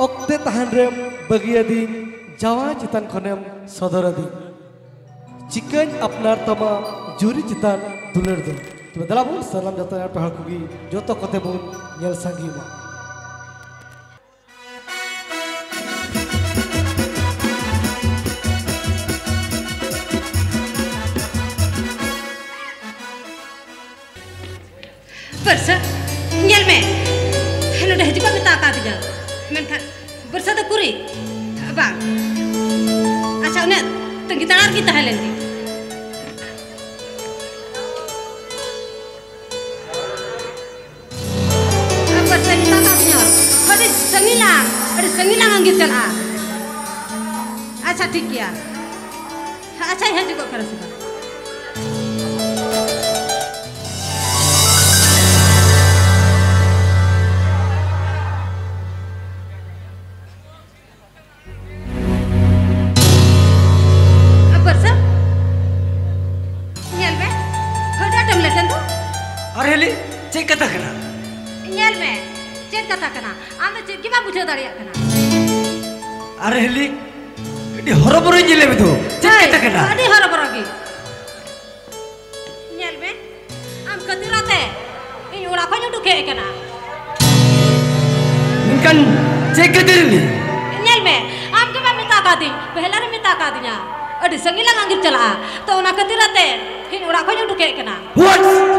Okte tahan rem bagiadi Jawa citan konem sodoradi. Chicken apnar tama juri citan duler du. Tuh dalam pun salam jatuh pahal kugi joto kote pun nyel sangi ma. Bersa, nyel me, halo dah juga minta katanya, menkan bersa tu kuri, bang, asal net, tengki talar kita halen ni. Bersa minta katanya, ada sengilang angin cala, asal tikia, asal yang juga kerasa. Cek kata kena. Nyel me, cek kata kena. Anda cek gimana bujuk dari kena? Arehli, di horor jile betul. Cek kata kena. Di horor lagi. Nyel me, am ketirate. Ini orang kau nyuduh ke kena. Mungkin cek ketirli. Nyel me, am gimana minta kadi? Behelar minta kadinya. Ada sengilang angin cela. Tahu nak ketirate. Ini orang kau nyuduh ke kena. What?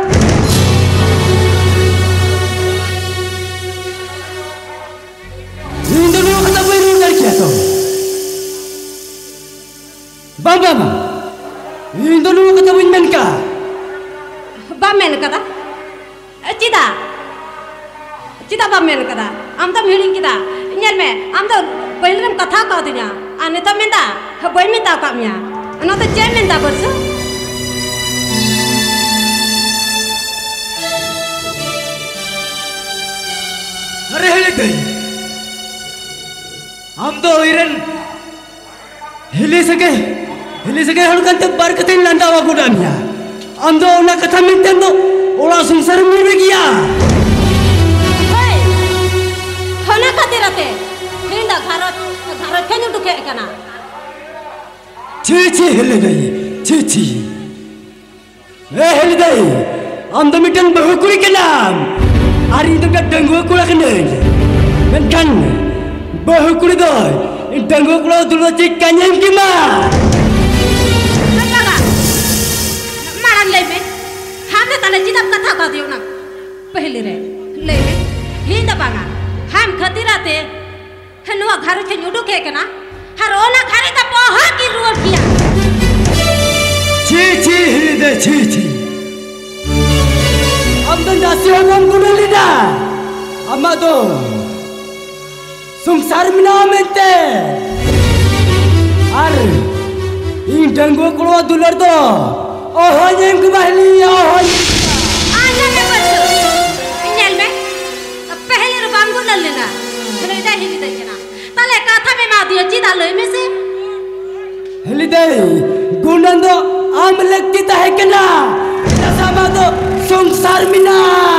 Ini dulu kata berun dari kita. Bamba, ini dulu kata berun menka. Bamen kata, cita bamen kata. Amta miring kita, nyel me, amta pahilem kata kau tinya. Ane ta menda, boy minta kamnya. Ane ta cem menda bersa. Hari hari tu. हम तो हिरन हिली सके हम kan tebar ketin landa waku damnya हम तो उन्हें कथा मिलते तो ओला संसार में भी किया hey होना कते रहते हिंदा घारत कहीं दुखे कना ची हिले गई ची हिले गई हम तो मिटन बहुकुरी के नाम hari itu kan denggu kulah kena kan bahu kulit doy, danggu kulau dulu cikan yang gimana? Apa? Malam lebe, hamne tala cita kata kau dia nak, pehli lebe, hinda banga, ham khatirate, henua gharu ke nyudu ke kena, harona ghari ta poha ki ruat kiya. Ci hide ci. Amdan dasi orang guna lida, amado. संसार में ना मिलते और इन डंगो कुलो दुलर दो ओह GeM के बहली ओह आना ने बच्चो इन्हें में पहले रुबान को लल लेना फिर इधर ही निकल जाना ताले काथा में मार दिया चीता लोई में से हलिदे गुंडंदो आम लगती ताहे कना दसामा दो संसार में ना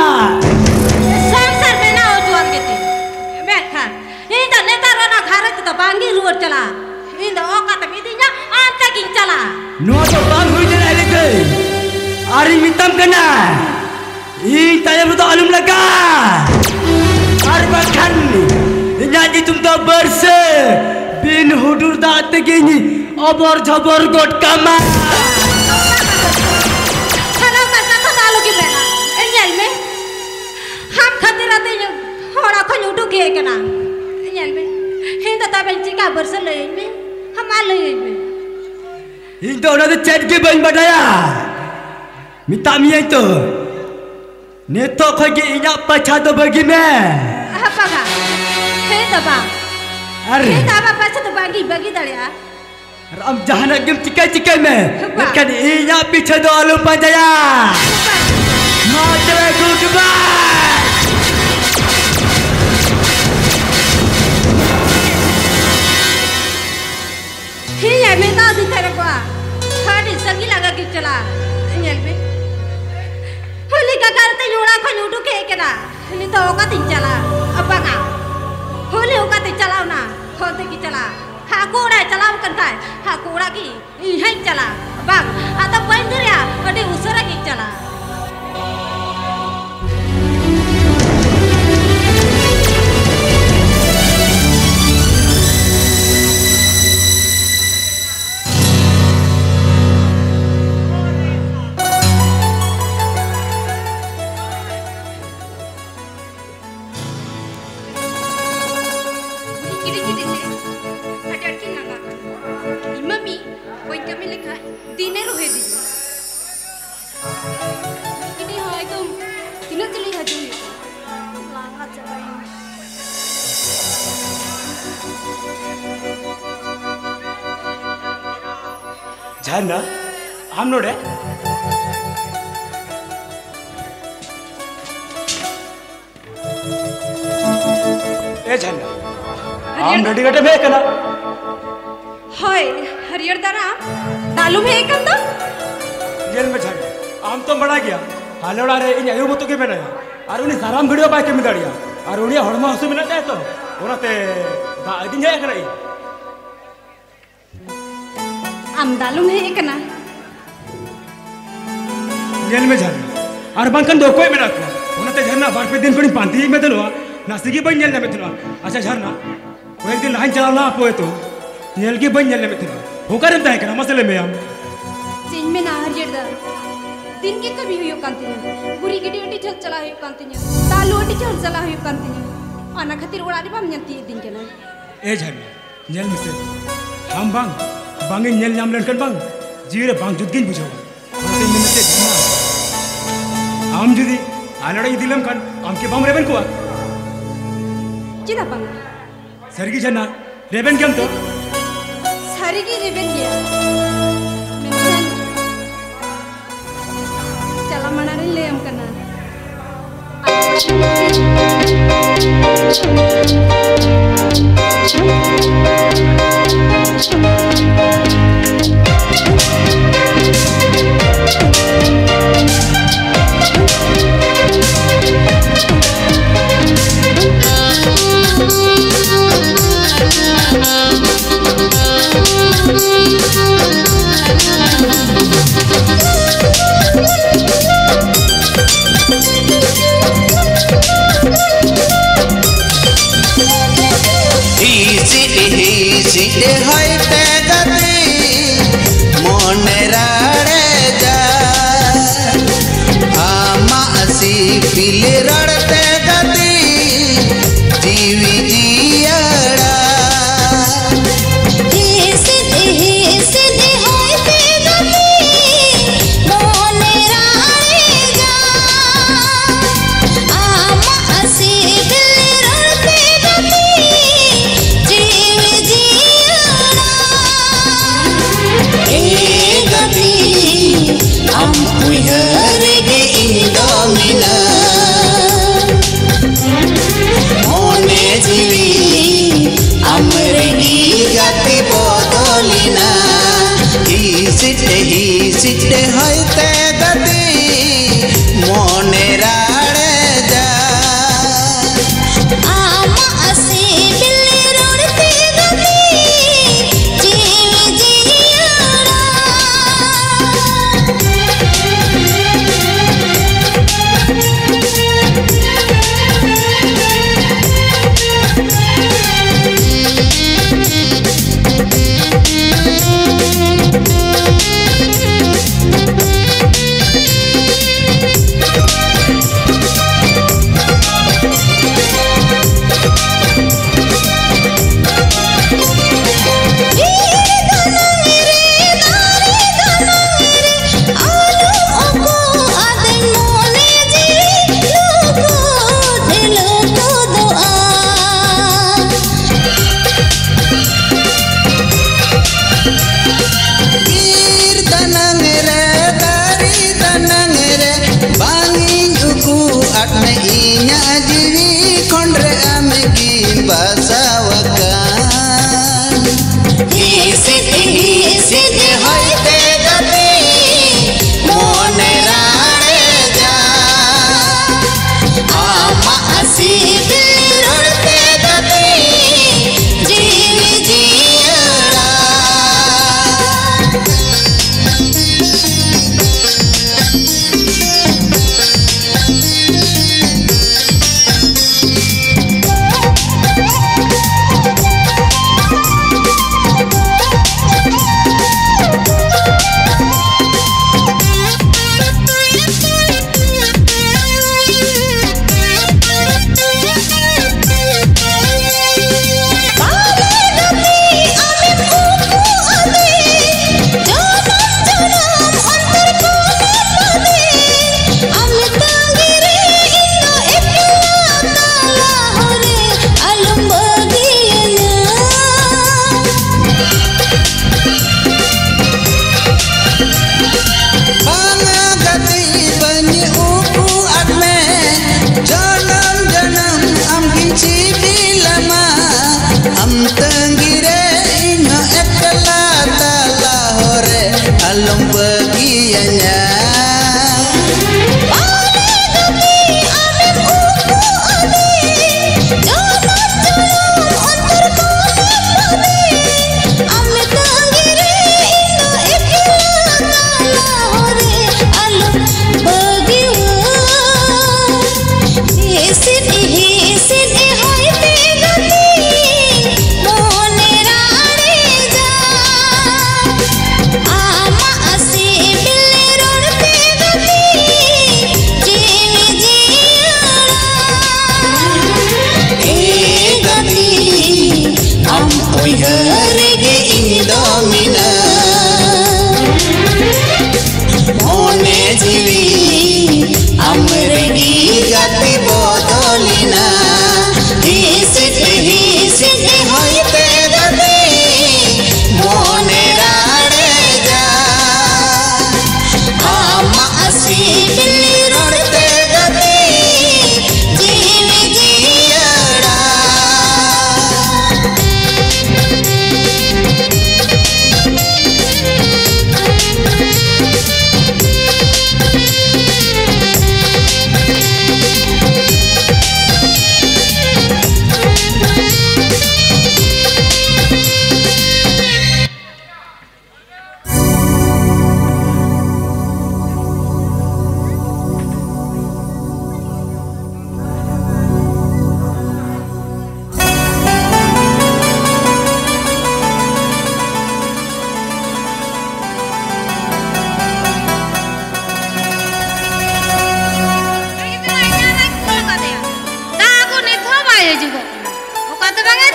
हो जुआन के ती बैठ खा इंदा नेता रोना घारे तो बांगी रुट चला इंदा ओका तो मिदिnya anta king चला नो तो बांग हुई जरा लेके आरी मितम कना इन ताया तो अलम लगा आर बखन jadi तुम तो बरसे बिन हुडुर दात गनी अबर झबर गोट कमा खाना का कथा तालो की बेना एंजल में हम खातिर आते हैं होड़ा को न्यूटू के कना एंजल में हिंदा ताबेल चिका बरसे ले में हम आ ले में हिंदा उन्हें तो चैट के बन बताया मिता मिया तो नेतो खोगे इन्हें पछा तो बगी में apa ka हिंदा बा अरे हिंदा बा पछा तो बगी दड़िया हम जहाँ नगम चिका में लेकिन इन्हें पीछे दो आलू पंजाया मात्र गुडबा हिंदा में तो दिन तेरे को हाडी संगी लगा के चला एंजल में होली का करते योड़ा को न्यूटू के ना ini to oka tincala apa ka hole oka tincala होते की चला हाको उड़ा चला कर काय हाको उड़ा की यही चला बाग आता बंद रे अटे उसरा की चला झरना हम नोड़े ए झरना हम नडी गटे में कना हाय हरियर दारा दालू में एकन दो जेल में झरना हम तो बड़ा गया हालोड़ा रे इन आयु मतो के बेना और उनी साराम भिडियो बाय के मिदाड़िया और उनी हड़मा हसु मिना जाए तो ओनाते दा दिन जाए करई आम दालू में एकना जेल में झरना और बंकन दो कोई मेरा को ओनाते झरना बार पे दिन कोनी पांती में दलवा नासिगी बन जेल में थला अच्छा झरना वो एक दिन लाइन चलाना पोए तो जेल की बन जेल में थला होकर तय करना मसले में हम चीन में ना हरियर दा दिन के कभी हुयो कांतिया बुरी गिडी ओटी चल चला हुयो कांतिया दालू ओटी चल चला हुयो कांतिया आना खातिर उड़ारी बाम नती दिन के ना ए झरना जेल में से हम बांगे जेल नाम लड़कन बांग जीरे बांग जुदगिन बुझो ओते मिनते झरना हम जुदी आलड़ा दिलम खान हम के बाम रेबन को चिना बांग सरगी झरना रेबन केम तो सरगी रेबन गया मेन चला मना रे ले हम करना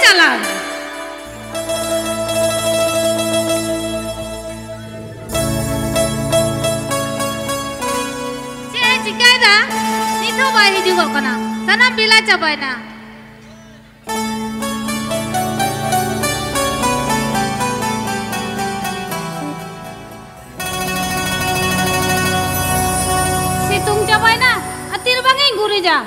चला चिकायदा निथो बाय हिजुगो कना सनम बिला चबायना सितुंग चबायना अतिर बंगे गुरी जा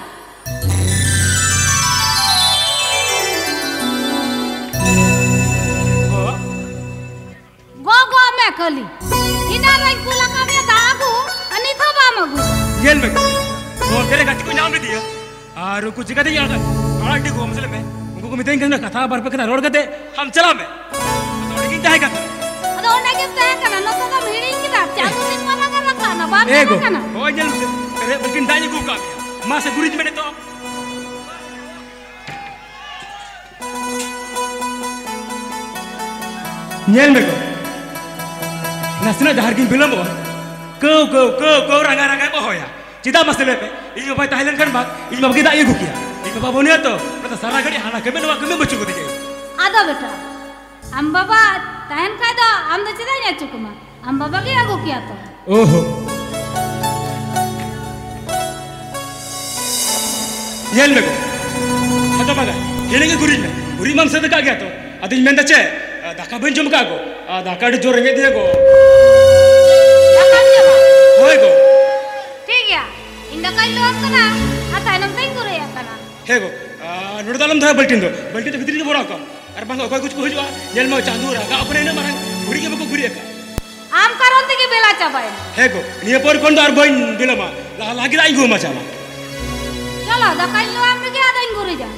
गो में खली इना रंग कुला का में दागू अनि थबा मगू येल में और तेरे गति को नाम दे दिया और कुछ जगह दे यार और आंटी को मसले में उनको को मितें करना कथा बार पे कथा रोड करते हम चला में तो लेकिन क्या है करता अरे ओने के तय करना न तो का मीटिंग की दा चालू दिन मना करना खाना बात करना ओ येल में तेरे बल्कि दाई को का मां से गुरुजी मैंने तो येल में को नसना जहर की बिलम हो को रंगा बहोया चिदा मसले पे इन बाबा थाईलैंड kan bak इन बाबा kita ibu kia इन बाबा बोनिया तो पता सारा घड़ी हाना कमे नवा कमे बच्चों को दिखे आदा बेटा हम बाबा तायन का दो हम तो चिदा या चुकुमा हम बाबा की आगो किया तो ओहो येल में को हतो बागा येले के गुरी मांग से का गया तो अदिन मेंदा चे दाका बन जम का को दाका डी जोर रेंगे दिया को होय को ठीक है इंदा कई लोग कना आता नम तई करे या कना हे को नोडदालम था बल्टिन तो भितरी के बोरा को अरे बांग कोई कुछ को हुआ येल में चांदू रहा अपने ने मारन गुरी के को गुरी का आम करन ते के बेला चबाय हे को निये पर कोन दार बइन दिलमा लागी आई गो मचाला चलो दा कई लोग हम के आदा इन गुरी जा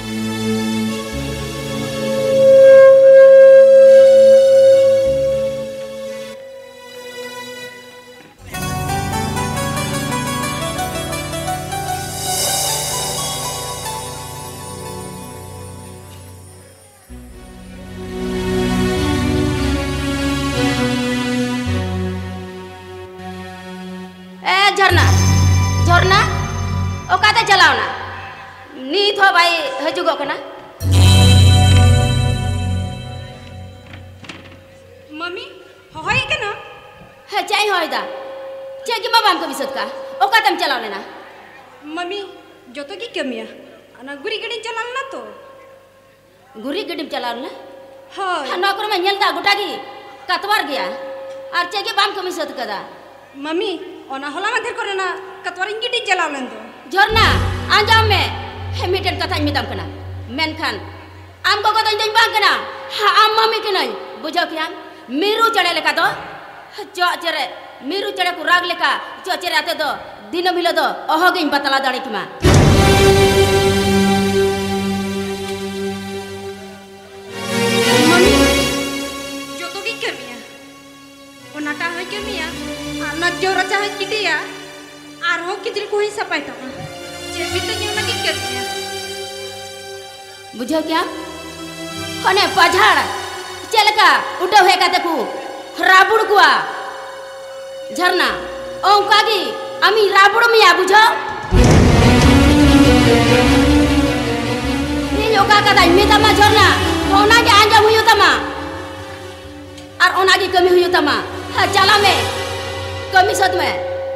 झरना ओकाते चलावना नीत हो भाई हजुगो कना मम्मी होय कना है चाय होय दा चे की बाबाम को बिसत का ओकाते चलावने ना मम्मी जो तो की कमिया अना गुरी गडी चलावना तो गुरी गडी चलावना हां नौकर में नेलदा गुटागी कतवार गया और चे की बाम को बिसत कदा मम्मी ओना होला मधर करे ना कतवारिंग गिटी चलावलन तो झरना आंजाम में हे मिटन कथा मिदाम कना मेनखान आम को कथा जई बांग कना हा आम मम्मी के नहीं बुझो क्या मीरू चढ़े लेका दो जो चरे मीरू चढ़े को राग लेका जो चरे आते दो दिन मिलो दो ओहो गिन बतला दाड़े की मां मम्मी जो तो की कमिया ओना टा है कमिया आना जो रचा है किटिया आर हो किजल को ही सपाई तो जे मित न्यू लगी कमिया बुझो क्या होने पझाड़ चलका उडो है का देखू राबुड़ कुआ झरना ओंकागी अमी राबुड़ मिया बुझो नी लोका का दाई मितमा झरना ओना के आंजा हुयो तमा और ओना की कमी हुयो तमा हा चला में कमी सद में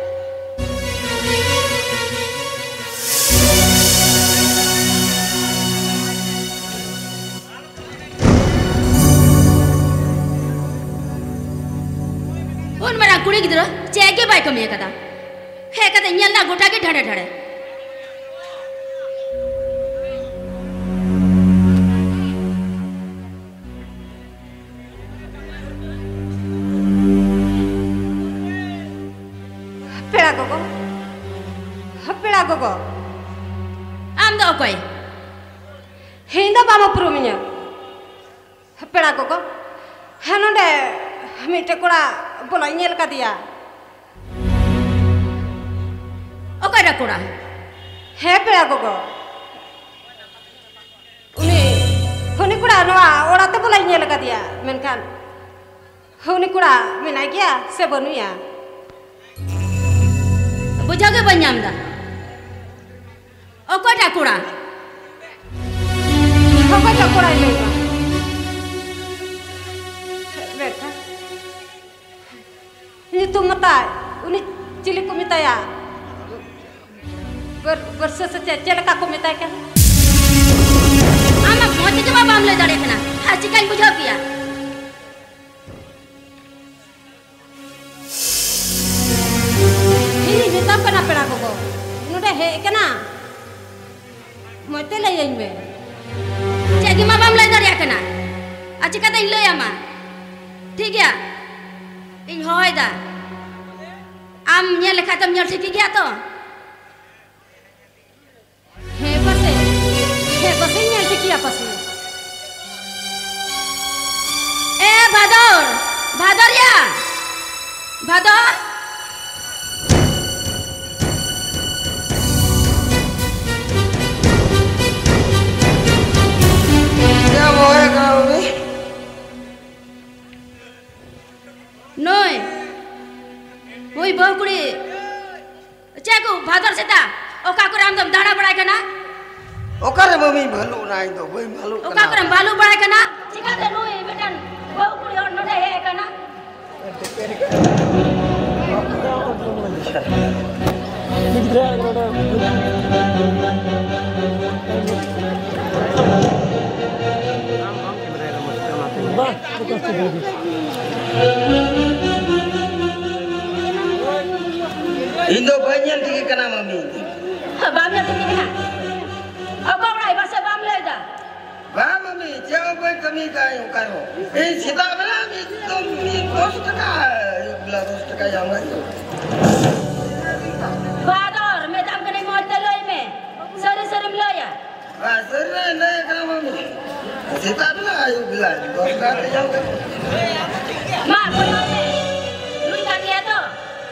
उन मेरा कुड़ी गिद्रो चेके बाय कमी कदा हे कदा न्यलना गोटा के ढड़े ढड़े पेड़ा गोगो आम दो कोई हिंदा बामा पुरुमिया पेड़ा गोगो हनोंडे मिटे कोड़ा बोला नेल का दिया ओकरा कोड़ा हे पेड़ा गोगो उनी कोड़ा नवा ओड़ाते बोला नेल का दिया मेनखान उनी कोड़ा मिना गया से बनुया बुझागे बन्यामदा ओकोटा कोड़ा Apa tak kurang lagi? Beta. Ini tu mata, ini cili ku minta ya. Bersesuai aku minta kan? Amak mau coba bam le dari kena. Haji kan bujau kia. Ini minta kena pera ko. Nude he kena. Mau tele yang be. Jadi ma bam le dari kena. Haji kata ini le ya ma. ठीक है इन होय दा आम ᱧᱮᱞ ᱞᱮᱠᱷᱟᱡ ᱛᱚᱢ ᱧᱮᱞ ᱴᱷᱤᱠ ᱜᱮᱭᱟ ᱛᱚ हे बसे ᱧᱮᱞ ᱴᱷᱤᱠᱤᱭᱟ ᱯᱟᱥᱮ ए भादर या भादर क्या होएगा अभी नोय ओई बहुकुड़ी चेको भादर सेता ओका करम दम दाना बड़ाय कना ओकर मम्मी भालू नाई दो भाई भालू ओका करम भालू बड़ाय कना चिका दे नोय बेटन बहुकुड़ी और नडे हे कना Indo banyak tinggi kena mami. bam le tinggi kena apa bड़ाई बसे bam le दा Bah mami, jauh baik kami kayu. Sita mana mi tu mi kos taka yang lain. Bhadar में दम कने मोते लई में सरी में लया Seri naik kena mami. Sita mana ayu bilang kos taka yang lain. मा कोई में लुई का दिया तो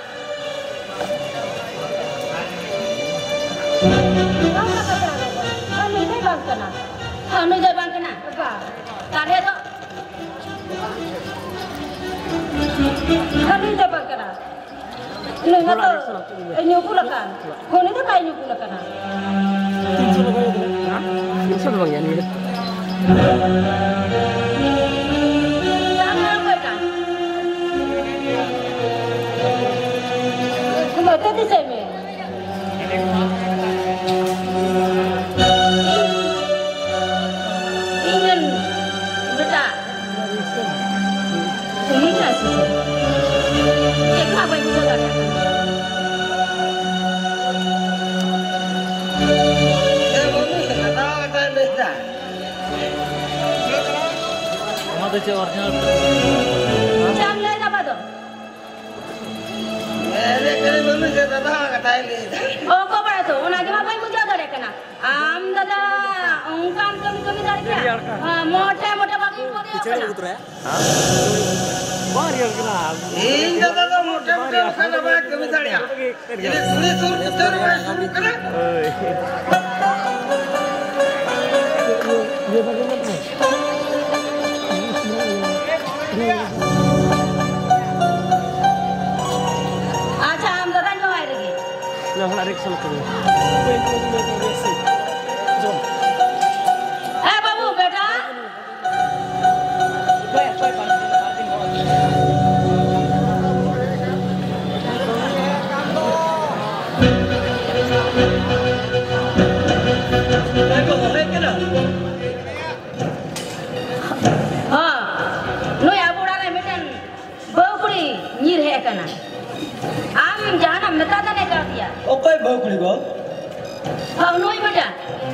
Anu deh bang kena, tadi tu, anu deh bang kena, ini tu, ini pula kan, ini tu kain pula kan. Jangan apa kan? Kalau tadi saya me. Ingin beda. Ini lah sih. Apa yang bisa lakukan? Mami, kata beda. Ada cewek original. Jangan lihat apa tu? Kena mami kata beda. Oh, kau pada tu, orang lagi apa yang muncul dari kena? Dada, ungkam kami dari dia. Mote bagi kau dia. Indah tu mote kena baik kami tadi. Ini sulit sulit kena. Acha, dada nyo ay lagi. Babu, beta. Lo ya bukan lagi macam baukuri nyir he kana. Am jangan meta tak nekar dia. Okay, bawa kulit kau. Noi macam.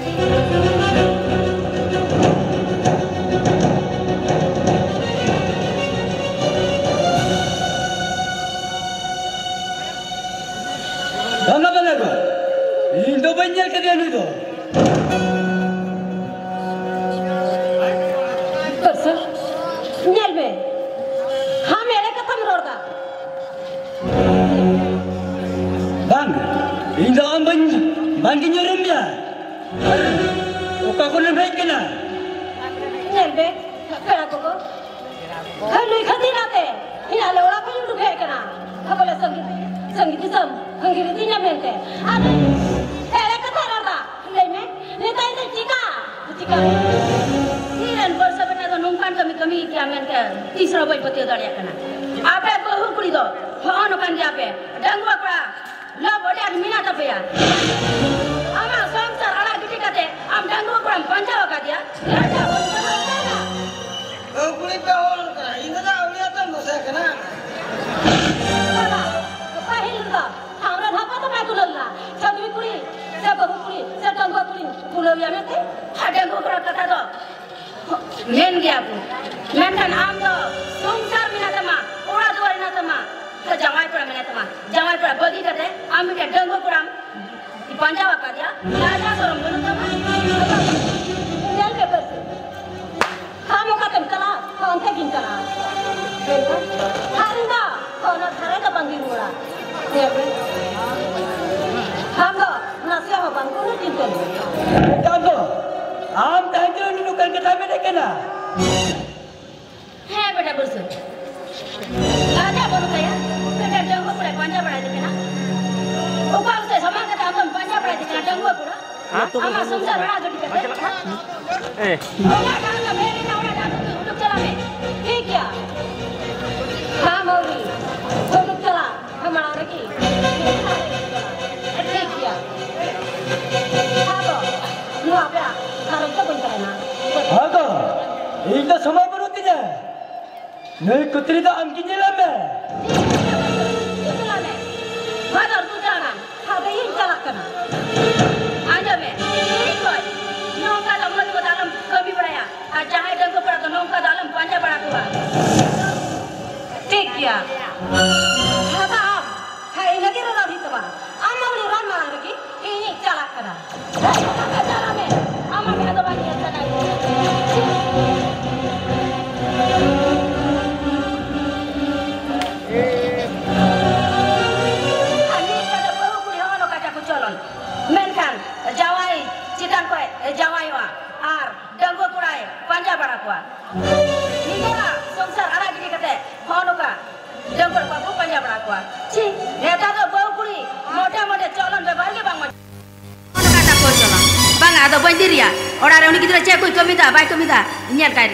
Bangga bangga kau. Indo banyak kerja ni tu. Sir, nyel be. हाँ मेरे कथम रोड़ा. Bang, Indo bangin nyerum ya. Oka kau nak baik kena. Nyel be, kena koko. Kalau ikut nate, ini ada orang pun duduk kena. Apa le संगीत सब अंग्रेजी ना मिलते. अरे मेरे कथम रोड़ा. ले में, ले ताई चिका. तीसरा बाई पतियो दड़िया कना आपे बहु कुड़ी दो होन कान के आपे डंगवा कड़ा लो बोडिया मीना तपया आमा संसार आला गिटी काते आम डंगवा कड़ा पंजा का दिया बहु कुड़ी पे होन करा इंदा उलिया तो नसे कना पहिल दा हमरा धापा तो मैं कुलला छगवी कुड़ी से बहु कुड़ी से डंगवा कुड़ी कुलविया में थे डंगवा कड़ा कथा दो मेन गया aku menkan am do sungsar minata ma ora duari na tama ke jawai pura minata ma jawai pura bagi kate am ke denggo puram di panjawa ka dia raja sorom mulu tama real paper kamu katem kala kawan tegin kala harinda kono thare ka bangi mula ya be hamdo nasya ho bangku ni tinten Jango am tanya ni nukan kata mereka na है बेटा बुर्सु आजा बोलो क्या बेटा डंगो पड़ा पंजा पड़ा दिखना ऊपर से सामान का दाम पंजा पड़ा दिखना डंगो पड़ा आमा संसार बड़ा गटी करते ए ओला डांगा मेरे ना ओला डांगा उठक चला में ठीक क्या हां मौली उठक चला हमारा रखी ठीक क्या हां तो नु आपया कारण तो बन करना हाँ तो इतना समय पर होती है नहीं कुतरी तो आम की जिला में जिला में मदर तू जाना खाते ही चला करना आजा में ठीक है नौका दमन को दालम कभी पड़ाया आज जहाँ डंगो पड़ा तो नौका दालम पंजा पड़ा हुआ ठीक किया खाता आप है लगे रहा भी तबा आमा वाली रान मार लगी ये चला करना चला में आमा के दबा दिया चला menkan jawai citan koe jawai wa ar danggo kurai panja bara kuat ningala sungsar ala gini kate honoka danggo babu panja bara kuat ci neta to bau kuri moda moda calon bebar ke bang honoka ta ko calon bang ada banjir ya ora re uni kidra cek koi komida bai komida nyal kai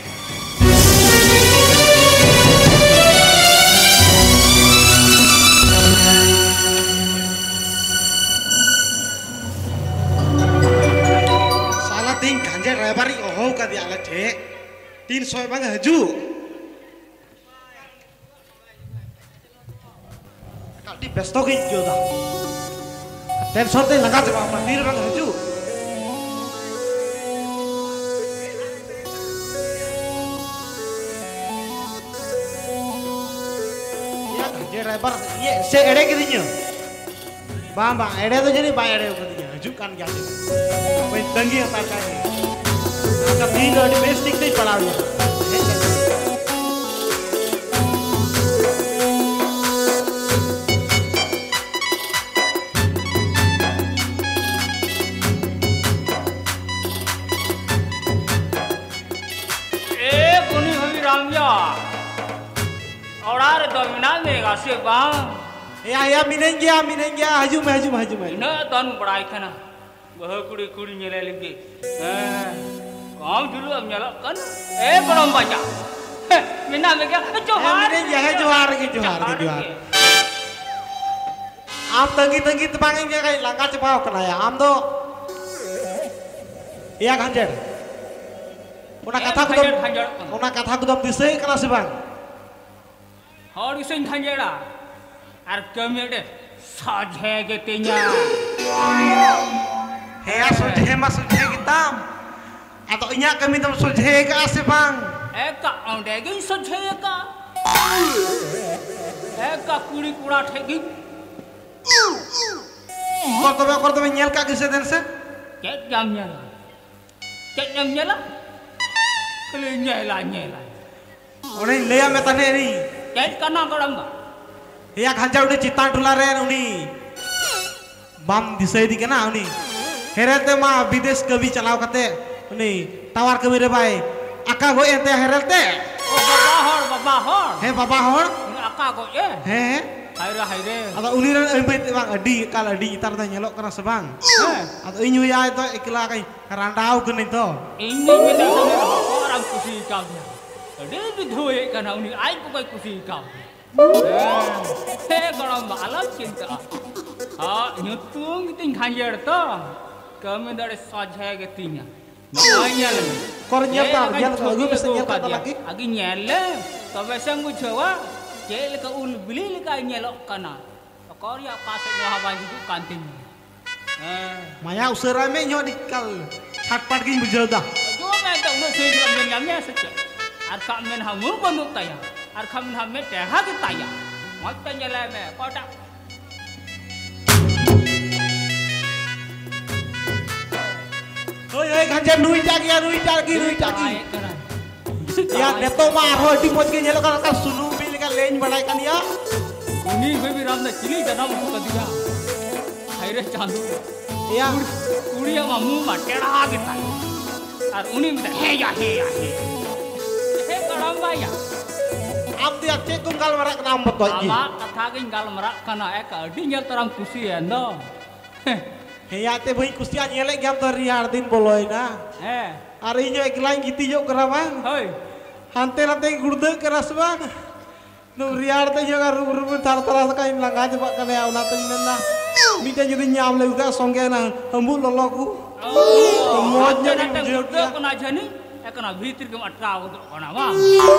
driver ओहो का दिया थे 300 बंग हजू काटी बेस्तो की जोदा tension ते लगा जब अपना 3 बंग हजू ये ड्राइवर ये से एड़े के दिन्यो बा एड़े तो जनी बा एड़े को दिन्यो हजू कान गया कोई तंगी हता का का भी गाड़ी बेस्टिक नहीं पड़ा हुआ ए कोनी हमी रामया औरार दोमिना में गासे बां या मिनेंगे हजू में ना तन बड़ाई खना बह कुड़ी कुड़ी नेले लगे काम जुलू अब nyala kan belum baca mina mereka johar जोहार आम तंगी तबांगे कहीं लंगा चपाव कना या आम दो या खंजर उना कथा को दम दिसे कना से बांग hor disein खंजरा ar kami deh saje getenya ya sudah masuknya kita atau inya kami tam sudah ke ase bang ka onde gin sudah ka kuri kura thegi kor to nyel ka gise den se ket jam nyala kele nyela one leya metane ni ket kana kadam ba ya khanja udah citan dulare uni bam disai di kena uni herete ma bides kabi chalaw kate uni tawar kami re bai aka go ente herete baba hor he baba hor aka go ye he haire atau uni ran embe bang adi kal adi itar ta nyelok kana sebang atau inyu ya itu ikla kai randau kene to ini minta sama orang kusi kau Ada dua karena uni aing kok kusi kau. Kalau malam cinta. Nyutung ting kanjer to. Kami dari saja getinya. Makanya lah. Kor nyata, nyata lagu pesen nyata lagi. Agi nyele. Tapi saya mau jawab. Jadi ke ul beli ke nyelok kana. Kor ya kasih ngawan itu kantin. Maya usara me nyo dikal. Hatpat king berjelda. Jua me tak nak sih dalam dunia saja. Arkam men hamur banuk taya. Arkam men hamet dah kita taya. Macam nyele me. Kau tak. Oi kanjen nuit lagi. Ya neto maro di mot ke nyelo kan sunu pilih kan lain banai kan ya. Uni baby ram na chili janam ko diya. Haire chandu. Ya. Uri yang mamu matera kita. Ar uni minta he ya. He karamba ya. Abdi aceh tunggal merak kenambet lagi. Ama kata gal merak kana eka di nyel terang kusi endo. Heya te bhai kusiya nyelek gam to riar din boloi na. Ari nyo eklain giti jo kerawan. Hoi. Hante nate gurde keras bang. Nu riar te jo garu tar kain langga je pak kane au nate nena. Mita jadi nyam le uga songge na hambu loloku. Mojnya nate ni gurde kena jani. Kena bhitir ke atrau to kana ma.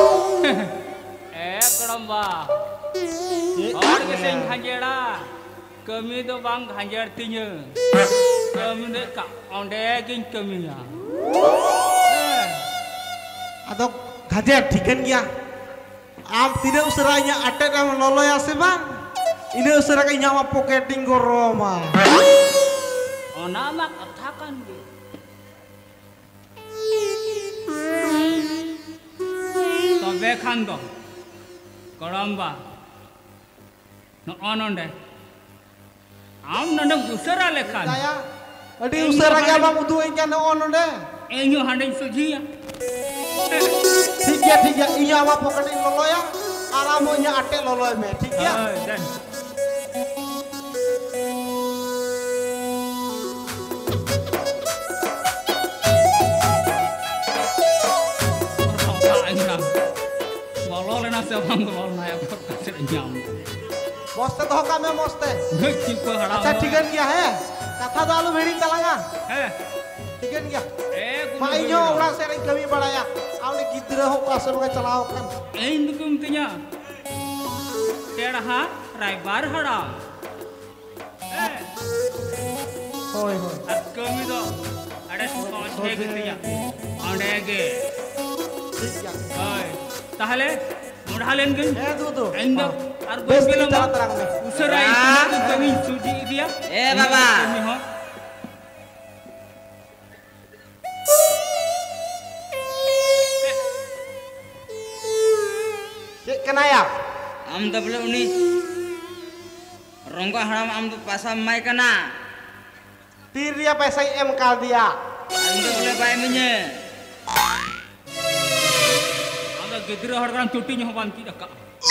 Karamba. Or ke sing khanjera. Kami tu bang hanjar tinya, kami tu kak onde king kami ya. Atau hajar dikan ya. Am tidak usaranya atet am lolo ya se bang. Ini usara ke nyawa pocketing goroma. Ona mak atakan di. Tobe kando, karamba, no ononde. Am nandang usara lekan. Saya, adi usara ke abang udu engkau ono deh. Enyo handeng suji ya. Tiga, iya apa pocketing lolo ya. Aramonya atet lolo me, tiga. Lolo lena sebang lolo naik kasih nyam. मोस्ते तो होगा मैं मोस्ते अच्छा ठीक है क्या है कथा तो आलू भेड़ी चलागा ठीक है क्या माइन्यो orang sering kami balaya awli gidra ho pasal pakai celaw kan ini kumtinya terha raibar hara hoi kami to ada soche gitinya andege ठीक है hoi tahale mudhalen gin tuh endo ar gue bilang usara itu kami suji dia baba cek kena ya am to bole uni rongga haram am to pasam mai kana tir dia paisa em kal dia am to bole bai menye ada gedra orang cutinya banti dak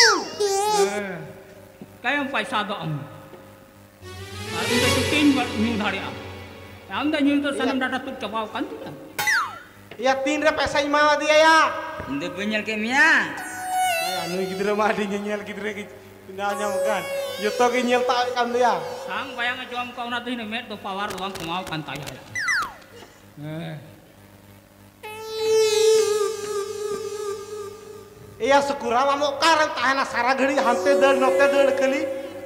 kayak paisa do am ada cutin buat nyung hari am anda nyung to sanam data tu coba kan tidak ya tin dia paisa mau dia ya inde penyel kemia ya nu gidra mah di nyel gidra nanya makan yuto ki nyel tak kan dia sang bayang jom kau nanti ini met tu pawar doang kau kan tanya iya syukurah mau karang tahan sara gari hante dan nokte dan kali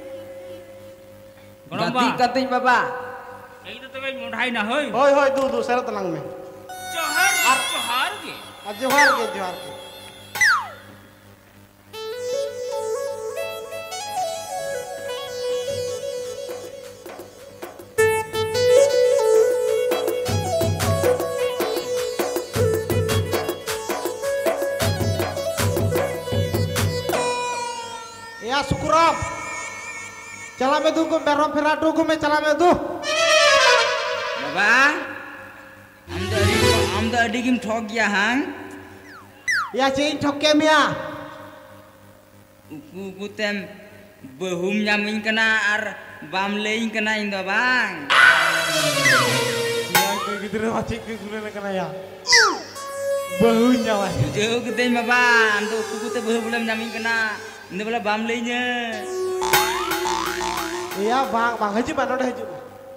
ganti kating baba itu tu kan mudhai na hoi hoi du sara tenang me johar ke johar ke syukurah cala me du ko berom ferado ko me cala me du baba am da adigim thok ya hang ya cein thokke mia ku tem behum nyamin kana ar bam leing kana indo bang ya ko gidre macik ke gune kana ya bahu nyawa. Jauh kita baba, untuk kuku teh bahu belum nyamin kena. Ini bala bam lainnya. Iya bang haju mana udah haju.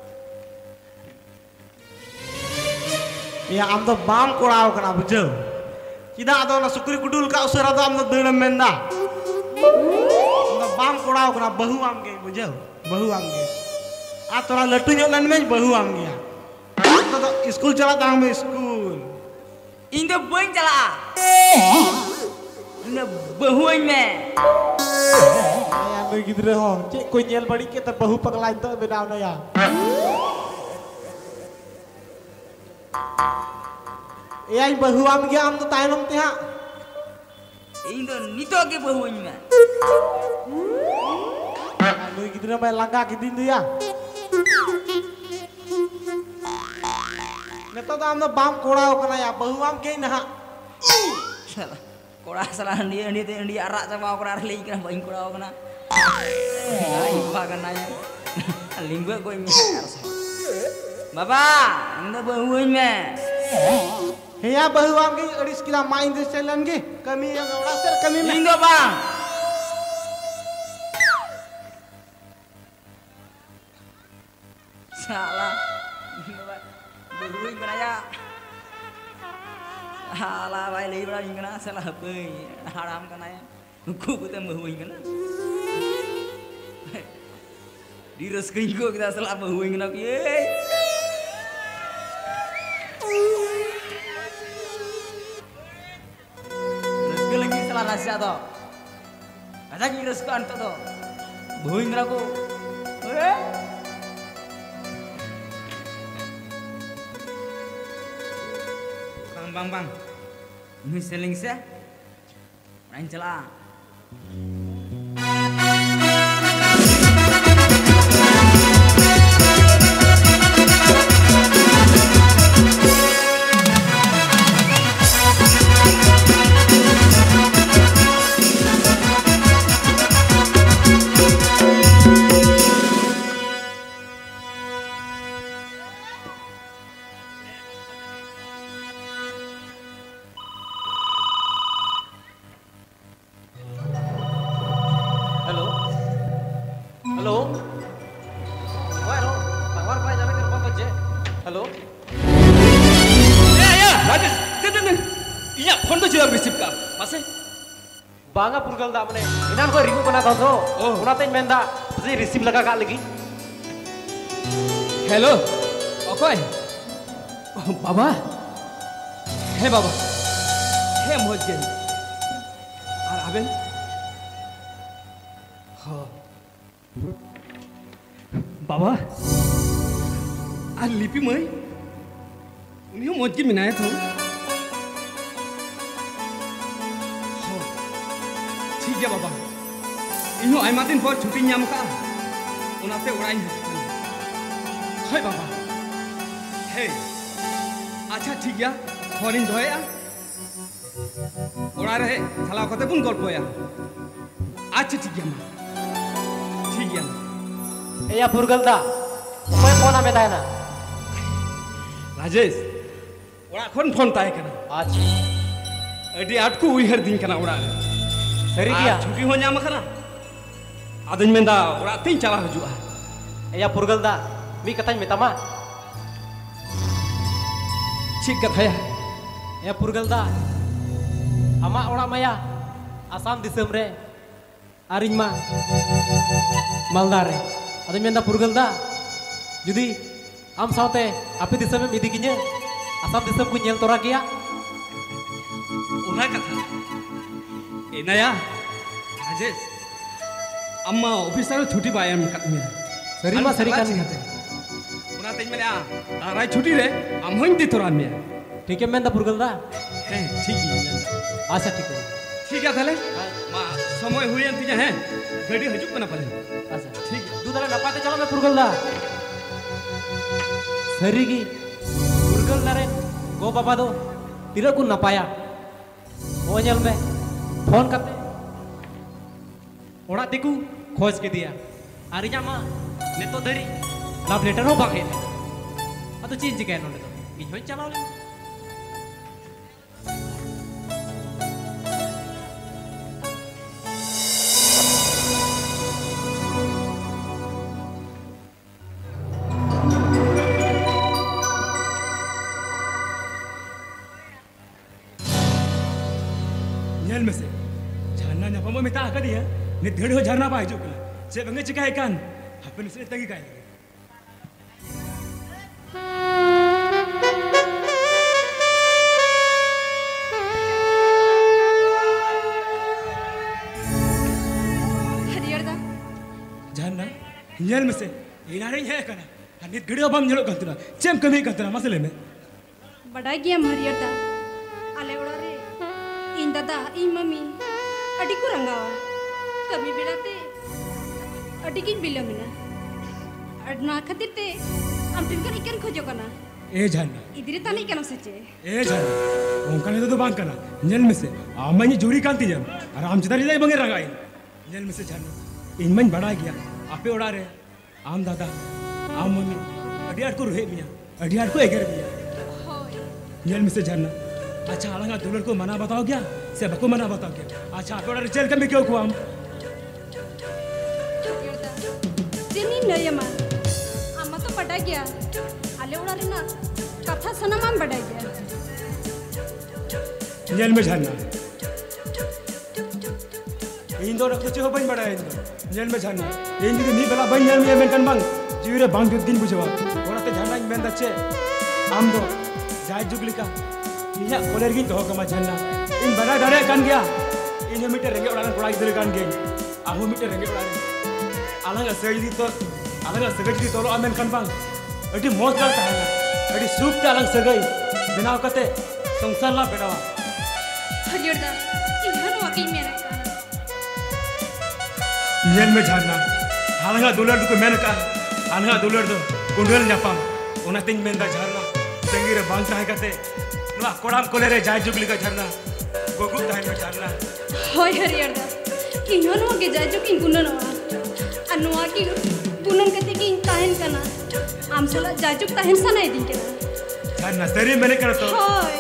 Iya am tuh bam kurau kena bujau. Tidak ada na sukri kudul ka usara tuh am tuh dalam menda. Am tuh bam kurau kena bahu am ke bujau, bahu am ke. Aturan latu nyolan men bahu am ke. Am tuh school jalan tang me school. Ini boing cala. Ini bahuan me. Ayah begitu deh ho. Cik kunyel balik kita bahu penglain tuh beda ada ya. Iya bahu am ge am tuh tailom teh. Ini nito ke bahuan me. Begitu deh main langkah gitu ya. Neto tuh am tuh bam kurau kena ya bahu am ge nah. Salah. Kurang salah dia arak sama kurang lagi kena baing kurang kena. Ipa kena ya. Lingga gue nyar. Bapak, ini bahuan me. Iya bahu am ge aris kira main di selan ge. Kami yang orang ser kami me. Lingga bang. Salah. Bahuan kena ya. Halah baik lagi berani kena salah apa haram kena ya. Aku kita bahuan kena. Di rezeki kita salah bahuan kena ye. Rezeki lagi salah nasi atau? Ada lagi rezeki antar tu. Bahuan kena aku. Bang, ini seling saya, orang celah. Bangga purgal tak mana? Inan kau ringu kena tahu so. Kuna ten menda, pasti receive laga kak lagi. Hello, okay. Baba, hey Baba, hey mohon Ar aben, Baba, ar lipi mai, ini mohon minaya tu. ठीक है बाबा इन्हों आयमा दिन पर छुट्टी ᱧᱟᱢ ᱠᱟᱜᱼᱟ ᱚᱱᱟᱛᱮ ᱚᱲᱟᱜ ᱤᱧ ᱦᱤᱡᱩᱜ ᱠᱟᱱᱟ ᱦᱳᱭ बाबा हे अच्छा ठीक गया फोन ᱤᱧ ᱫᱚᱦᱚᱭᱟ ᱚᱲᱟᱜ ᱨᱮ ᱪᱟᱞᱟᱣ ᱠᱟᱛᱮ ᱵᱚᱱ ᱜᱚᱞᱯᱚᱭᱟ अच्छा ठीक गया मा ठीक गया Iya purgal dah ᱚᱠᱚᱭ ᱯᱷᱳᱱ ᱟᱢᱮ ᱛᱟᱦᱮᱱᱟ राजेश ᱚᱲᱟᱜ ᱠᱷᱚᱱ ᱯᱷᱳᱱ ᱛᱟᱦᱮᱸ ᱠᱟᱱᱟ अच्छा ᱟᱹᱰᱤ ᱟᱸᱴ ᱠᱚ ᱩᱭᱦᱟᱹᱨ ᱫᱤᱧ ᱠᱟᱱᱟ ᱚᱲᱟᱜ ᱨᱮ सरी किया छुट्टी हो ᱧᱟᱢ ᱠᱟᱱᱟ ᱟᱫᱚᱧ ᱢᱮᱱᱫᱟ ᱚᱲᱟᱜ ᱛᱤᱧ ᱪᱟᱞᱟᱣ ᱦᱤᱡᱩᱜᱼᱟ Iya purgal dah mi katañ metama ᱪᱮᱫ ᱠᱟᱛᱷᱟᱭᱟ Iya purgal dah ama orang maya asam disem re ariñ ma Malda re ado menda purgal dah judi am saute ape disem em idi kinya asam disem ku nyel tora kia ᱚᱱᱟ ᱠᱟᱛᱷᱟ एनाया राजेश अम्मा officer छुट्टी bye M कत में सरी मा सरी कान खाते उना तेज में ताराय छुट्टी रे हम होइन दी तोरा में ठीक है मेंदा पुरगल दा है ठीक है आशा ठीक है थाले मा समय हुई अंत है गाड़ी हजू कना पले आशा ठीक है दूधला नपाते चलो मैं पुरगल दा सरी की पुरगल दारे गो बाबा दो तिरा को नपाया ओ ñel में फोन करते ओड़ा दिकू खोज के दिया आरिजा मा नेतो धरी लाभ लेटर हो बाके अतो चीज के नोले तो इन होई चलाओ ले nyel mese झरना nyapa mo meta ka dia ni dhedi ho झरना ba hiju kana se bange cikai kan hapen se tagi kai झरना nyel mese inare he kana ani dhedi ho bam nyelo kantuna chem kami kantuna masale me बड़ा गया मरियदा आले उड़ा रे इन दादा इन mummy अड़ी को रंगावा कमी बिलाते अड़ी की बिलंगना अडना खातिर ते हम पिनकर इकन खोजो कना ए झरना इधरे तानी कना सचे ए झरना ओंकने तो बांग कना nyel mese amani juri kanti jam aram chitari dai bange rangai nyel mese झरना इन मन बड़ा गया आपे उड़ा रे आम दादा आम मम्मी अडियार को रहे मिया अडियार को एगर मिया nyel mese झरना अच्छा अलंगा दुलर को मना बताओ क्या से बको मना बताओ क्या अच्छा आपे उड़ा रे चल के क्यों को हम जेनी नयमा आमा तो बड़ा गया आले उड़ा रे ना कथा सनमान बड़ा गया nyel me झरना इन दो रखते हो बन बड़ा इन nyel me झरना इन दी नी बला बन nyel me men kan bang जीरे बांग दिन बुझवा ओरा ते झरना इन मेन दचे आम दो जाय जुगलिका इना कोलेर गिन तो कमा झरना इन बड़ा डरे कान गया इन मीटर रेंगे उड़ान कोड़ा इधर कान गे आहु मीटर रेंगे उड़ान अलंग सगजी तो अलंग सगजी तो आमेन कान बांग अडी मोज gal ताहना अडी सुप ते अलंग सगई बनाव कते संसार ला बेडावा हरियरदा इहन वाकई मेरा nyel me झरना अलंग दुलर को मेन का अलंग दुलर दो कुंडल न्यापाम ओना तिन मेन दा झरना संगीरे बांग ताहे कते नुआ कोड़ाम कोलेरे जाय जुगली का झरना गोगु ताहे में झरना होय हरियरदा इहन वाके जाय जुकिन गुनन अनुआ की गुनन कते की ताहेन कना आम सला जाय जुक ताहेन सनाय दिन केना झरना सरी मैंने कर तो होय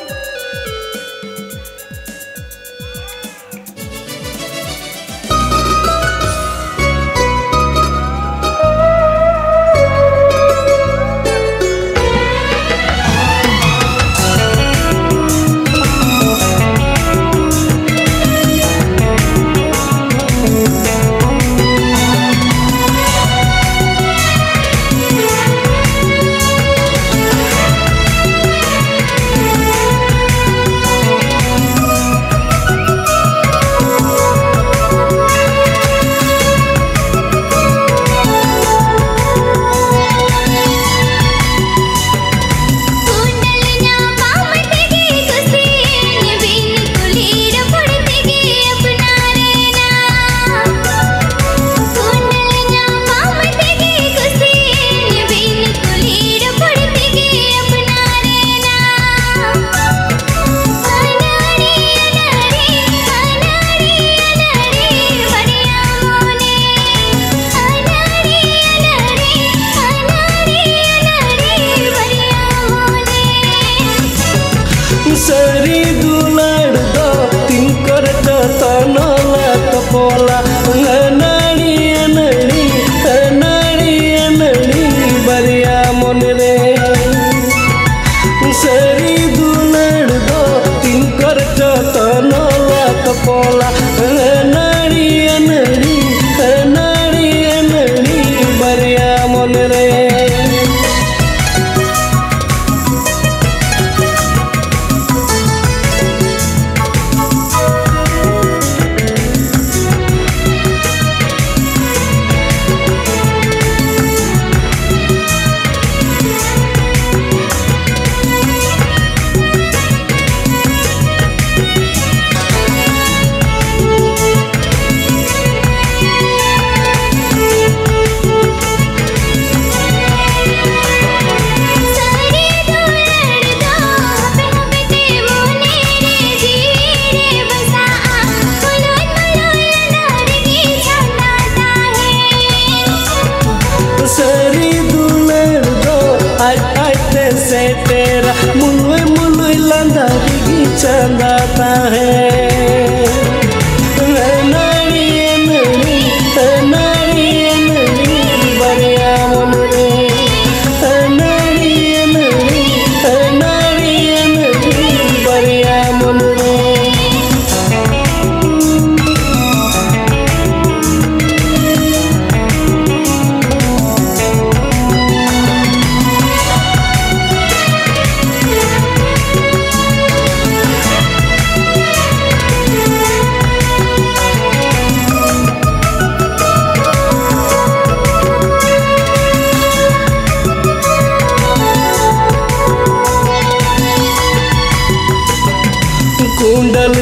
चंदाता है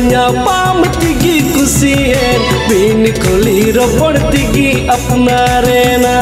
nyapam tigi kusien bin kuli ropor tigi apnarena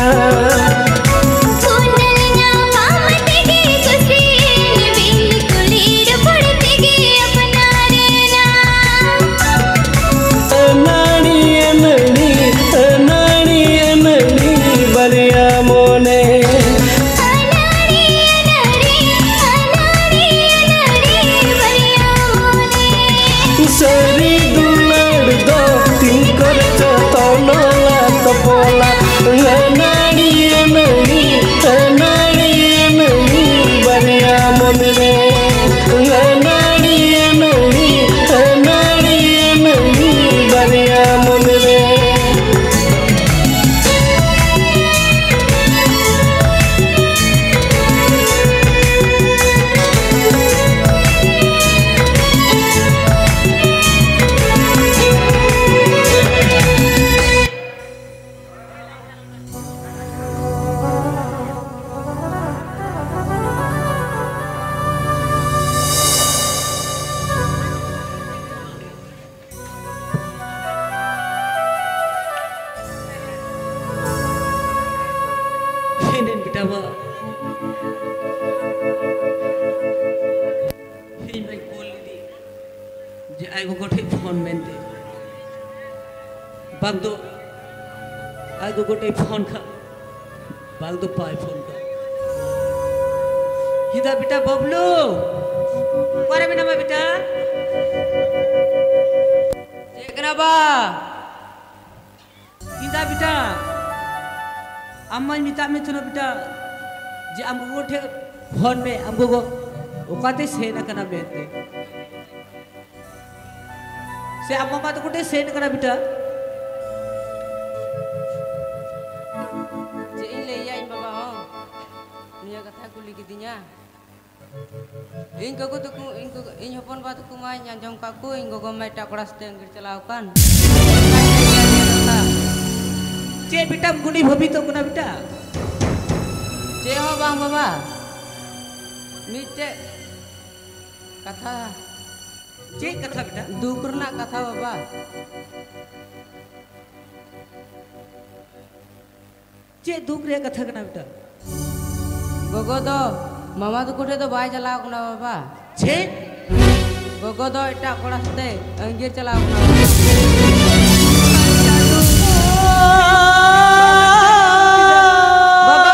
गोटे फोन का बाल दो पाए फोन का हिदा बेटा बबलू पर बिना मा बेटा देखना बा हिदा बेटा अम्मा मिता में थनो बेटा जे हमको गोटे फोन में हमको ओकाते सेन करना बेटे से अम्मा मा तो गोटे सेन करना बेटा इन हपन बात को मा आंजम काकू इन गोगो मा एटा कड़ा सते अंगिर चलाव कान चे बेटा गुनी भबी तो गुना बेटा चे हो बांग बाबा मिटे कथा चे कथा बेटा दुख रना कथा बाबा चे दुख रे कथा कना बेटा गोगो दो मामा तो कोठे तो बाय चलाव कना बाबा छे गोगो दो एटा कोड़ा सते अंगीर चलाव कना बाबा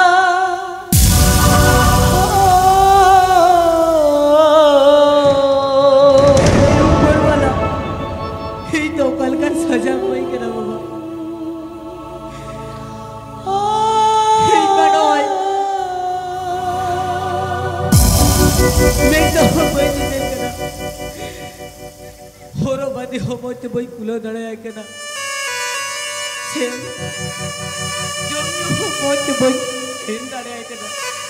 ऊपर वाला ही तो कल का सजा कोई करा बाबा होरो बादी हो मोते बोई कुलो दड़े आए के ना से जो हो मोते बोई इन दड़े आए के ना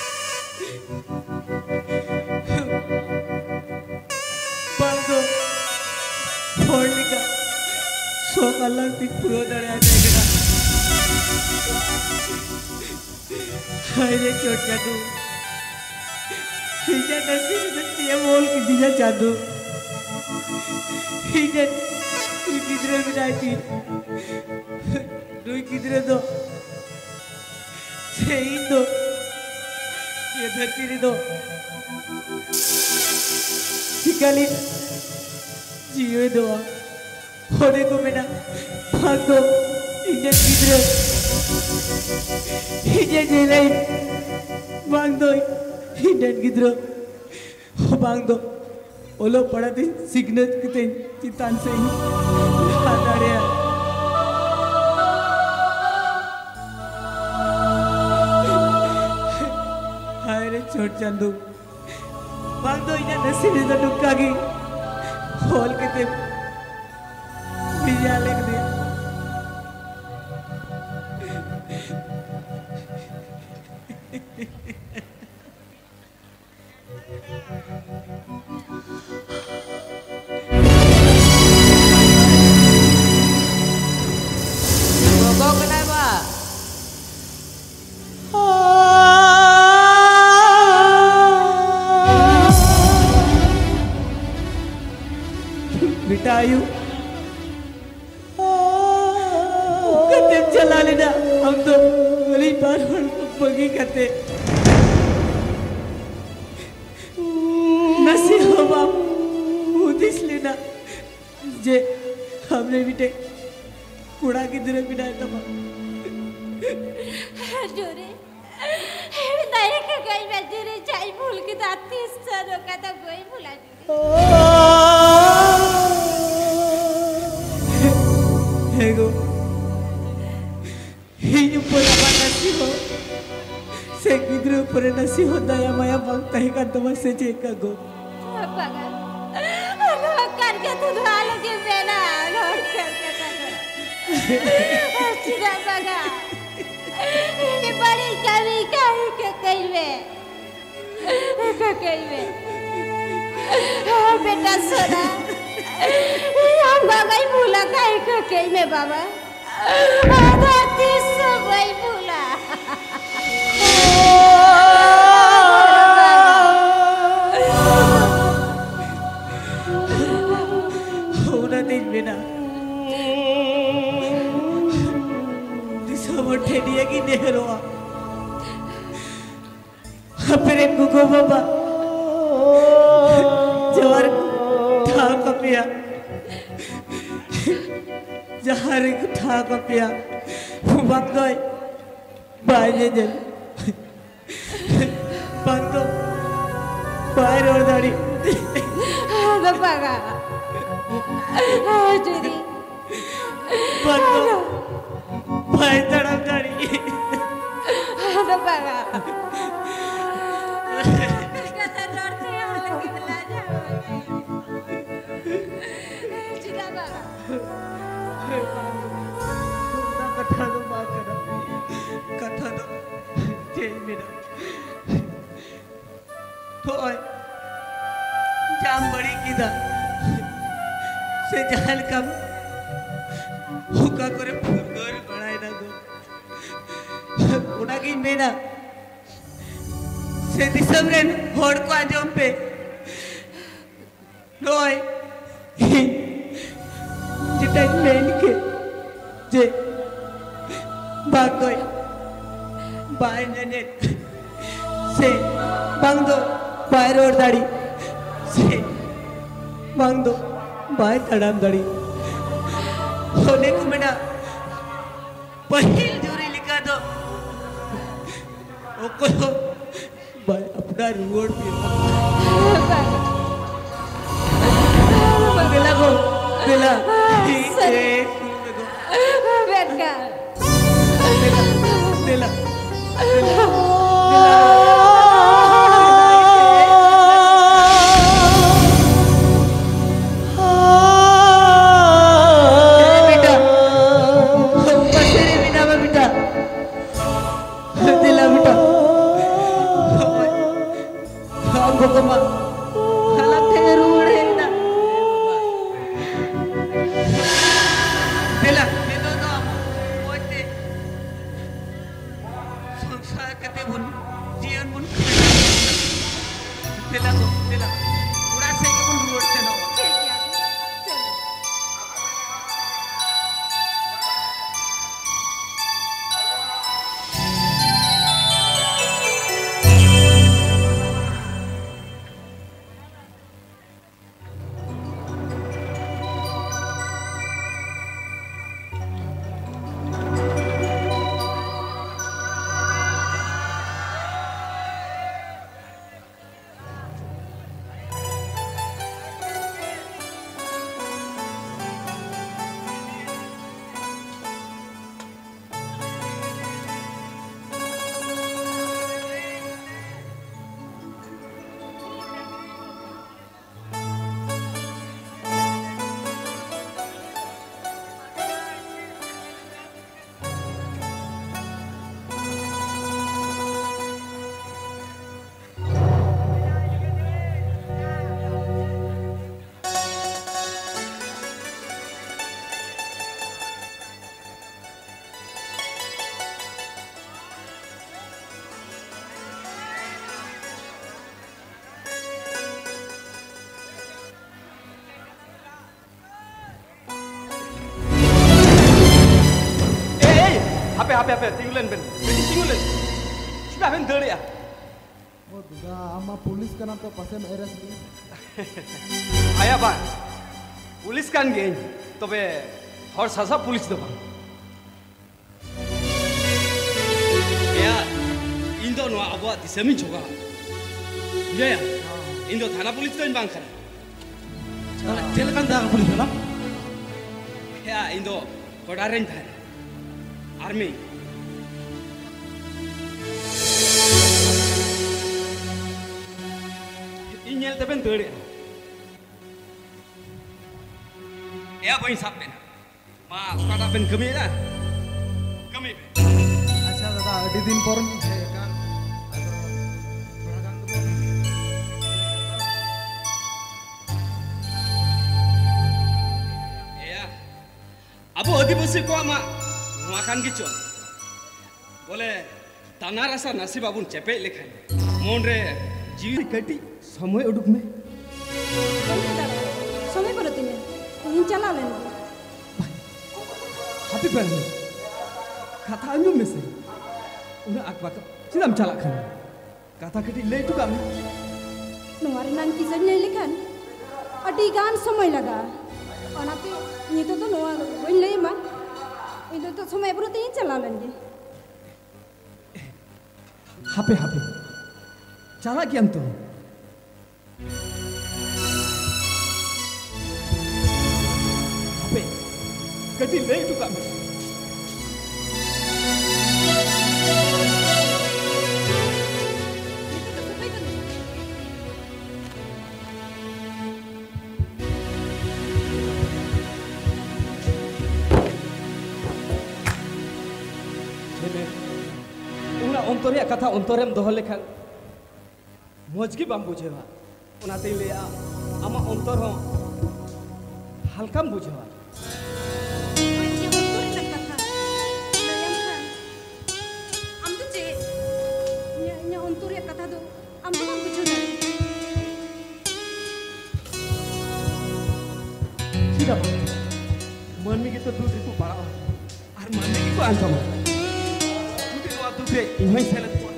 बांगो फोड़ने का सो कलर ती कुलो दड़े आए के ना हाय रे चोट जादू हिजा नसीब बच्चे बोल के दिया जादू हिजा तू किधरे बिनाई तू किधरे दो सही दो ये धरती रे दो चिकाली जीवे दो होने को मेरा भाग दो हिजा किधरे हिजा जेले भाग दो हिडन गिद्रो हो बांग दो ओलो पड़ा थी सिग्नल किते चितान से ही हादारे हाय रे छोट चंदू बांग दो इना नसीब से टुक्का की होल किते बिया लेक दे बेटा आयु कते चला लेना हम तो बड़ी बार बगी करते नसी हो बाप उदिस लेना जे हमने बेटे कूड़ा की तरह बिना तो जोरे दाई के गई मैं जोरे चाय भूल के दाती सरो का तो कोई भूला हेगो ही ऊपर नसी हो से किधर ऊपर नसी हो दया माया मांगता है का तुम से चेक गो पगा रोक करके तू ढाल के बेना रोक करके चिरा पगा ये बड़ी कवि कहीं के कहिवे बेटा सोना हम गई भूला कहीं के कहिवे बाबा आधाती सब गई भूला होना दिन बिना दिशा ठेडिया की नेहरोआ अपने गुगो बाबा जवार ठा कपिया जहारे ठा कपिया बात गए बाजे जल बंदो बाहर और दाढ़ी पगा जुरी बंदो भाई तड़प दाढ़ी पगा कथा दो बात करा कथा दो चेंज मेरा तो जाम बड़ी किदा से जाल कम हुका करे फुरगोर बनाए ना गो उड़ा की मेरा से दिसम रेन होड़ को आजम पे रोय जितना लेन के जे बाग गए बाय ने से बांग दो बाय रोड दाढ़ी से बांग दो बाय तड़ाम दाढ़ी होने को मेरा पहिल जोरी लिखा दो ओ को बाय अपना रोड पे बेला को बेला बेटा बेला hape tinggulen ben. Tinggulen. Sudah ben dere ya. Oh, duda ama pulis kana to pasem eres ni. Aya ba. Pulis kan ge. Tobe hor sasa pulis do ba. Ya, Indo no abwa disemi joga. Ya. Indo thana pulis to bang kan. Jel kan dah pulis na? Ya, Indo kodaren than. Army. Inyel teben dere. Ya boy sapen. Ma okada ben kami dah. Kami. Acha dada adi din por kan. Abu adi besi ko ama makan gitu. Boleh tanah rasa nasi babun cepet lekhan. Monre jiwi kati समय उड़ुक में. समय पर होती है. इन चला लेना. Happy birthday. Kata anjum में से. उन्हें आग बात चिदम चला खाना. Kata kati ले तो कम. नवारे नान की जगह लेखन. अड़ी गान समय लगा. अनाते ये तो नवा वही ले मां. ये तो समय पर होती है चला लेंगे. Happy. Cala kian tu. Happy. Kati le tu kami. Ontornya kata ontorem dohol lekhan mojgi bam bujewa onate leya ama ontor ho halkam bujewa ये ontor nak kata layang kan am tu je ये ontor ya kata tu am tu kan bujuk dah tidak manmi kita duduk itu para ar manmi itu ancam Inhoi salat pun.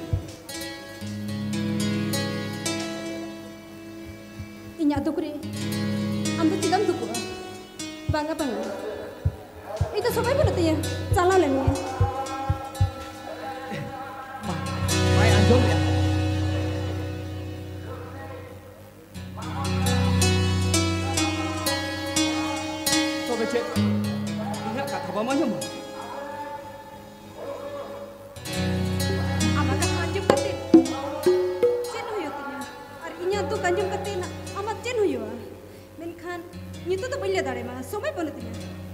Inya dukure, anda tidak duku, bangga. Itu sampai pun tu ya, cala lagi. Mai anjom ya. So becek, ingat kata bama nyom. Kanjung katina amat jen huyo menkan nyitu tu boleh dare mah somai boleh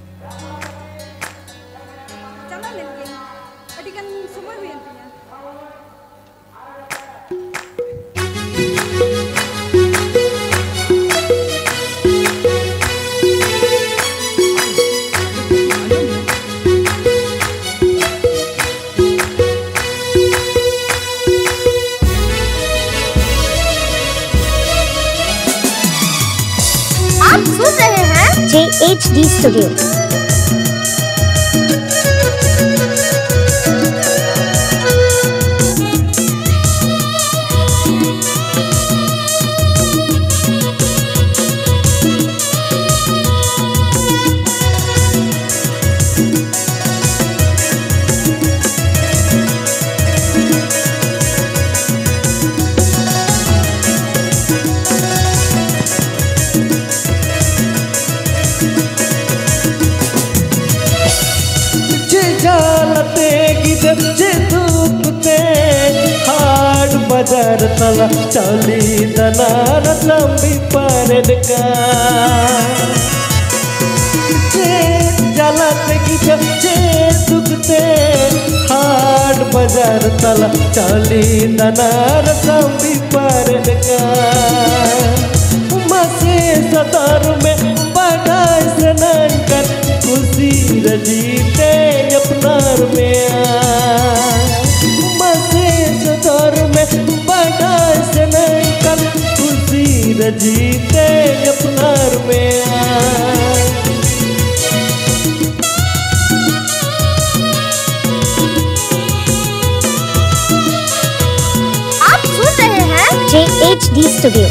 jalan lagi adikan somai huyo tinya JHD Studio. बाजार तला चली दनार लंबी परदका जलते की जबचे दुखते हाट बाजार तला चली दनार लंबी परदका मसे सतार में बढ़ाई सनन कर खुशी रजीते अपनार में सतार में बढ़ाई सनन कर खुशी रजीते अपनार में JHD Studio.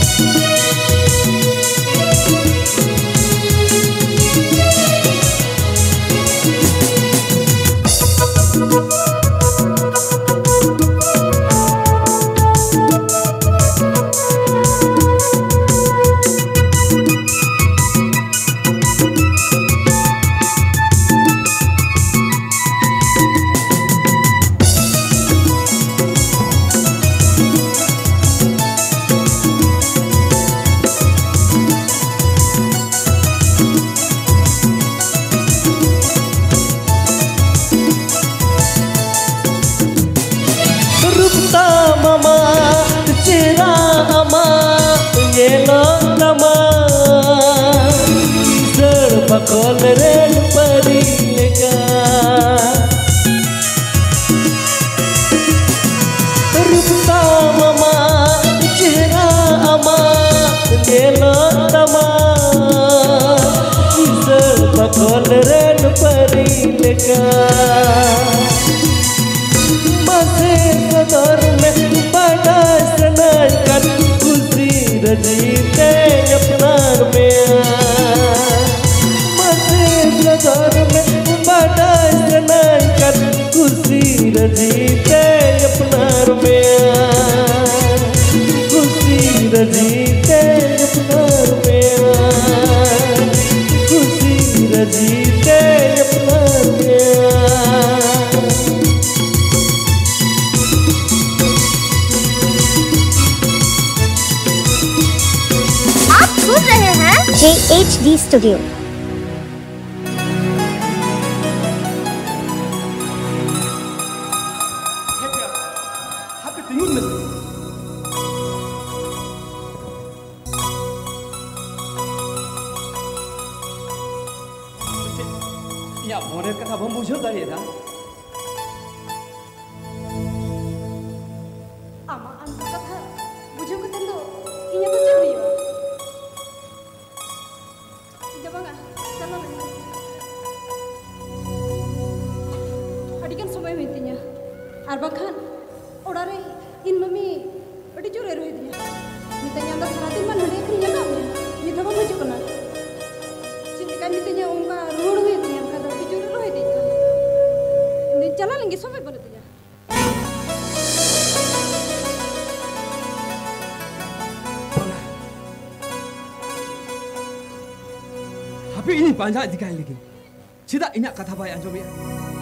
Bakol ren parileka Rupta mama chehra ama gelo tama Kisar bakol ren parileka Mase sadar mein bada sanaykan खुशी रजीते अपनार में घर में बड़ा सनाई कर खुशी रजीते अपनार में खुशी रजीते अपनार में खुशी रजीते अपनार में आप सुन रहे हैं JHD Studio. Tapi ini banyak dikai lagi. Cita ingat kata baik anjom ya.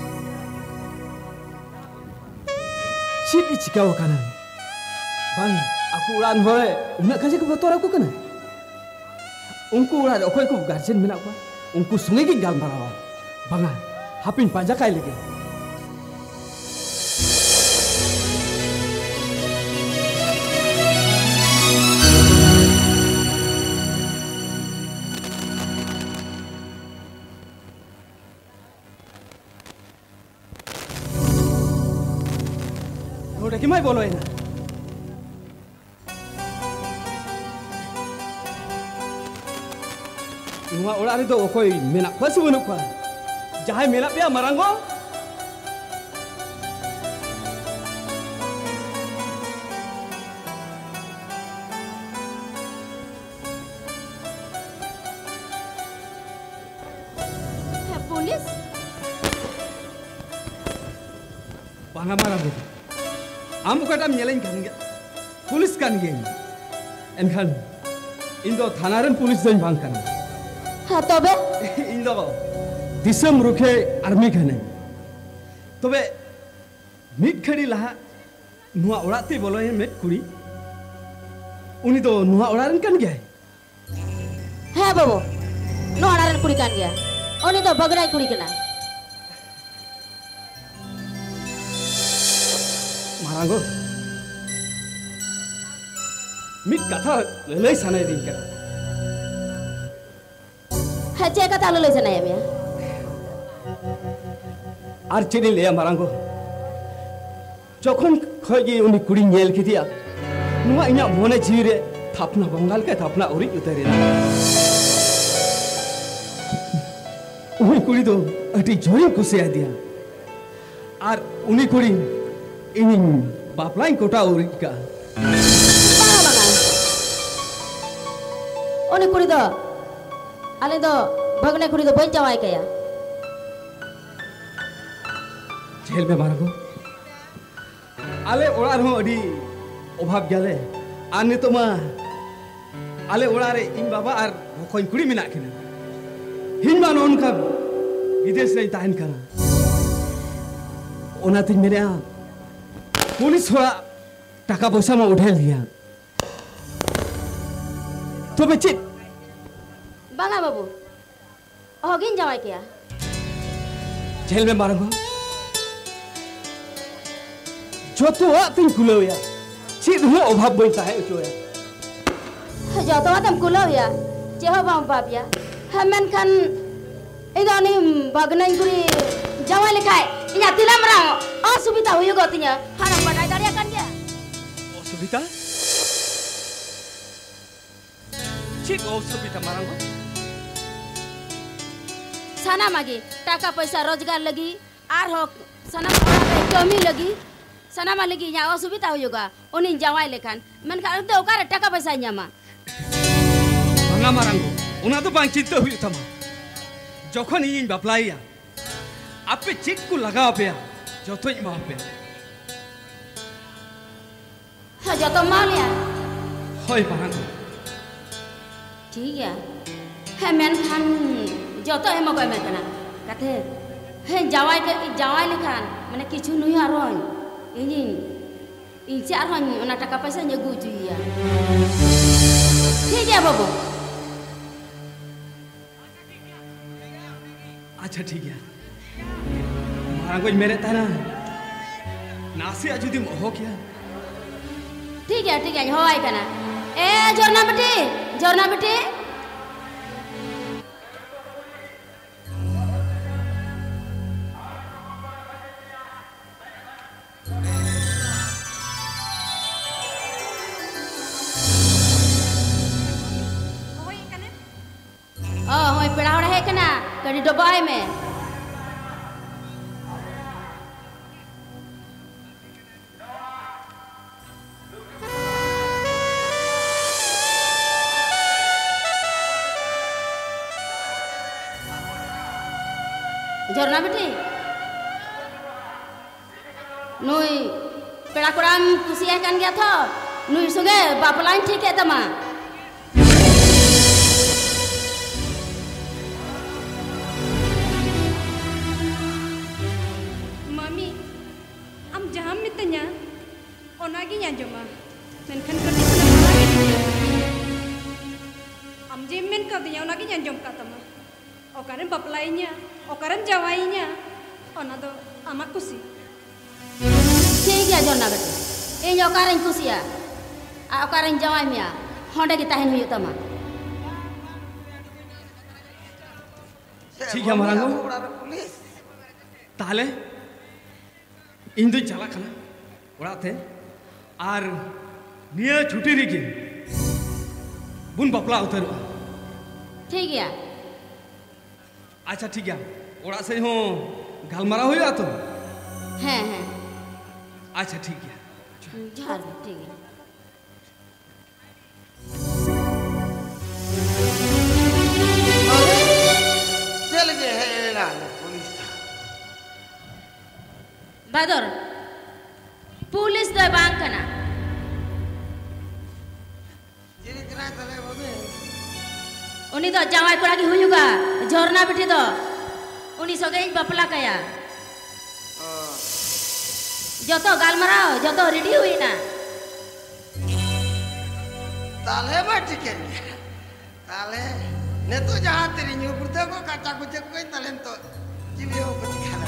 Cita cikau kanan. Bang, aku ulan hoy. Nak kasih kebetulan aku kena. Unku ulan aku garjen menak aku. Unku sungai ke gal marawa. Bang, hapin banyak kai lagi. Gimana bolo ini? Nua orang itu okoi menak pasti menuk pa. Jahai menak dia marango. Polis? Bangga marango. Am bukan nyelain kan gak, polis kan geng, enkan, Indo thanaran polis dan bang kan. Tobe? Indo, disam ruke army kan. Tobe, mid kari lah, nuah orang tu boleh mid kuri, uni to nuah orang kan gaya. Heh babu, nuah orang kuri kan gaya, uni to bagrai kuri kena. Marango, mid kata lelai sana din kan. Hece kata lelai sana ya biar. Arcini leya Marango. Jokon khagi uni kuri nyel kitia. Nuwa inya mone jire thapna bangal ke thapna uri utare. Uni kuri do ati jori kusiya dia. Ar uni kuri ini baplain kota uri ka. Banga banga. उन्हें कुड़ी दो आले दो भगने कुड़ी दो बन जावाई कया जेल में मारगो आले ओड़ा रहो अडी अभाव गयाले आर नितो मा आले ओड़ा रे इन बाबा आर कोई कुड़ी मिना किना हिन मा नोनका विदेश रे ताहन kana ओनाती मेरे पुलिस थोड़ा टाका पैसा में उठा लिया तो बच्चे बांगा बाबू होगिन जावाई क्या जेल में मारूंगा जो तो आतिम कुलो या चीज हो अभाव बोलता है जो या जो तो आतिम कुलो या जेहो बाम बाबिया हमें kan इदानी बागनाई गुरी जावाई लिखाए इन्हें तिलम रहा असुविधा हुई गोतिया हाना बनाई दारिया kan dia असुविधा चीज असुविधा मारूंगा साना मागी टाका पैसा रोजगार लगी आर हो साना कमी लगी साना मा लगी यहाँ असुविधा हुई उन्हीं जावाई लेखान मन का तो ओकार टाका पैसा न्यामा बंगा मारंगो उना तो बांग चिंता हुई तमा जोखन इन बापलाइया आपे चेक को लगा पे जो तो इमा पे हाँ जो तो मालिया होय मारंगो ठीक है मैन खान जो तो है मगो मैं कना कथे है जावाई लेखान मैंने किचु नुई आरोन इन से आरोन उना टाका पैसा न्यगु जुइया ठीक है बाबू अच्छा ठीक है मारंगो मेरे ताना नासे अजुदी हो क्या ठीक है हो आई कना ए जोरना बेटी होय पेड़ा उड़ा है कना कड़ी डबाई में जोरना बेटी नुई पेड़ा कोड़ाम कुसिया कन गया था नुई सुगे बापलाइन ठीक है तमा मम्मी हम जहाँ मितन्या ओनागी ᱧᱟᱸᱡᱚᱢᱟ मेनखान कदी हम जे मेन कदिया ओनागी ᱧᱟᱸᱡᱚᱢ का तमा ओकारेन बापलाइnya ओकारेन जावाइnya ओना दो आमा कुसी ठीक है जोरना बेटी इन ओकारेन कुसिया आ ओकारेन जावाई मिया होंडे की ताहन हुई तमा ठीक है मारंगो ताले इन दो चला खाना ओड़ा थे आर निया छुट्टी रिगी बुन बापला उतरवा ठीक है अच्छा ठीक है ओड़ा से हो गालमारा हुआ तो हैं अच्छा ठीक है झार ठीक है चल गए है ना पुलिस बादर पुलिस दो बांग कना जिरी करा तले बबे उन्हीं तो जावाई कोड़ा की हुईगा झोरना बेटी तो उन्हीं सोगे बापला कया जो तो गालमराओ जो तो रेडी हुई ना ताले में टिके ताले ने तो जहाँ तेरी न्यू बुर्दे को काटा कुछ कोई ताले तो जीवियो कुछ खाना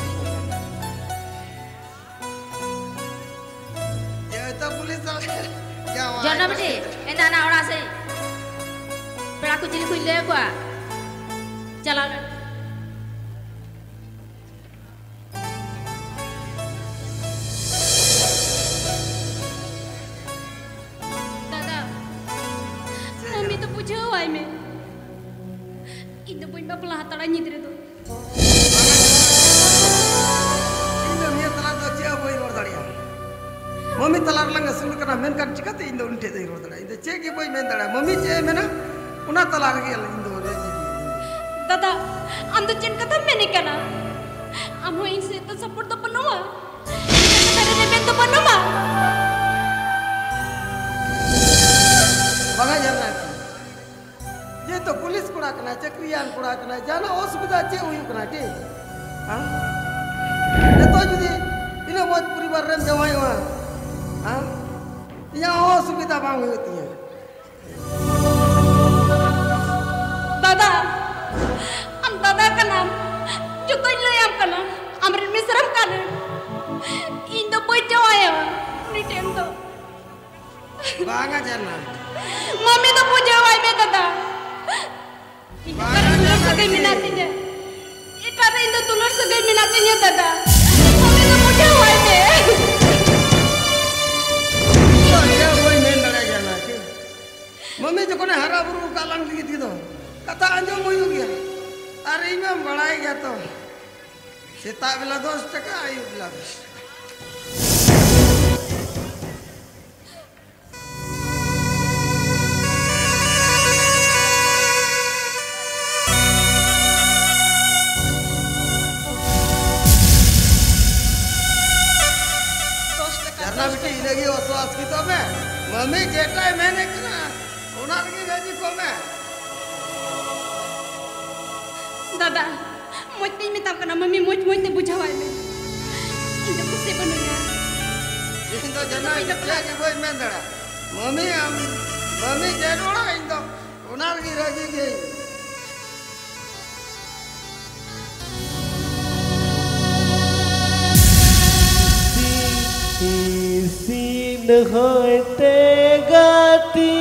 ये तो पुलिस वाले झोरना बेटी ए नाना ओड़ा से पेड़ा कुछ जिली कुछ ले को चला Pelah tara nyidre do. Indo miya tala do cia boy ror daria. Mami talar lang asul kana men kan cikate indo unte dei ror daria. Indo cie ki boy men daria. Mami cie mena उना तला लगे इन दो दादा आम तो chain कथा मैंने कहना आम हो इनसे तो सपोर्ट तो बनवा मेरे ने तो बनवा बगा जाना ये तो पुलिस कोड़ा कना चक्रियान कोड़ा कना जाना असुविधा चे हुई कना के हां ये तो जुदी इने मत परिवार रे जवाई हुआ हां यहाँ असुविधा बांग होती है दादा हम दादा का नाम जो तो इन लोग का नाम अमृत मिश्रम का नाम इन तो कोई जवाई है नहीं टेम तो बांगा जाना मम्मी तो पूछे हुआ है दादा तुलर सगई मिनाती है इतना तो इन तुलर सगई मिनाती है दादा मम्मी तो पूछे हुआ है तो ये वही नहीं लड़ा जाना के मम्मी जो कोने हरा बुरु कालंग लिखी थी तो कथा अंजो मोयू गया अरे में बढ़ाई गया तो सीता बिला 10 टका आयु बिला 10 लगी विश्वास की तो मैं मम्मी जेटा है मैंने कहा उनार की गजी को मैं दादा मुझे में तब करना मम्मी मुझ ते बुझावाई में इधर कुछ बनूंगा इन तो जना क्या के कोई मैं दड़ा मम्मी जेरोड़ा इन तो उनार की गजी गई सीन होते गाती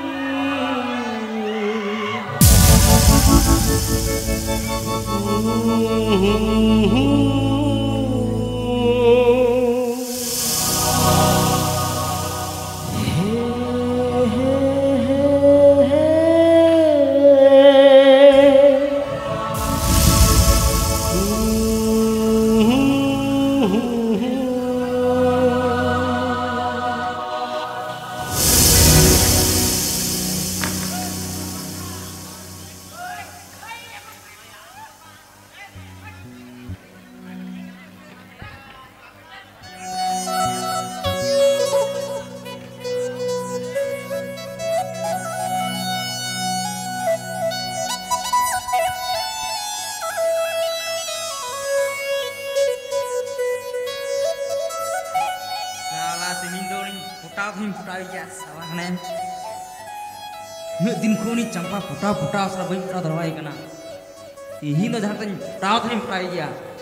दिन खोनी चंपा फुटा फुटा सा बई फुटा दरवाई कना यही तो जहां तक फुटाव थी फुटाई गया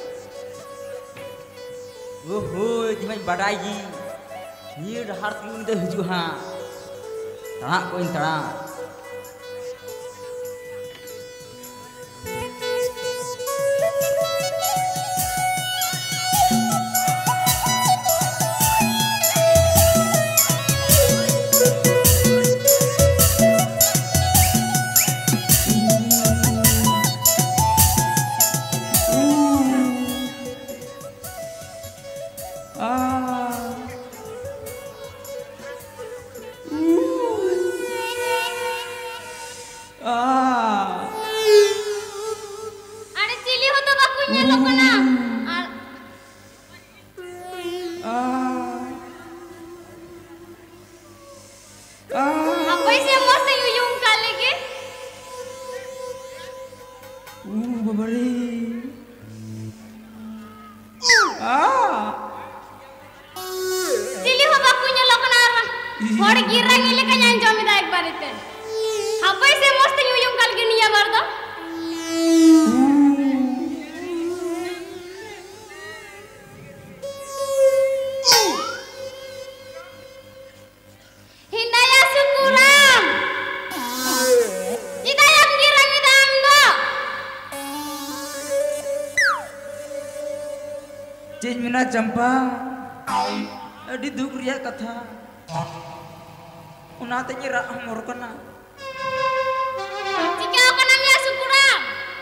ओहो दिमाग बड़ाई जी ये हर तीन दे हिजु हां तड़ा कोई तड़ा चंपा अड़ी दुख रिया कथा उनाते ये राह मोर कना चिकाओ कना मिया सुकुराम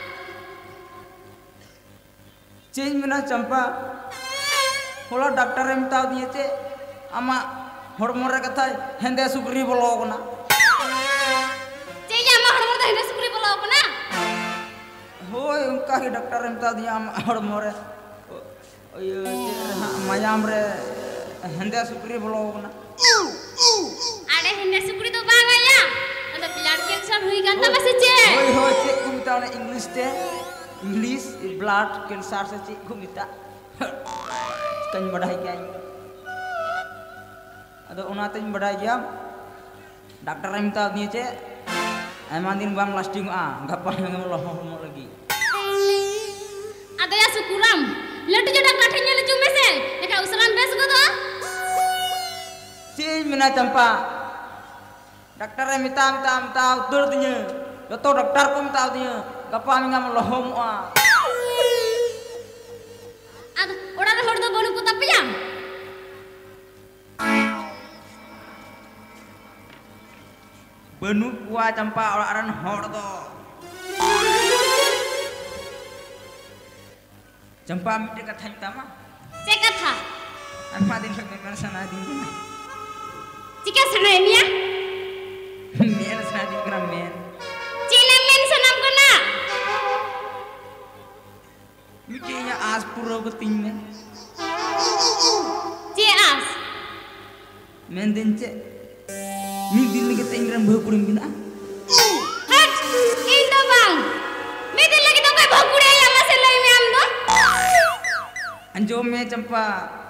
चेंज मिना चंपा होला डॉक्टर एम ताव दिए चे आमा हड़मो रे कथा हेंदे सुकरी बोलो कना चेंज आमा हड़मो होय उनका के डॉक्टर मता दिया हड़मो रे मायाम रे हंदे सुकरी बोलो ना अरे हिंदे सुकरी तो बांगया तो ब्लड कैंसर हुई गंदा बस चे होय होय चे को मिता इंग्लिश ते इंग्लिश ब्लड कैंसर से चे को मिता कहीं बढ़ाई क्या अदो उनाते बढ़ाई गया डॉक्टर मता दिए चे आयमा दिन बाम लास्टिंग गप्पा हड़मो लगी अदो या सुकुराम लटू जो डॉक्टर ठेन ले जुमे से देखा उसरान बेस को तो Cing mina campa, dokter minta utur tinya, jatuh dokter pun minta tinya, gapa minga melohom Aduh, orang dah hordo bolu kuta piang. Benu kuah campa orang hordo. Campa minta kata minta mah. Cek kata. Apa din pembenar sana din. Jika sana ini ya? Men sana din kena men. Cina men senam kena. Mikirnya as pura beting men. Cik as. Men din cek. Min din lagi tinggal berkurim bina. Hat, itu bang. Min din lagi tak kau berkurim yang masih lagi mi amdo. Anjo me campa.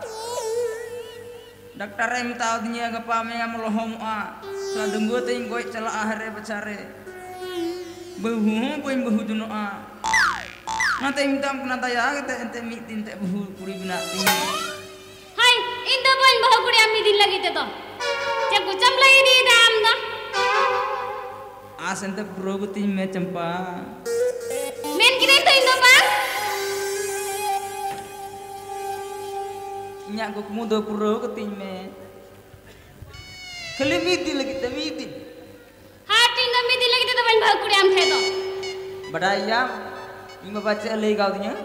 Dokter minta dia gapa me yang melohom Setelah denggo ting goi cala ahare bacare. Behu poin behu juno Nanti minta kena taya kita ente mitin te behu kuri bina ting. Hai, itu poin bahu kuri ami din lagi tu. Cek kucam lagi di dalam dah. Ente bro ting me campa. Men kira itu bang. Nyak gua muda pura keting me. Kali mitin lagi te mitin. Hati nggak mitin lagi tu poin bahu kuri am थे तो. Badaya, ini baca lagi kau tinya.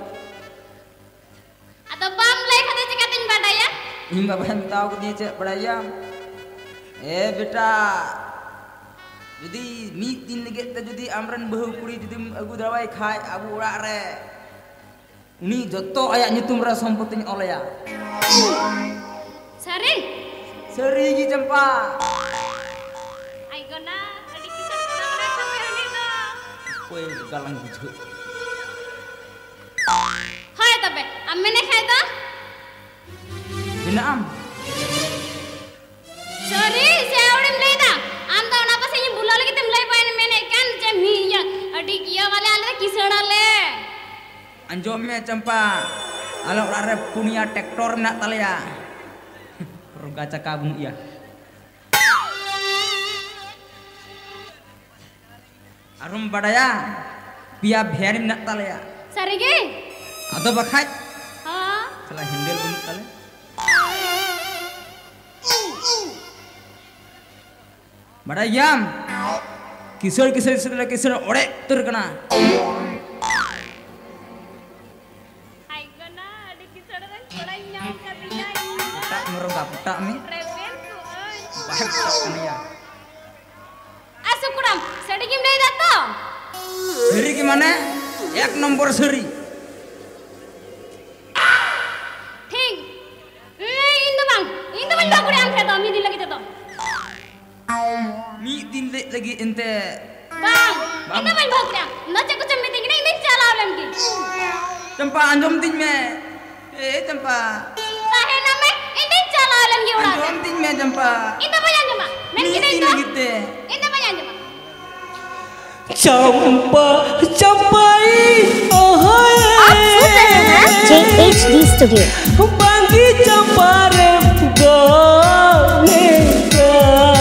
Atau bam lagi kata cekatin badaya. Ini bapak tahu dia cek badaya. Beta. Jadi mitin lagi te jadi amran bahu kuri jadi aku dawai khai abu urak re. Ini joto ayak nyutum ra sompotin oleh ya. Sari. Seri gi campa. Ai gona, tadi kisah kurang sampai hari tu. Kue galang bujuk. Hai tapi, amene khai tu? Bina am. Sorry, saya udah mulai dah. Am tahu apa sih yang bulan lagi temulai pain mene kan jami ya. Adik ya wale alre kisah ale. Anjom me campa. Alam rare punya traktor nak talia. Roga cakabung iya. Arum badaya. Pia biarin nak talia. Sarige? Atau bakai? Hah? Salah handle pun talia. Badayam. Kisor ore terkena. Putak mi. Bahak tak ya. Asuk kurang, sedikit mulai datang. Seri gimana? Ek nomor seri. Ting. Ini bang baku yang saya tahu, midin lagi tahu. Midin lagi ente. Bang, ini bang baku yang. Nanti aku cuma midin ini jalan lagi. Campa anjom ting me. Campa. Tahan nama. Anjom ting me campa. Itu apa yang cuma? Midin lagi te. Itu apa yang cuma? Champai आप सुन रहे हैं JHD studio. बांगी चंपा रे गाने का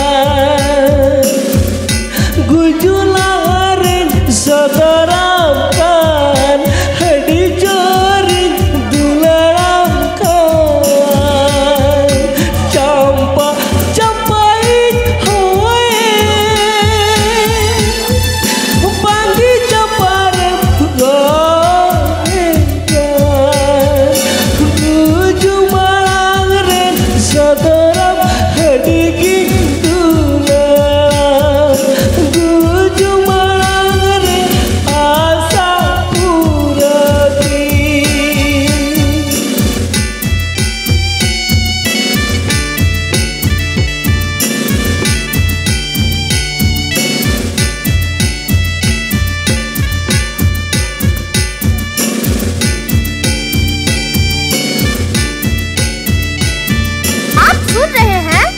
गुजुला रे सदराम kan hadi jori dularam kan campai hoye bangi campare gane kan tuju malang re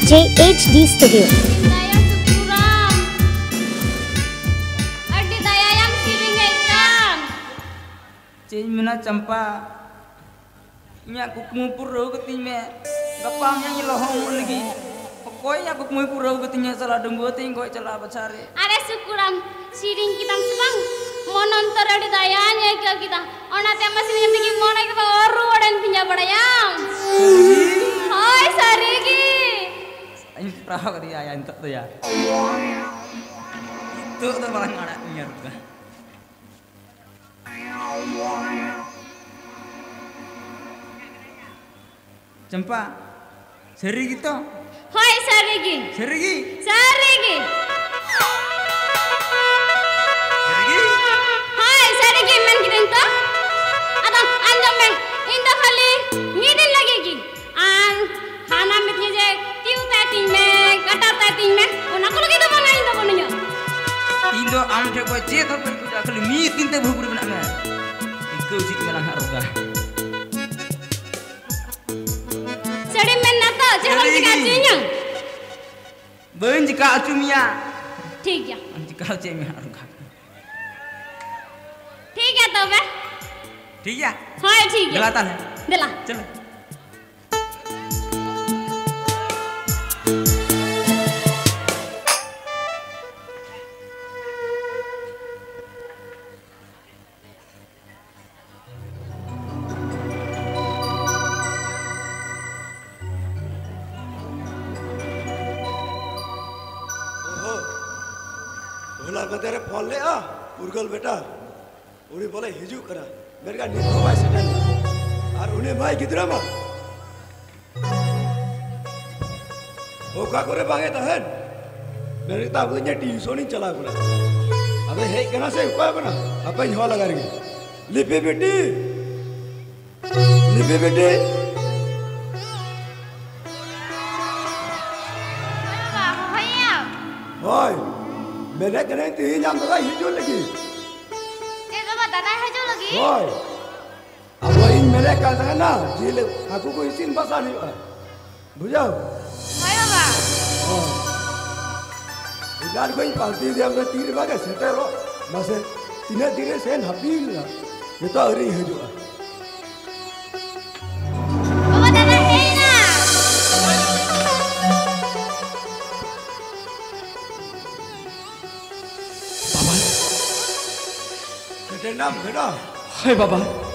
JHD Studio. Daya syukuram. Adi daya yang siringekan. Cing mina Campa. Nya kukmu purau ketinya. Gapam yang nyelohong lagi. Pokoknya kukmu purau ketinya salah denggo tinggo celah bacari. Ada syukuram. Siring kita sebang. Mau nonton adi dayanya ke kita. Ona tema siring tinggi mau naik ke oru dan pinjam badayang. Hai Sarigi. Ini perahu ke dia yang tuh ya. Itu tuh malah ngadaknya juga. Campa, seri gitu. Hai Sarigi. Serigi. Sarigi. Serigi. Hai Sarigi men kirim tuh. Atau anda men indah kali ngidin lagi ki. Hana mitnya je tiu tating me kata tating me. Onak lagi tuh mana indah punya. Indo amde ko ceto berkuda kali mitin teh buku benak me. Iku sih melang haruga. Seri men nata jangan dikasihnya. Ben jika acumia. ठीक है Jika acumia haruga. ठीक है तो बे ठीक है. हाँ ठीक है Gelatan ya. दिला Chalo. भोला बतेरे फोन ले आ उर्गल बेटा उन्हें बोले हिजू करा मेरे का नींद हो भाई सेटल और उन्हें भाई किधर मा वो का करे बागे तहन मेरे ताऊ ने ट्यूशन ही चला करा अबे हे कना से उपाय बना अपन झोला लगा रही लिपि बेटी होय मेरे कने तीन जाम तो हिजू लगी itu mah tanah hijau lagi होय अब वो इन मेरे का था ना जेल aku को इसिन बसा नहीं बुझाओ ayo bang इधर कोई पार्टी दे हमने तीर बागे सेटल हो बस तीन धीरे से हपील ना ये तो अरी है जो bawa tanah hina सेटल नाम बेटा हाय बाबा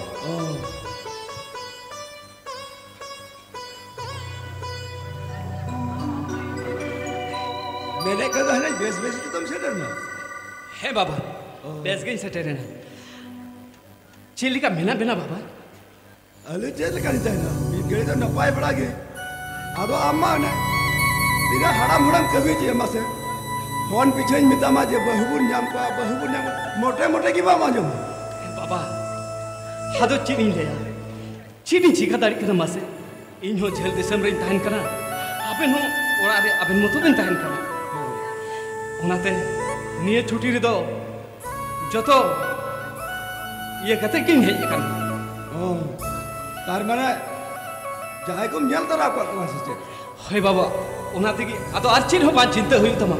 मैंने कहा है बेस बेस तो तुम सेटल ना है बाबा बेस गई सेटेरे ना चिल्ली का मेना बेना बाबा अले जेल कर देता है ना बीत गए तो नपाए पड़ा गए अब अम्मा ने तेरा हड़ा मुड़म कभी जी अम्मा से फोन पीछे मिता माजे बहुबुर नाम मोटे मोटे की बात माजो बाबा हादो चिनी ले चिनी चिका दाड़ी कना मासे इन हो झेल दिसम रे ताहन कना अबेन हो ओरा रे अबेन मतो बेन ताहन कना ओनाते निये छुट्टी रे दो जतो ये कते किन है ये कना तार माने जाय को नेल तरा को कमा से हाय बाबा ओनाते की आदो आरचिन हो बान चिंता हुई तमा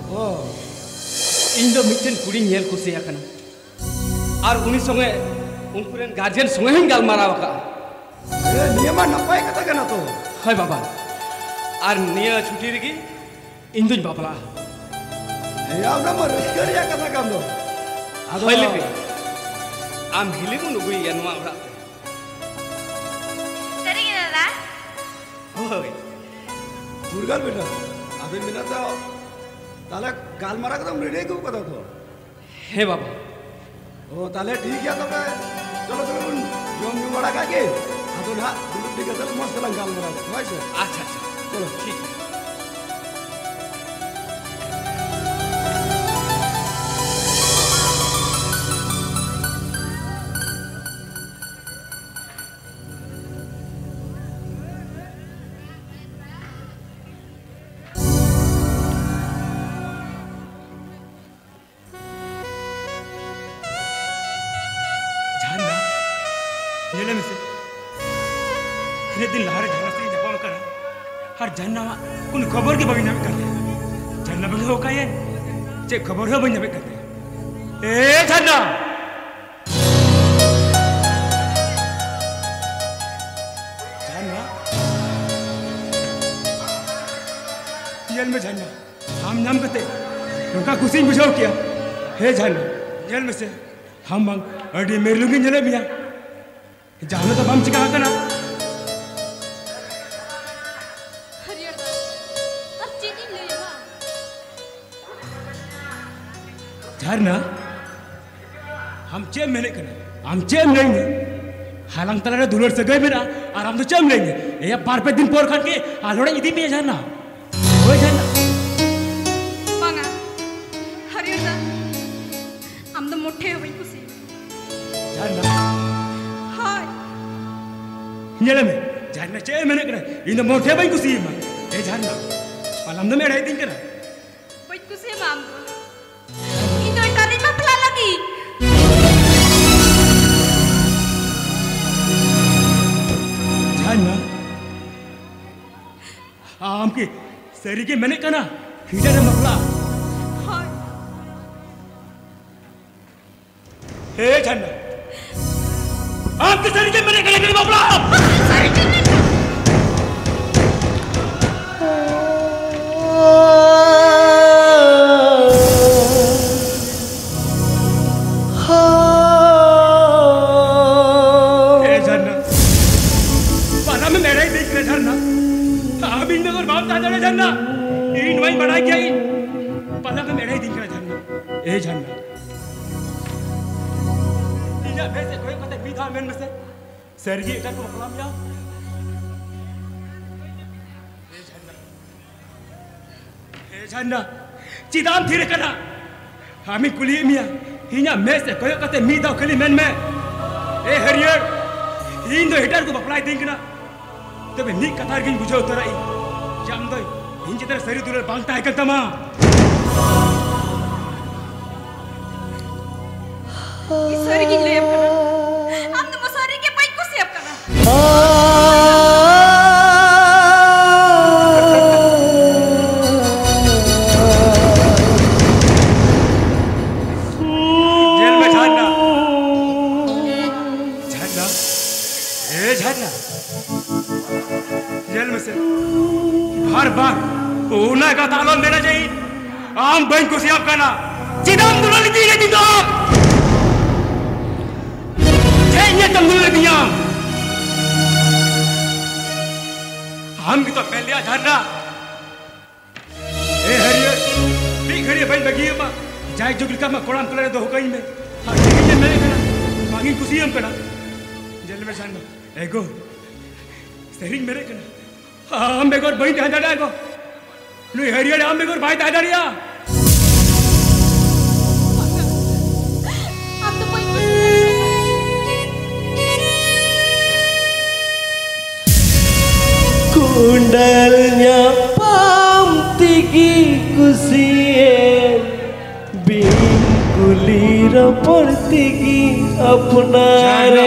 इन दो मिटन कुड़ी नेल कुसिया कना और उनी संगे उनकुरेन गार्जियन संगे हम गालमाराव का ए नियमा नपाय कथा कना तो हाय बाबा और निया छुट्टी रगी इंदुन बाबला ए आव ना मर करिया कथा काम दो हाय लेबे आम हिलिमु नुगुई यानवा उरा seri kita dah होय दुर्गल बेटा अबे मिला तो ताले गाल मारा कदम रेडी को कथा तो हे बाबा ओ ताले ठीक है तो चलो चलो जोम जोम बड़ा का के आतो ना ठीक है चलो मस्त लंग गाल मारा भाई से अच्छा अच्छा चलो ठीक है दिन लहर झरना से जपा कर हर जानना कुन खबर के बगी नाम करते जानना बगी हो का ये चे खबर हो बगी नाम करते ए जानना जानना जेल में जानना हम नाम करते उनका खुशी बुझाओ किया हे जानना जेल में से हम मंग अड़ी मेरे लुंगी जले मिया जानो तो बम चिका करना झरना हम चेम में नहीं करना हम चेम लेंगे हालांकि तलारे दुलर से गए बिना और हम तो चेम लेंगे ये बार पे दिन पोर खान के हालोड़े इधी में झरना वो झरना बांगा हरियर दा हम तो मोटे हो गई कुसी झरना हाय निले में झरना चेम में नहीं करना इन मोटे भाई कुसी में ये झरना और हम तो मेरा दिन करना भाई कुसी माम जानना आम के सरी के मैंने कहा हीटर है मफला हे जानना आपके सरी के मैंने कहा मेरे मफला झरना इन वही बड़ा क्या इन पला में मेरा ही दिख रहा झरना ए झरना तीजा वैसे कोई पता बीधा में से सरगी इधर को बकलाम या ए झरना चिदाम थी रखना हमें कुली मिया हिना में से कोई पता मीदा खली में ए हरियर इन दो हिटर को बकलाई दिखना तबे नी कतार गिन बुझो तोरा जम दो इन जिधर सरी दुलर बांगता है करता माँ इस सरी की ले अब करना हम तो मसारी के पाइप को सेव करना जेल में झरना झरना ए झरना जेल में से हर बार उन्हें का तालों देना चाहिए आम बैंक को सियाब करना चिदाम दुला ली थी चिदाम चाहिए तम दुला दिया हम की तो पहले आ झरना ए हरियर भी घड़ी बैंक बगी मां जाए जो बिल्का में कोड़ाम कलर दो कहीं में हाँ ठीक है मैंने करना मांगी कुछ ही हम करना जेल में झरना एगो सही मेरे करना हम बेगोर बही दादा डाको नु हरियर हम बेगोर भाई दादा रिया हम तो कोई कुंडलnya pam tigi kusiye bingkulir portigi apnare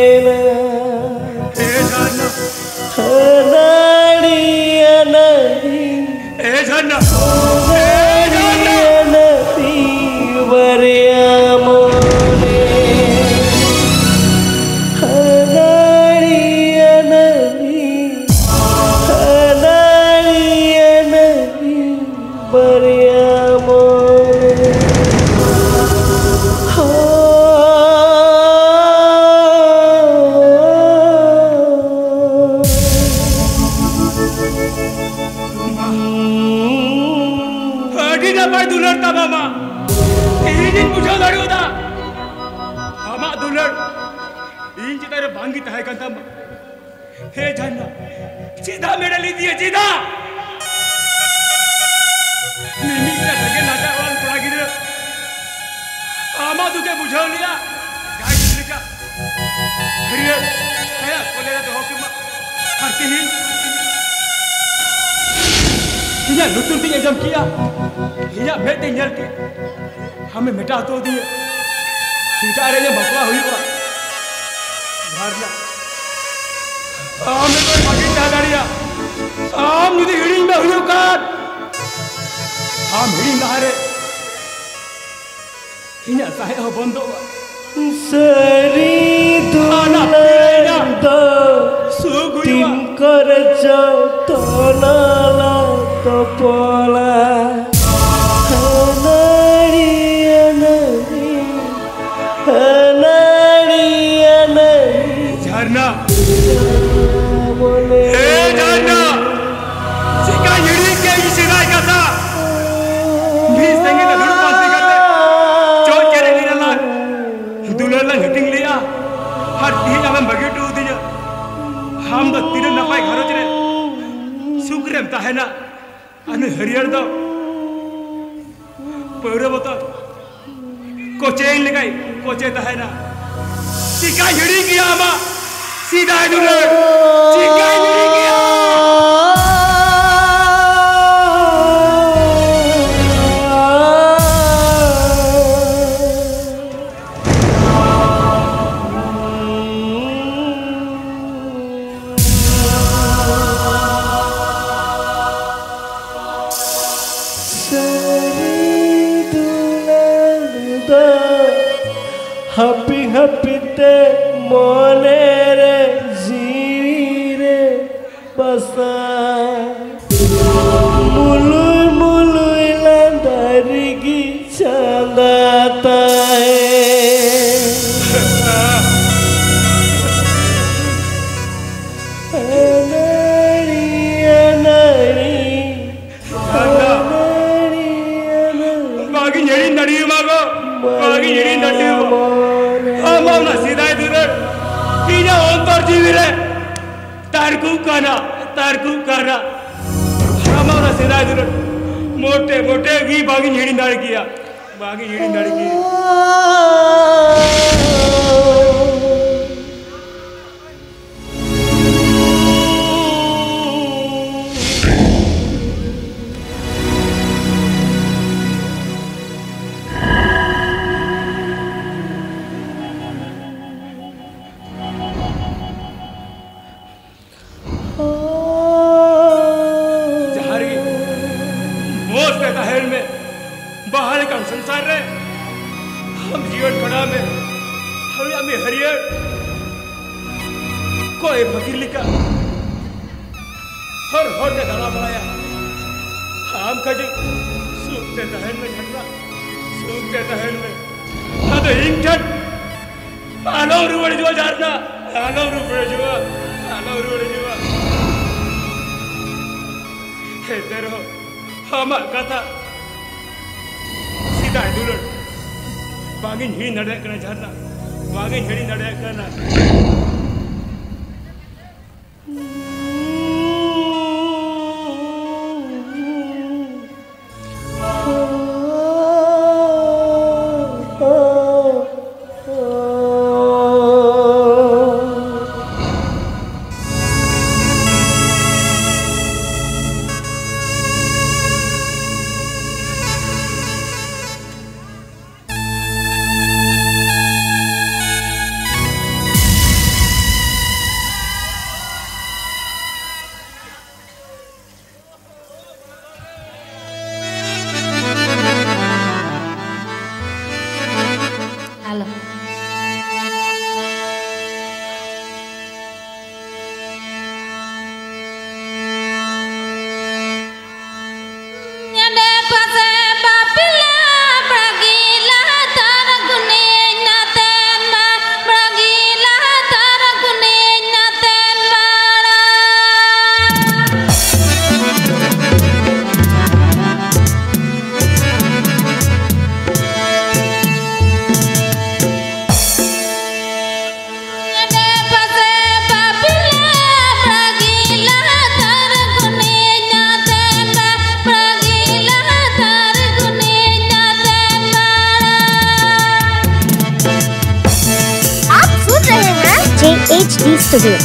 हे झरना सीधा मेरे ली दिए सीधा निमी का लगे नाटा वाल पड़ा गिरे आमा दुके बुझाओ लिया गाय किसने का हरियर है कोलेरा तो होके मा हरती ही हिया लुटुन ती एग्जाम किया हिया बेटे नियल के हमें मिटा तो दिए सीधा रे ये मसला हुई हुआ झरना हमें कोई बाकी दादारिया आम जुदी हिड़ी में हुई कान आम हिड़ी नारे इन्हें साहे हो बंदो सरी दुलार दो तिनकर चतनाला तपला हनारी झरना ए झरना सिका हिड़ी के इशिराय कथा भी संगे न धुड़ पांती करते चो चेरे निरला दुलला हिटिंग लिया हर तीन हम बगेटू दिया हम तो तीन नपाय घरो चले सुग्रेम ताहेना अने हरियर दो पौरे बता कोचे लगाई कोचे ताहेना सिका हिड़ी किया आमा सीधा दुलर सिका हिड़ी किया happy happy te mone re jiri re basa mului mului landari gi chandata bagi nyeri nadi mago bagi nyeri nadi amam sidai durar ina ontor jivire tarku kana amam sidai durar mote mote gi bagi nyeri nadi kiya bagi nyeri nadi kiya बाहर का संसार रे हम जीवन खड़ा में हमें हरियर कोई फकीर लिखा हर ने दाना बनाया हम का जो सूखते दहन में झटना सूखते दहन में हाँ तो इंटन आलो रुपड़ जो जाना आलो रुपड़ जो हे तेरो हम कथा दुलर बागिन ही नड़े करना झरना बागिन हिड़ी नड़े करना HD Studio.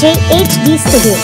JHD Studio.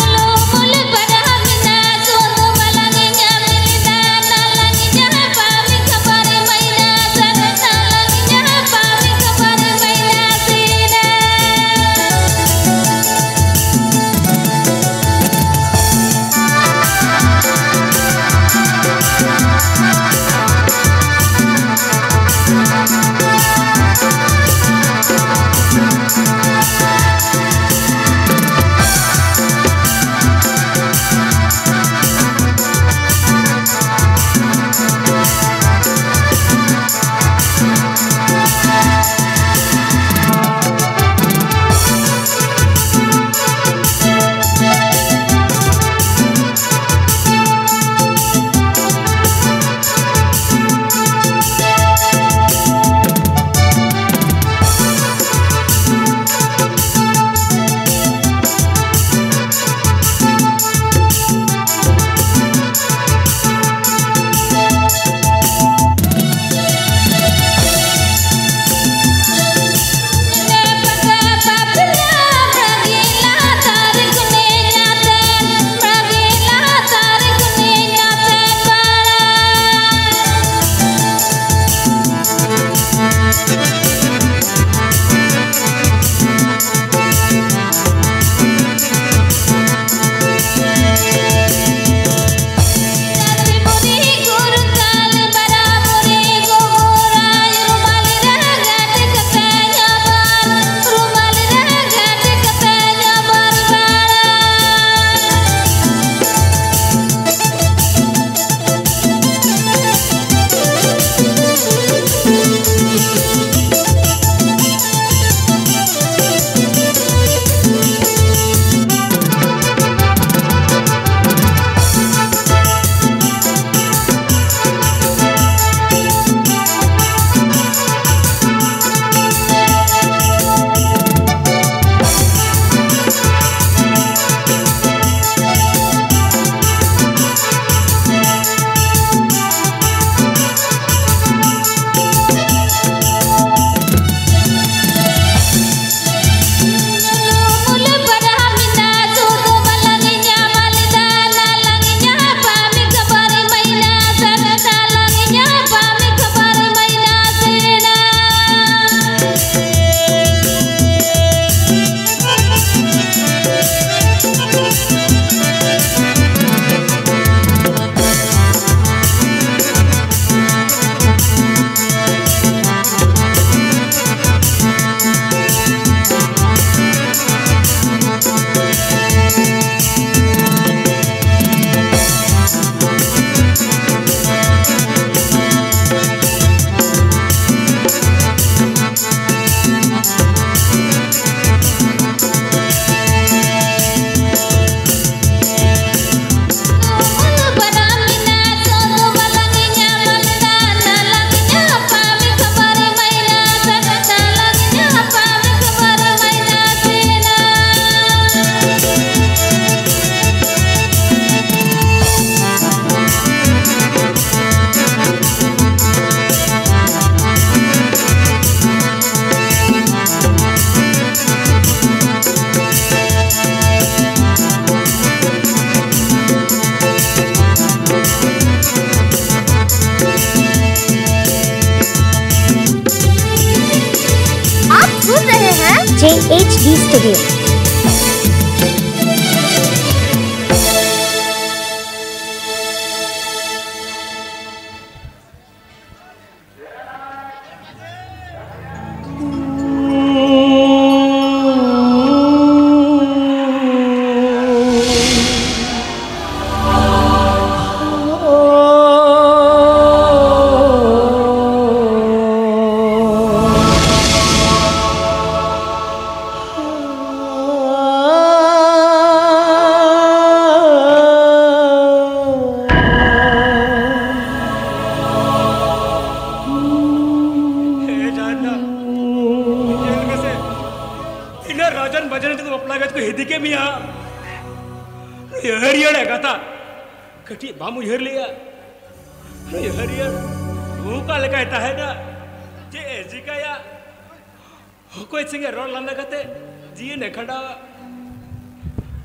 JHD Studio.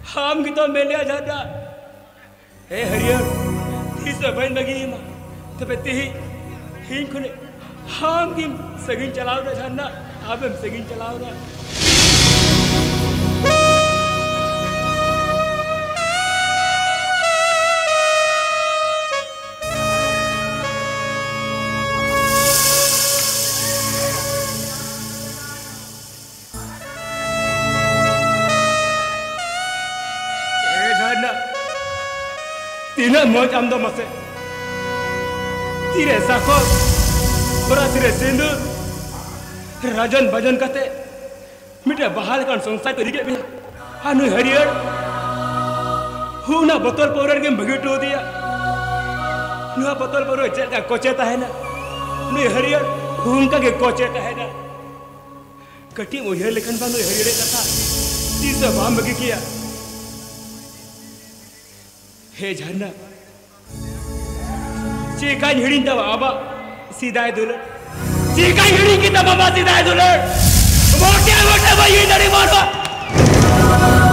हम gitu melia jada. Harian, tisa bain bagi ma. Tapi tihi, hin kune, ham kim segin chalau dah jana, abem segin chalau dah. Tina moj amdo mase. Tire sako, ora tire sendu. Rajan bajan kate. Mita bahal kan songsai tadi ke bila. Anu harian. Huna botol powder ke begitu dia. Nuha botol powder cek ka koce tahena. Nu harian hunka ke koce tahena. Kati moye lekan banu harian kata. Tisa bam bagi kia. Hey Jhanna, cikai hirin tawa aba sidai dulu. Cikai hirin kita baba sidai dulu. Mote bayi dari mana?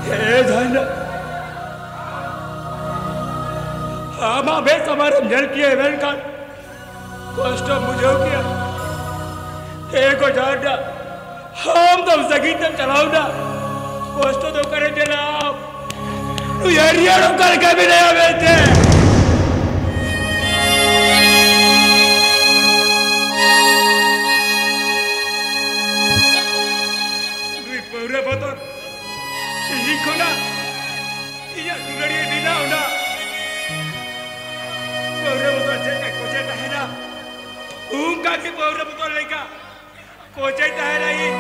हे जाना आमा base हमारे जल किए well का कष्ट मुझे किया एक को जाना हम तो सगी तक चलाऊंगा कष्ट तो करे देना तू यारियां कर के भी नहीं बेटे तू पूरे बता ये कोना ये दुनिया दीना होना पूरे बता चेक कोचे है ना उनका की पूरे बता लेगा कोचे है नहीं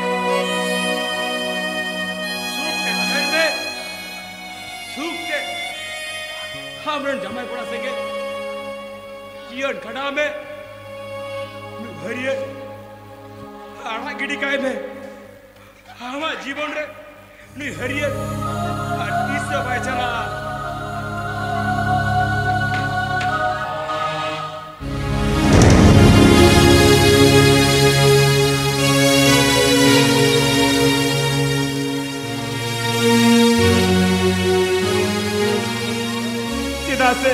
सूखे हमरन जमाई पड़ा सके कियन खड़ा में भरिए आड़ा गिड़ी काय में हवा जीवन रे नी हरिए अतीस बाय चला से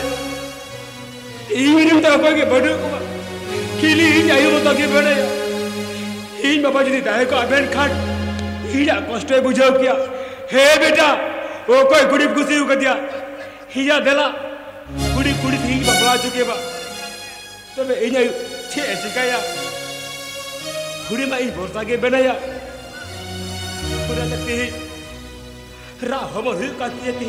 इन तो के बड़े को खिली जायो तो के बड़े इन बाबा जी दाय को अबेन खाट हिया कष्ट बुझाओ किया हे बेटा ओ कोई गुड़ी खुशी हो दिया हिया देला गुड़ी गुड़ी थी बबला चुके बा तो मैं इन छे सिकाया गुड़ी में भरोसा के बनाया पूरा करते रा हम हिल काती थी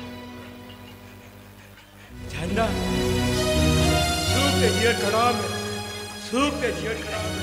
झंडा सूख के जीवन खड़ा में सूख के जीवन खड़ा में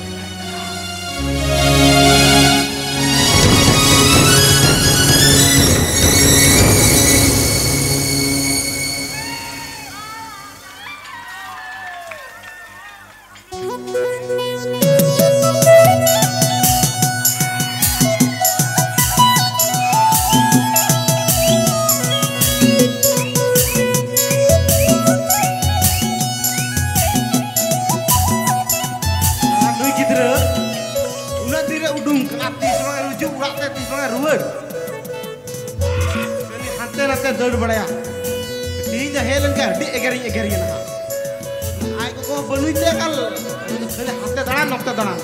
दौड़ बड़ाया तीन हेलन का डी एगरी ना आई को बनुते कल खाली हाथे दाड़ा नक्ता दाड़ा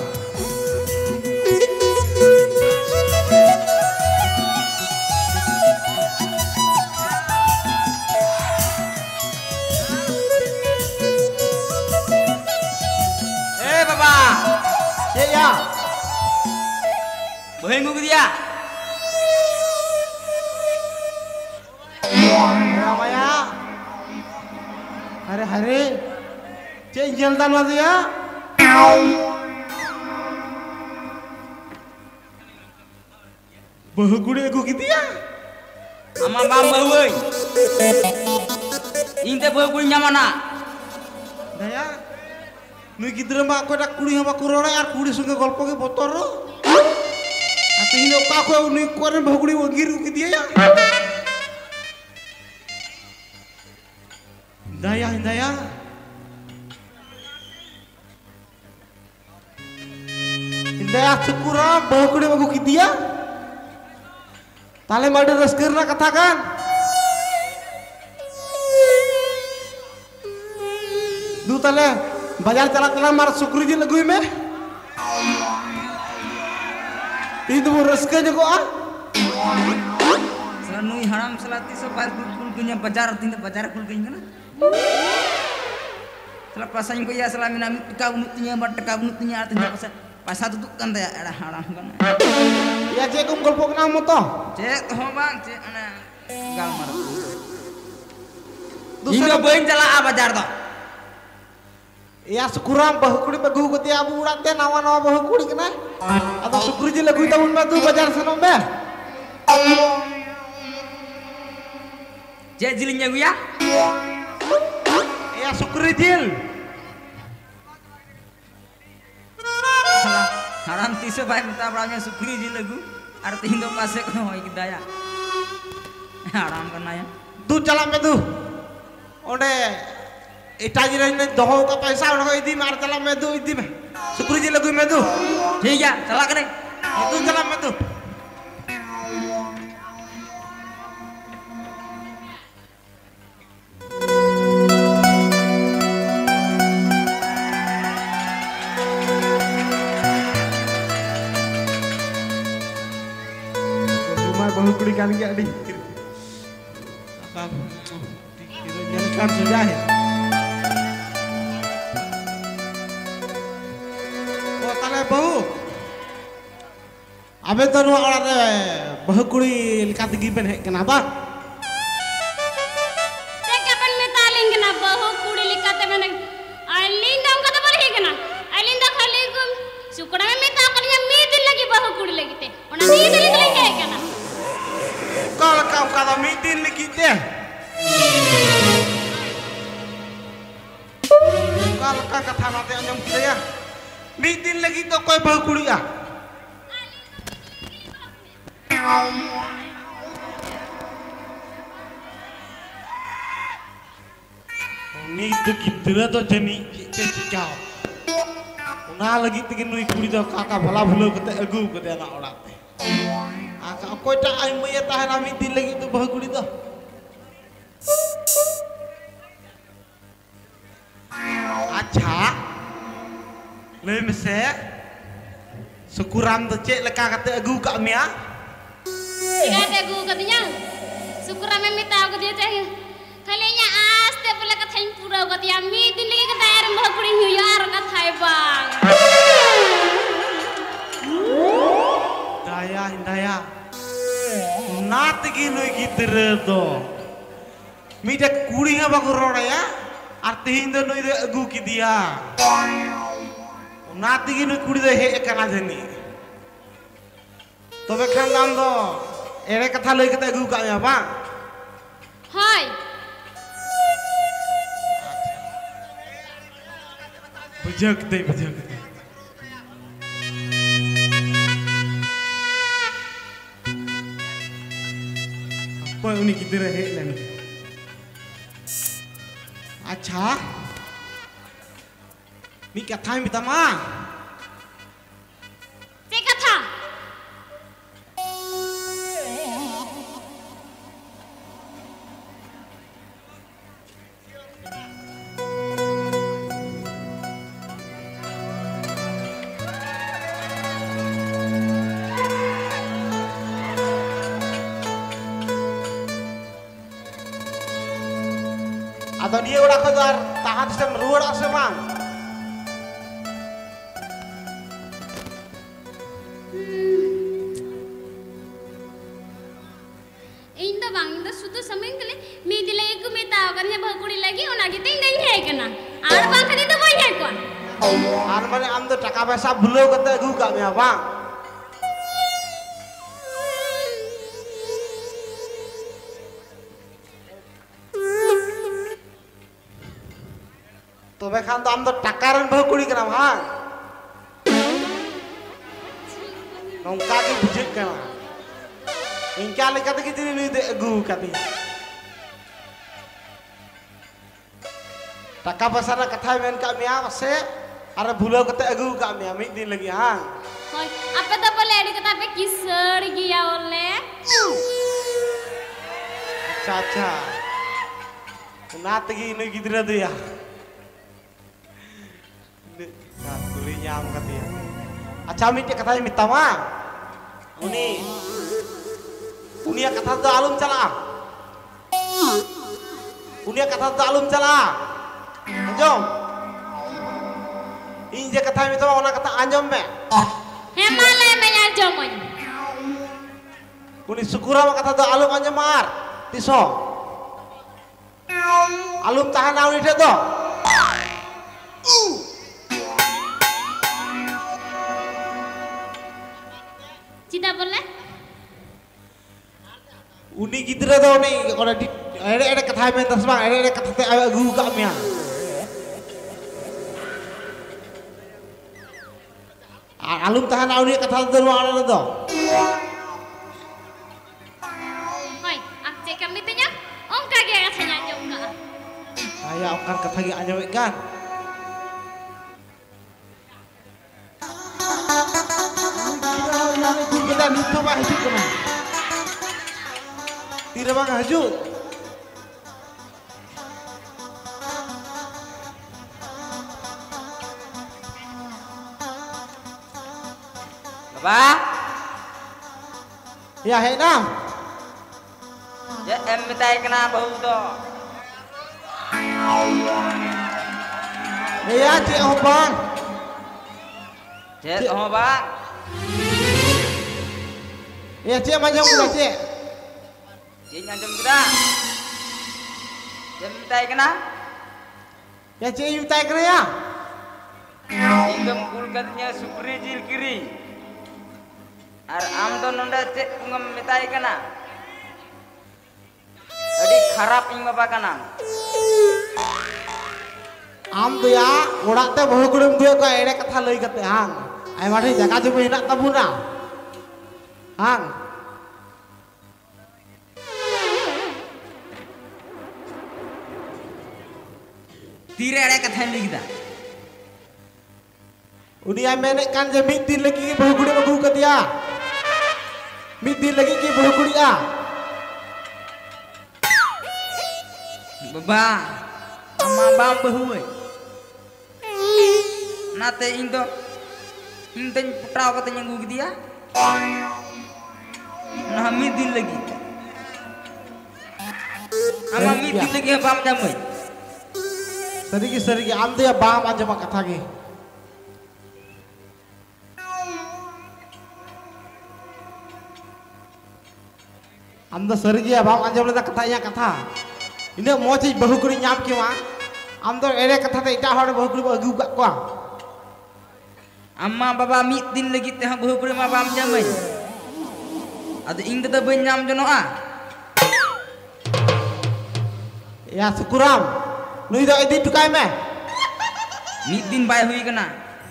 ए बाबा ये या बहन मुक दिया रामाया अरे हरे चे जलदान वादिया बहुगुड़े को कितिया ama bam bahuy inte bahuy nyamana daya nui gidra ma ko dak kuri hama kurora ar kuri sunge golpo ke botor ro ati hino ka ko nui ko ren bahuguri wangir ko kitia ya daya Hindaya syukura bahuguri bagu kitia Tale madu raskerna katakan Du tale bajar cala mar sukri ji lagui me Itu rasker jago ah Nui haram selati so par kul punya bajar tinda bajar kul gini kana Sela pasang ko ya selami nami teka unutnya bar teka unutnya artinya pasal tutuk kan ya ada haram kan ya cek kum golpok na mo to cek ho bang cek ana gal mar Hingga bain cala a bajar to ya syukuram bahukuri bagu ko ti abu urat te nawa bahukuri kana ado syukuri ji lagu taun ma tu bajar sanom be Cek jilingnya gue ya? Ya syukuri jil. Haram tisu baik minta berangnya syukuri jil lagu. Artinya dong pasek hoi kita ya. Haram kena ya. Tu calam itu. Ode ita jiran doho ka paisa ono idi mar calam itu idi me. Syukuri jil lagu me tu. Iya, salah kene. Itu calam itu. kan gak di kan sudah ya oh tale bahu abe to nuwa orat re bahu kuri lika tegi ben hek kena bang te kapan metaling kena bahu kuri lika te men alin dam kata bari he kena alin da khali kum sukura me meta kalinya me din lagi bahu kuri lagi te ona di din lagi he kena kalau kau kata me din lagi te kalau kau kata nanti anjam kita ya me din lagi to koi bahu kuri ya ni itu kita tu jadi cekau. Una lagi tikin nui kuri tu kakak bala bulu kata agu kata anak orang. Akak kau tak aim maya tahan amit din lagi tu bah kuri tu. Acha, lebih mesra. Syukuran tu cek leka kata agu kat Mia. Tidak ada gu katanya. Syukuran me meta aku dia cek. Kalinya aste pula kathain pura katanya mi din lagi kata air bah kuri hiu yar kathai bang. Daya. Nat gini gidre do. Mi dak kuri nga baku roda ya. Artihin do nui de agu kidia. Nat gini kuri de he ekana jeni. Tobe khan dam do. Ere katha loi kata agu ka ya bang. Hai. Bujak deh. Apa ini kita rehat lagi? Acha, ni kata yang minta mah. Cek kata. Atau dia udah keluar tahan sistem ruar asemang. Indah bang, indah sudah sameng kali. Midi lagi ku meta agarnya bahkuri lagi, ona kita indah ini kena. Ar bang kali itu boy hai kon. Ar mana am tu taka paisa belum kata gu kak mia bang. Tobe khan to am to takaran bahu kuri kena bang. Nongka ke bujik kena. Ingka leka te kitini nui de agu kati. Taka pasana kathai men kak mia mase ara bulau kata agu kak mia mid din lagi hang. Hoi, apa tu boleh ada kata apa kisar gaya oleh? Caca. Kenapa lagi nui gidra tu ya? Kuli nyam katanya. Acha mit katanya minta mah. Uni kata tu alum cala. Uni kata tu alum cala. Anjom. Inje kata minta mah ona kata anjom me. Hemale me anjom on. Uni syukura mah kata tu alum anjom mar. Tiso. Alum tahan awi dia tu. Cita boleh? Uni gidra do ni kalau di ada kata main tas bang ada kata te agu kami ya. Alum tahan uni kata tu mana tu? Hoi, ak cek kami tu nya, ongka gaya katanya anjom ka. Ayah akan kata gaya anjom kan? Kita itu mah hidup kena. Tidak bang hajut. Bapak, Ya hei nam. Ya em mitai kena bau to. Iya cik oh bang. Cik oh bang. Iya cik macam mana cik? Cik nyajam kita. Cik mitai kena. Ya cik mitai kena ya. Ingem kulkatnya supri jil kiri. Ar am to nonda cik ungem mitai kena. Adi kharap ing bapa kana. Am tu ya orak te bahu kudum tu ko ere katha lei kate hang. Ai mari jaga jumi hinak tabuna. Hang. Tire ere katha lei kita. Uni ai menek kan je mid din lagi bahu kudum agu katia. Mid din lagi ki bahu kudia. Baba, ama bam bahu. Nate indo inteng putraw katanya gua dia. Nah mid din lagi. Ama mid din lagi bam jamai. Serigi am tu ya bam anjama katha ge. Am tu serigi ya bam anjam leda katanya katha. Ina mochi bahu kuri nyam ki ma. Am tu ere katha te ita hor bahu kuri agu kat ko. Amma baba mid din lagi teh bahu kuri ma bam jamai. Adu ing kata benyam jono a. Ya syukuram. Nui do edit tukai me. Mid din bai hui kana.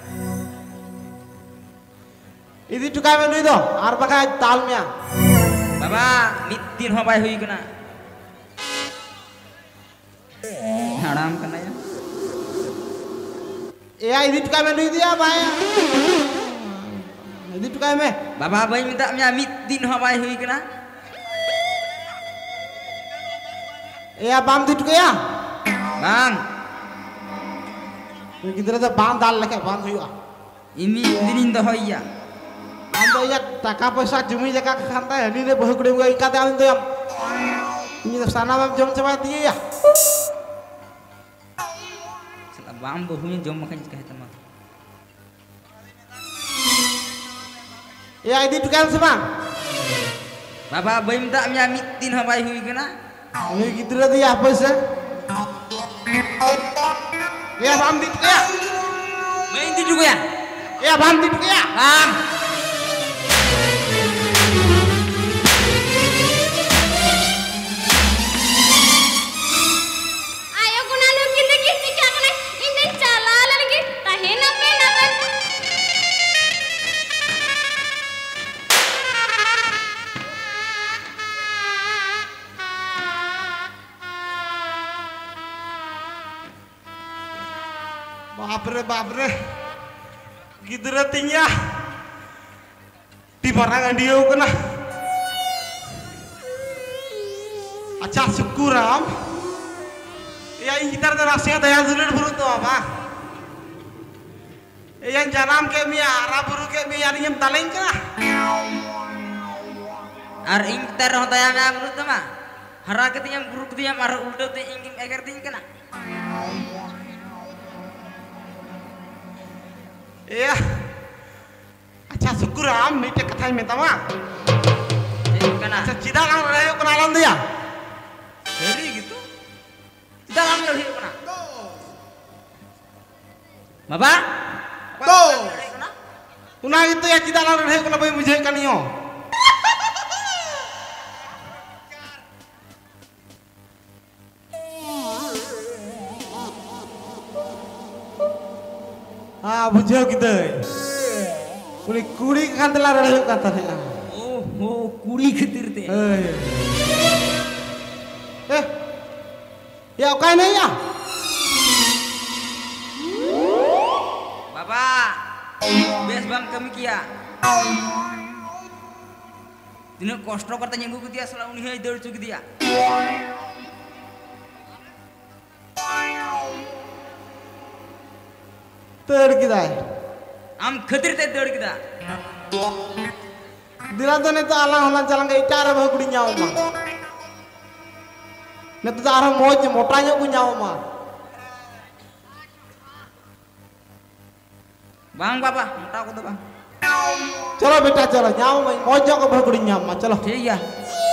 Edit tukai me nui do. Ar bakai tal mea. Baba mid din ho bai hui kana. Haram kana ya. Ya edit tukai me nui dia baya. Edit tukai me. Baba bai minta nya mid din ho bai hui kana. Ya bam di tukai ya. Bang. Gidra da bam dal leke bam huiwa. Ini dinin do hoya. Ando ya taka paisa jumi jaga khanta ya ni ne bahu kudem ga ikate am to yam. Ni sana bam jom coba dia ya. Sala bam bahunya jom makan jika teman. Ya ini tukan semang. Baba bai minta nya mid din ho bai hui kana. Ni gidra dia apa sih? Ya bam di ya. Main di juga ya. Ya bam di ya. Bang. Ayo kuna lu kinde kisi kya kana inde chala lagi tahe na pe na pe. Babre gidra tinya di barangan dia kena acha syukuram ya ingitar da rasya daya zulur buru to apa yang janam ke mia ara buru ke mia nyem taleng kena Ar ingitar ho daya na buru to ma hara ke tiang buru ke tiang ar uldo te ingim eger ting kana. Iya, acha syukuram mite kathai minta ma. Kana. Acha cida lang rayo kenalan dia. Seri gitu. Kita lang lagi kana. Baba? To. Una itu ya cida lang rayo kena bai mujhe kaniyo. Bujau kita. Kuri kan telah rayu kata dia. Oh, kuri ketir teh. Ya okai na ya. Baba, bes bang kami kia. Dino kosto katanya gue dia selalu nih dor cuk dia. Ter kita. Am ketir teh dor kita. Dilantan itu alang jalan ke itara bahu kudi nyawa mah. Nanti dah arah moj motanya ku nyawa mah. Bang papa, mota aku tuh bang. Chalo beta chalo nyawa mah mojnya ko bahu kudi nyawa chalo. ठीक है.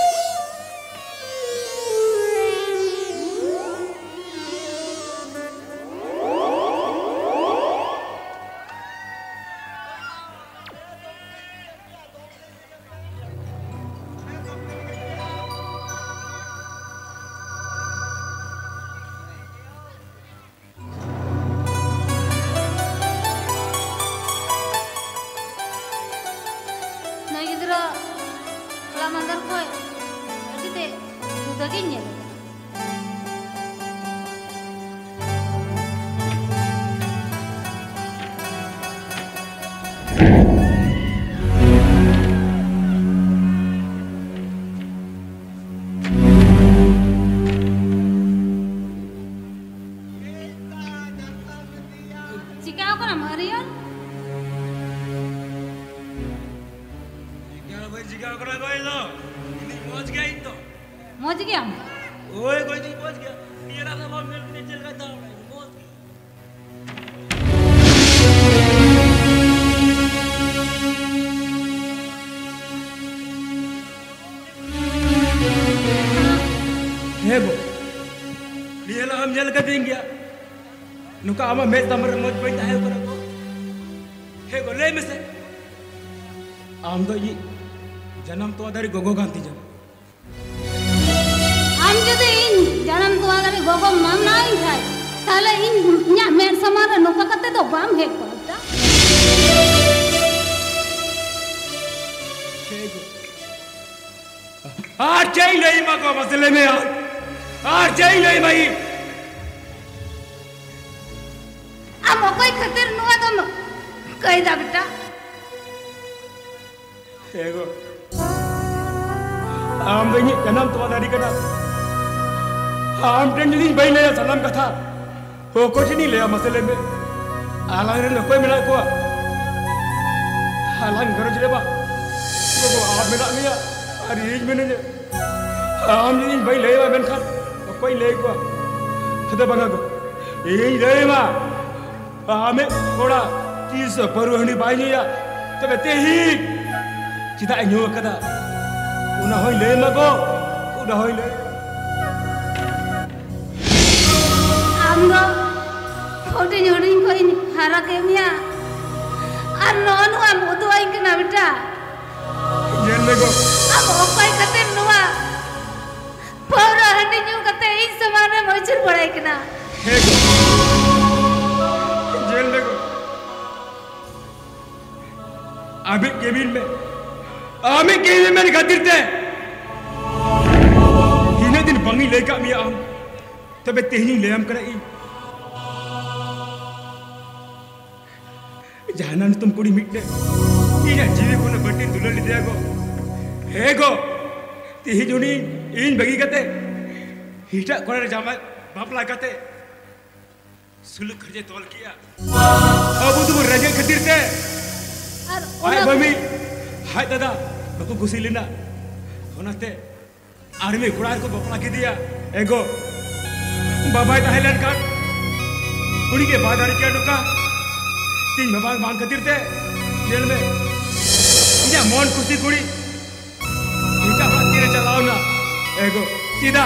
मौज गया ओए कोई नहीं पहुंच गया ये रहा था मेरे नीचे का था पहुंच हे बो ये ला हम जल कर देंगे नुका आमा मैं तमर मौज पे ताहे करो को हे गो ले में से आम तो ये जन्म तो आधारी गोगो गांधी जब आम जो तो इन जन्म तो आधारी गोगो माम ना इन खाए ताले इन न्या मेर समारे नुका कते तो बाम है पड़ता आर चाहिए नहीं माँ को मसले में आर चाहिए नहीं भाई अब कोई खतर नुआ तो कही दा बेटा एगो आम देंगे जन्म तो आधारी कना आम टेंशन भाई ले सलाम कथा हो कुछ नहीं ले मसले में आलांग रे कोई मिला को आलांग घर चले बा को आप मिला लिया अरे एक मैंने आम दिन भाई ले बा मेन खान कोई ले को खदे बना को ये ले बा आमे थोड़ा चीज परवहनी बाई या तो बेते ही चिता न्यू कदा उना होई ले मको उना होई ले आमरो होटे जोड़िन कोई हारा के मिया और नॉन हुआ मोदो आई के ना बेटा जेल में को अब कोई कते नुआ पौरा हंडी न्यू कते इस समाने मचर पड़े के ना जेल में को अभी केबिन में आमे केबिन में खातिर थे हिने दिन बंगी लेका मिया आम तबे तेहनी ले हम करे जाना तुम कुड़ी मिटने इना जीवे को न बट्टी दुल्हन ले दिया को हे गो तेही जोनी इन बगी कते हिटा कोरे जामा बापला कते सुल खर्जे तोल किया अब तुम रजे खातिर थे आई बमी हाय दादा बको घुसी लेना होनाते आर्मी कुड़ार को बपला के दिया एगो बाबा थाईलैंड का कुड़ी के बाद आरी क्या नुका तीन बाबा मांग खातिर थे जेल में इना मन खुशी कुड़ी इटा बड़ा तीरे चलाओ ना एगो सीधा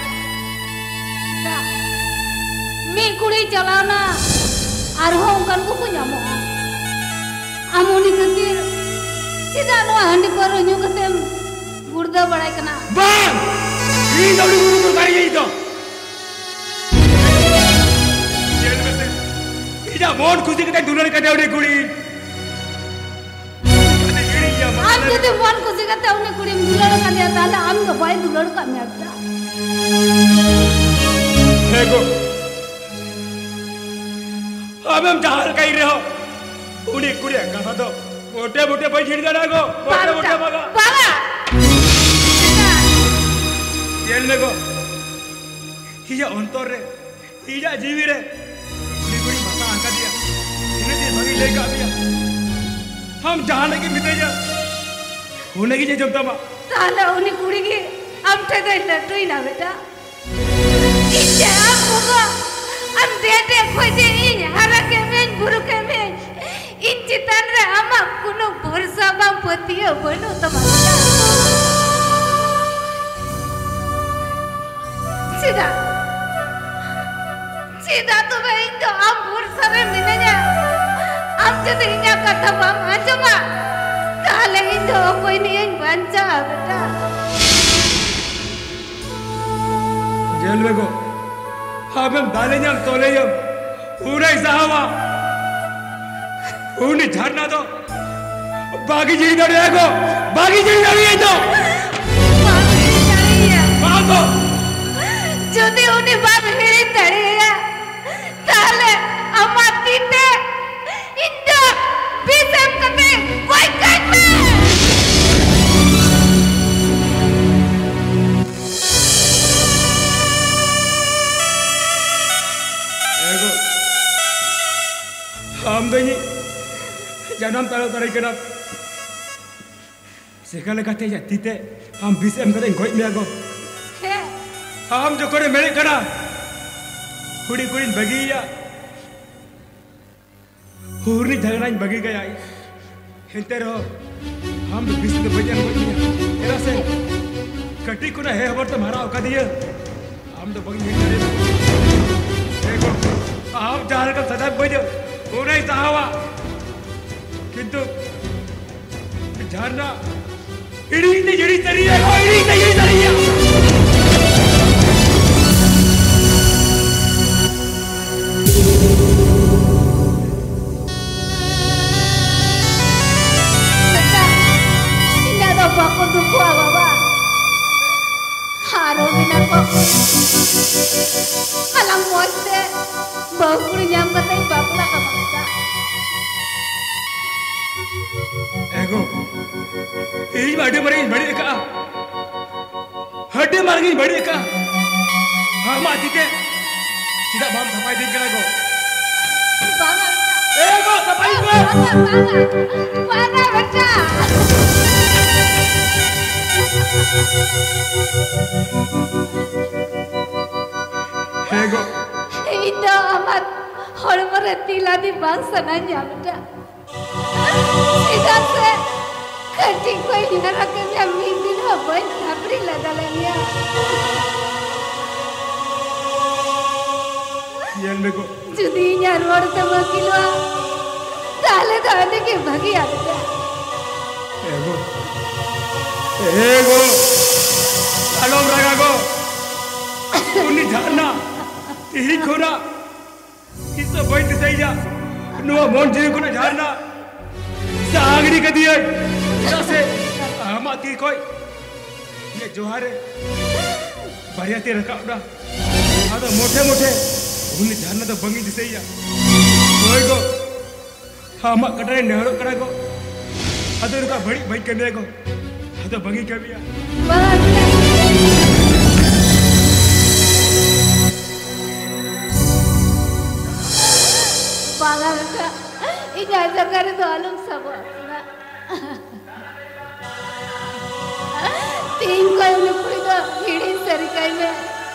मी कुड़ी चलाना और हो उनकन को कुछ आमोनी खातिर सीधा नो हंडी पर न्यू कते गुर्दा बड़ाई कना बंग ई दौड़ी गुरु को करी गई तो जेल में से इजा मोन खुशी कते दुल्हन कते उड़ी कुड़ी आम जदि मन खुशी कते उनी कुड़ी दुल्हन का दिया ताले आम तो भाई दुल्हन का मेटा देखो अब हम जहां कहीं रहो उड़ी कुड़ी कथा तो मोटे मोटे भाई छिड़ जाना को मोटे मोटे बाबा बाबा जेल में को हिजा अंतर रे हिजा जीवी रे निकुड़ी भाषा आंका दिया इन्हें दे भगी लेकर दिया हम जहां के मिटे जा होने की जब तमा ताले उनी कुड़ी की अब ठे गई लटुई ना बेटा Inja aku kok am dede khoje in harake men buruke men in citan re ama kuno bhorsa bam patiyo banu tamaka Sida tu baik tu am bhorsa re minanya am jadi inya kata bam ajama kale indo koi ni in banca beta jail में को हम डाले जम तोले जम पूरा साहबा उन्हें झरना तो बाकी जी कर रहे को बाकी जी कर रही है तो बाको যদি উনি বাপ হেরে দাঁড়িয়ে তাহলে আমার তিনটে ইন্ডা বিসম কতে কই কাটবে एगो हम दही जन्म तारो तारे कना sekali kate ya tite हम बिसम कते गoj में आगो हम जो करे मेरे कना कुड़ी कुड़ी बगी या हुरनी झगड़ा बगी गया हिंते रहो हम बिस के बजन बजी एरा से कटी कुना है खबर तो मारा औका दिया हम तो बगी नहीं करे देखो आप जाल का सदा बजो पूरा ही साहवा किंतु झरना इड़ी ने जड़ी तरिया इड़ी ने जड़ी तरिया Aku duku apa? Haru binar aku. Alam moste, bau kuri nyam kata ibu aku lah kamangka. Ego, ini bade mari bade ka, hade mari bade ka. Ham ati ke, tidak bam sampai di kena go. Bangat. Ego sampai go. Mana baca? Ego. Ida amat hormon tila di bangsa nanya benda. Tidak se kerja koi dinara kerja mimpi lah boy sabri lah dalamnya. Yang nego. Judinya road sama kilo. Dale dale ke bagi ada. Ego. Ego. Alom raga go. Uni jana. Ihi khona. Isa boy te saija. Nuwa mon jiri khona jana. Saagri ka diya. Jase amati koi. Ye johare. Bariya te raka udah. Ada mote mote. Uni jana to bangi di saija. Boy go. Hama kadai nehro kara go. Ada ruka badi baik kene go. Ada bangi ka biya. Pangal ka, ijazah kare to alung sabo. तीन कोई लुकड़ी तो हिड़ी सरी कई में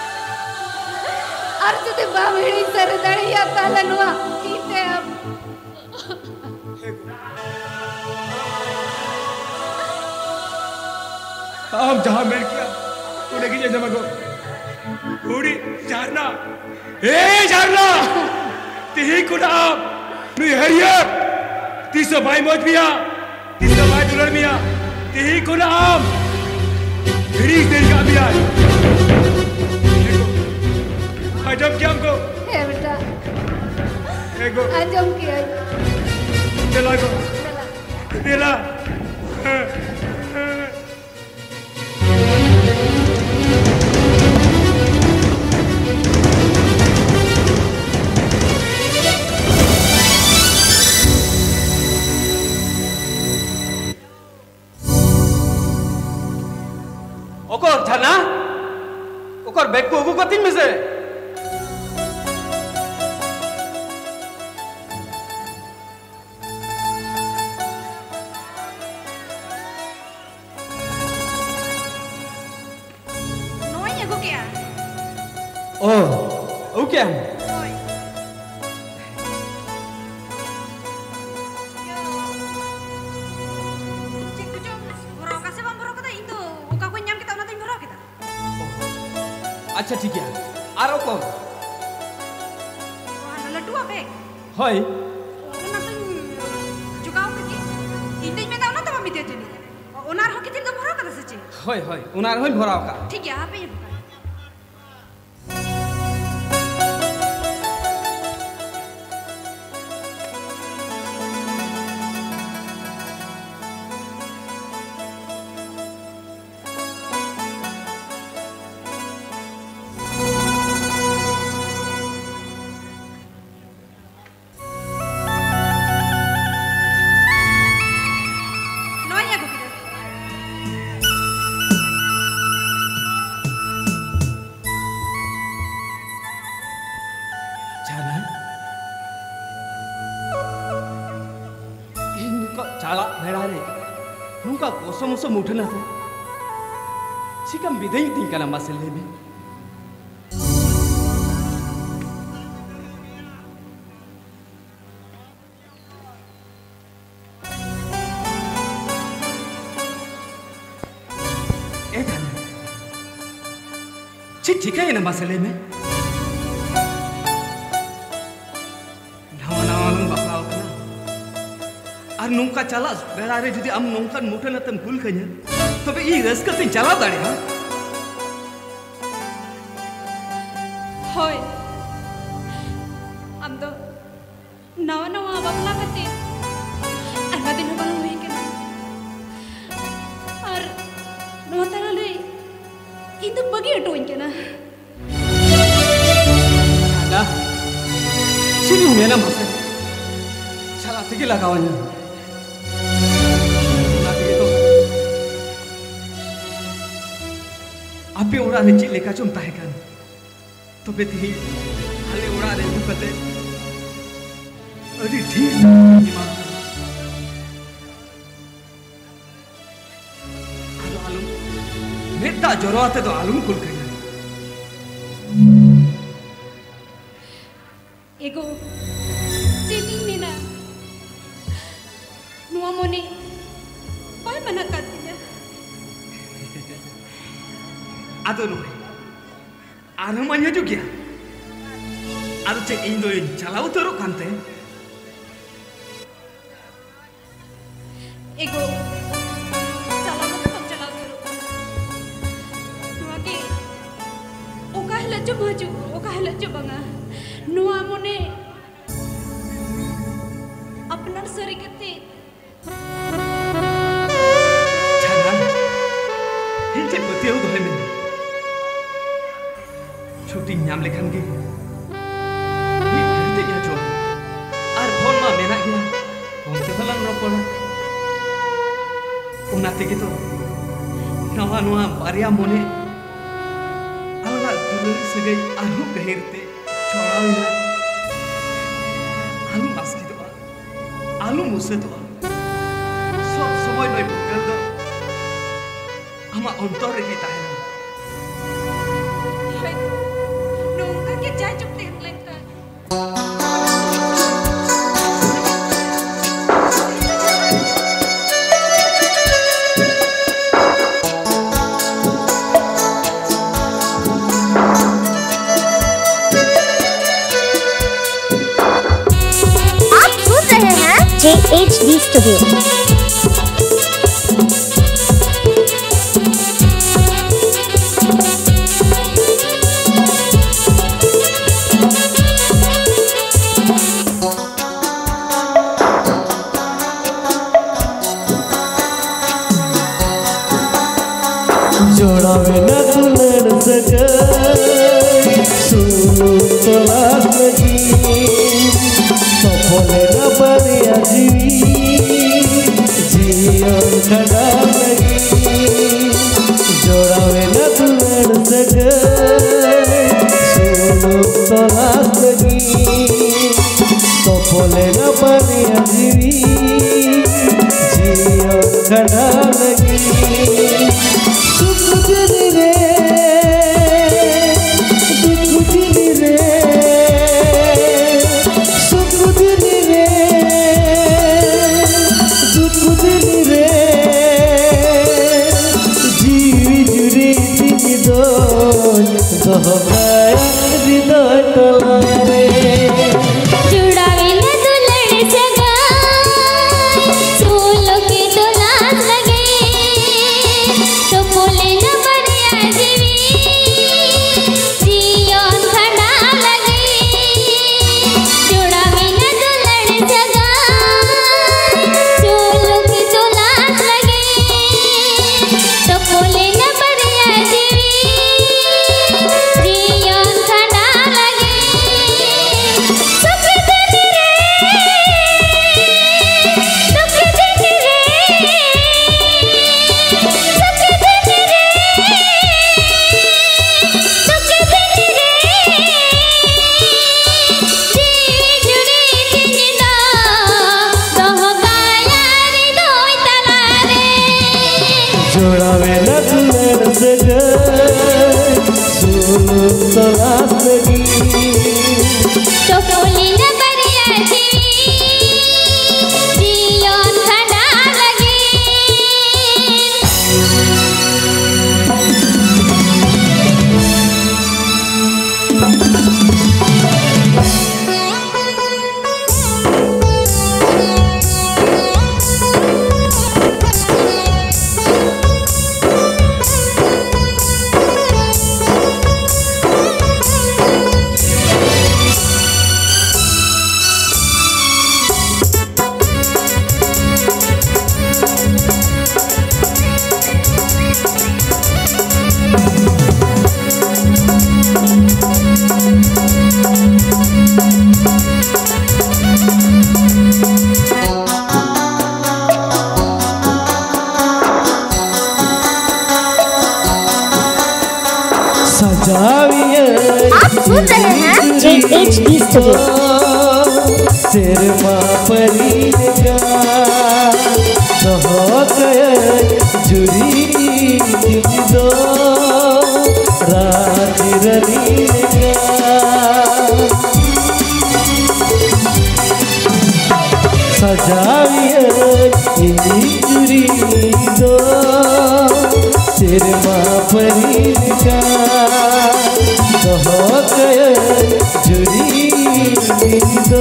और जो ते balm हिड़ी sir दड़िया तालनुआ कीते अब आप जहाँ मेल किया उन्हें कीजिए जमा को उड़ी जानना जानना तिही कुड़ा आप नु हरिया तीसो भाई मौज मिया तीसो भाई दुलर मिया तिही कुड़ा आप हिड़ी तेरी का बिया अजब क्या हमको है बेटा एगो अजब क्या चला को चला ओकर झरना ओकर बैग को उगु कतिन में से नोई एगो क्या Oh, okay. अच्छा ठीक है आरो को Wah, lalu apa? होय Juga apa lagi? Ini mereka orang tak mesti jadi. Onar hoki tidak berapa dah saja. होय होय उनार होय भराव का ठीक है, apa yang bukan? nungka koso-moso mudah nate. Sikam bideng tingkana masalah ini. ठीक है ना मसले में नावा नूं बापलाव कना और नौका चला बेरा रे जुदी आम नौका मुठे न तम भूल कन्या तबे ई रस्का ते चला दाड़े हां होय आम दो नावा बापला कते आइमा दिन बन होई केना और नोता ले itu bagi atuin kena. Ada, sini mana masa? Salah tiga lah kawannya. Nanti itu, apa orang recik leka cum tahikan, tapi tihi, hal orang recik kate, ada di mana? Neta jorot itu alum kul kaya. Ego, jadi ni na, nuwa moni, pai mana katnya? Aduh nuh, anumannya juga. Aduh cek Indoin, calau teruk kante. Ego. Maju, oka hela coba nga. Nuwa mone, apnar sari kete. Jangan, hinte betul tu hemi. Shooting nyam lekhan ke. Ni hinte ya jo. Ar phone ma mena gya. Phone te balang ropona. Unate gitu. Nuwa baria mone. Segai alu kahirte chorawina alu maski doa alu muse doa sob somoy noi bugal do ama ontor reki tahena nungka ke jai chupte lenta HD Studio. जोड़ावे न दुल्हन सगाई सुनो तलाश लगी सफले न बनिया जीवन खड़ा लगी जोड़ावे न दुल्हन सगाई सुनो तलाश लगी सफले न बनिया जीवन खड़ा लगी दुख हृदय तलारे जुड़ावे न दुलड़ सगाई सोलो के तो लाज लगे तो बोले न बढ़िया जीवी जियोन खड़ा लगे जुड़ावे न दुलड़ सगाई सोलो के तो लाज लगे तो बोले न बढ़िया जीवी जियोन खड़ा लगे जोड़ावे न दुलड़ सगाई सोलो तलाश लगी तो बोली न बढ़िया जीवी जियोन खड़ा लगे आप सुन रहे हैं JHD स्टूडियो। सिरमा परी का कहो गए जुरी दो रात रनी सजाविए जुरी दो सिरमा परी का कहो गए जुरी दो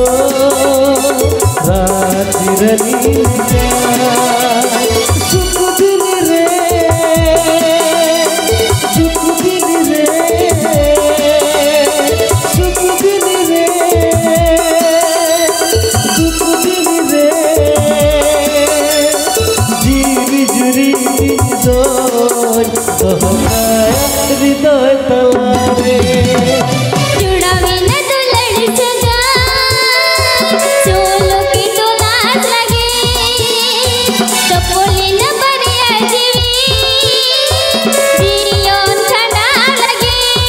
रात रनी सुख दिल रे सुख दिल रे सुख दिल रे सुख दिल रे जीवी जुरी दो कहो हृदय तलारे जुड़ावे न दुलड़ सगाई सोलो के तो लाज लगे तो बोले न बढ़िया जीवी जियोन खड़ा लगे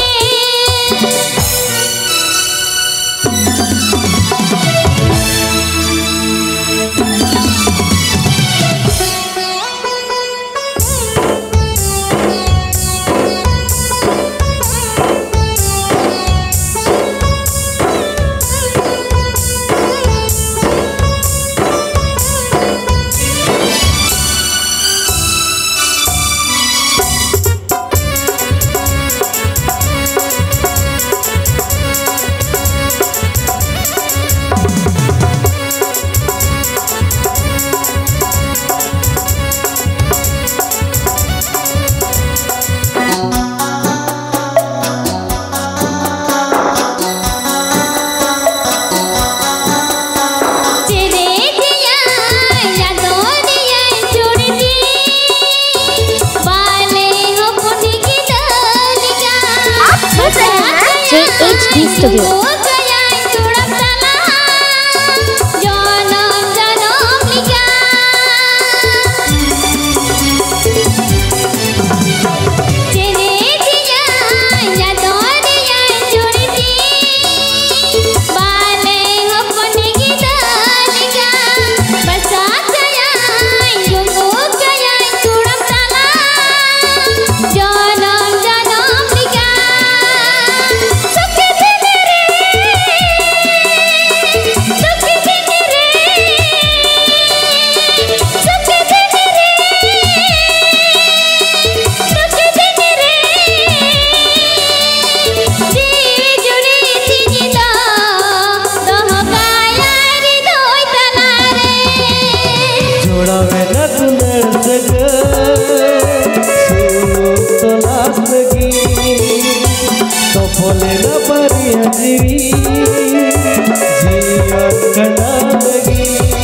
JHD स्टूडियो। जनम जनम लिखा सुख दिल रे बरिया जीवी जीवन खड़ा लगी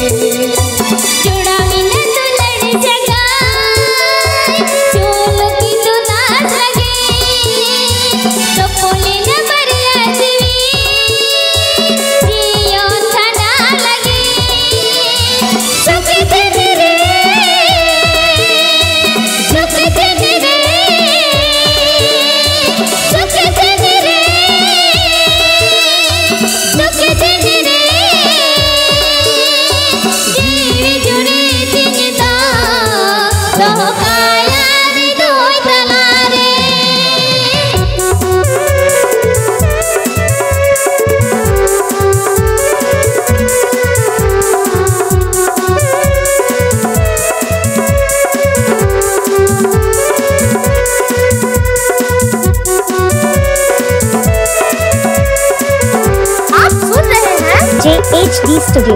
JHD Studio.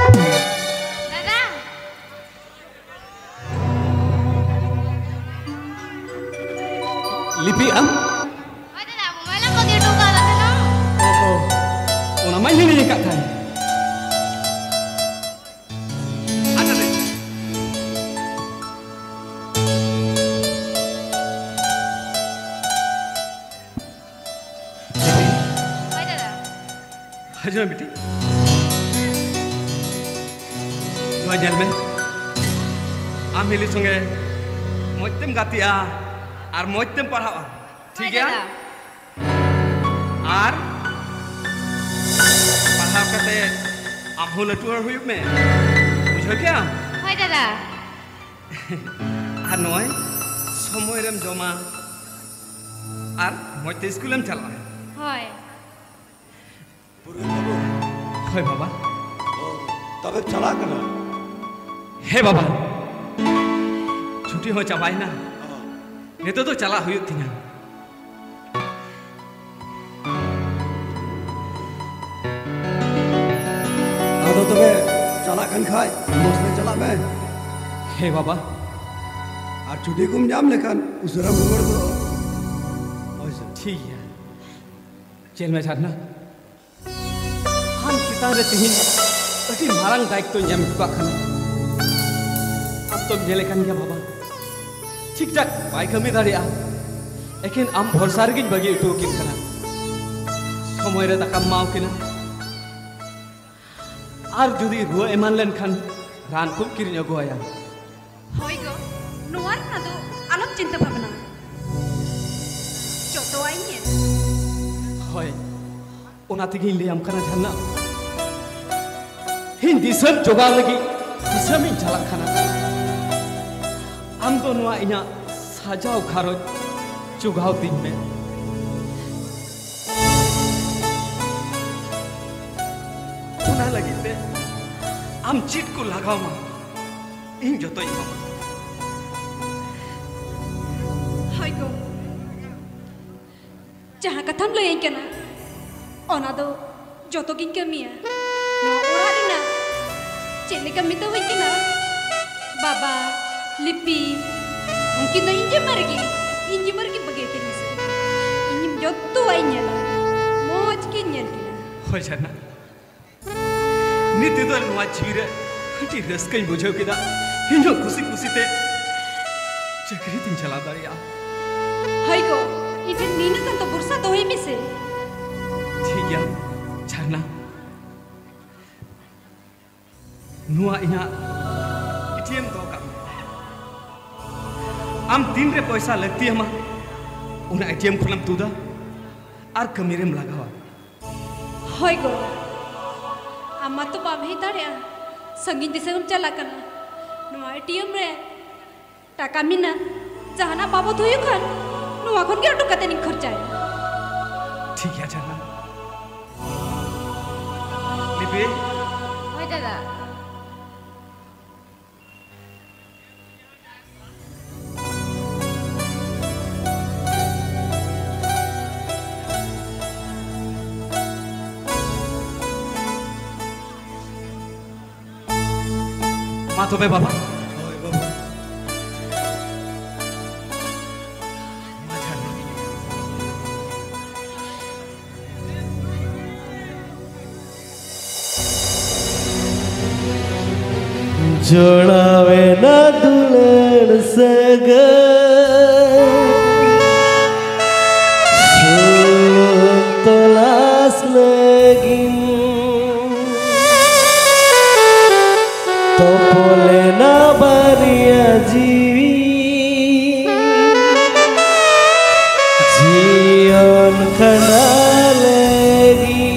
Lipi am? Oh, nama ini kat kan? Ada deh. Hajar beti. Wajar men. Ambil sungai. Moitem gatia. আর মইতেম পড়াও ঠিক আছে আর পড়াও কাতে আমহু লটু হর হুইব মে বুঝো কি আম হয় দাদা আর নয় সময় রেম জমা আর মইতে স্কুলেম চালা হয় হয় বাবা তবে চালা কেন হে বাবা ছুটি হয়ে চাবাই না Itu tuh calah huyuk tinggal. Aduh tuh be, calah kan khai, mosnya calah be. Hei baba, ar cuti kum jam lekan, usara bumur tuh. Oh ठीक है, जेल में जाना. हम kita retihin, tapi marang daik tuh jam buka kan. अब तो jelekan dia baba. ठीक ठाक by कमी दाड़िया लेकिन आम भरसार गिन बगी उठो किन कना समय रे दाका माव किना आर जुदी रुआ एमान लेन खान रान को किरिन अगो आया होय गो नोवार ना दो आलोक चिंता भावना जोतो आइए होय ओना तिगी ले आम कना जानना हिंदी सब जोगा लगी दिसम इन झलक खाना हम दोनों इन्हें साजाव खारोज चुगाव दिन में उन्हें लगी ते हम चिट को लगाओ मां इन जो तो इन्हें हाय गो जहाँ कथम ले इनके ना ओना दो जो तो किन कमिया ना उड़ारी ना चेले कमी तो हुई ना बाबा लिपि mungkin dah injem margi bagi kini se injem jodoh ainya lah moj kinya kina हो जाना नित्य तो नवा चीरे हटी रस कहीं बुझो किदा हिंजो खुशी खुशी ते चक्री तीन चला दारिया हाय को इधर नीना kan तो बुरसा तो ही में से ठीक है जाना नुआ इना इटियम तो का आम दिन रे पैसा लगती है मां उन एटीएम खुलम तुदा आर कमीरेम लगावा होय गो आमा तो बाबे दाड़िया संगीन दिसम चला कना नुआ एटीएम रे टाका मिना जहाना बाबो थुयु खान नुआ खन के अटु कते नि खर्चाय ठीक है जाना लिपि होय दादा माँ तो बे बाबा जोड़ावे ना दुलड़ सगर तलाश लगी तो बोले ना बारिया जीवी जीवन खड़ा लगी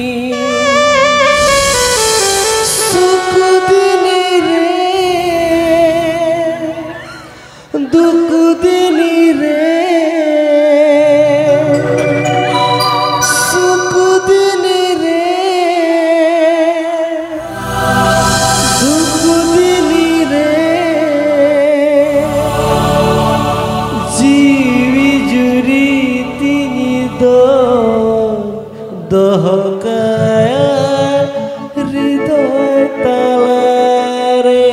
सुख दिन रे दुख दिन रे सुख दिन रे दुख दिन रे जीवी जुरी तिनी दहकाया हृदय तालारे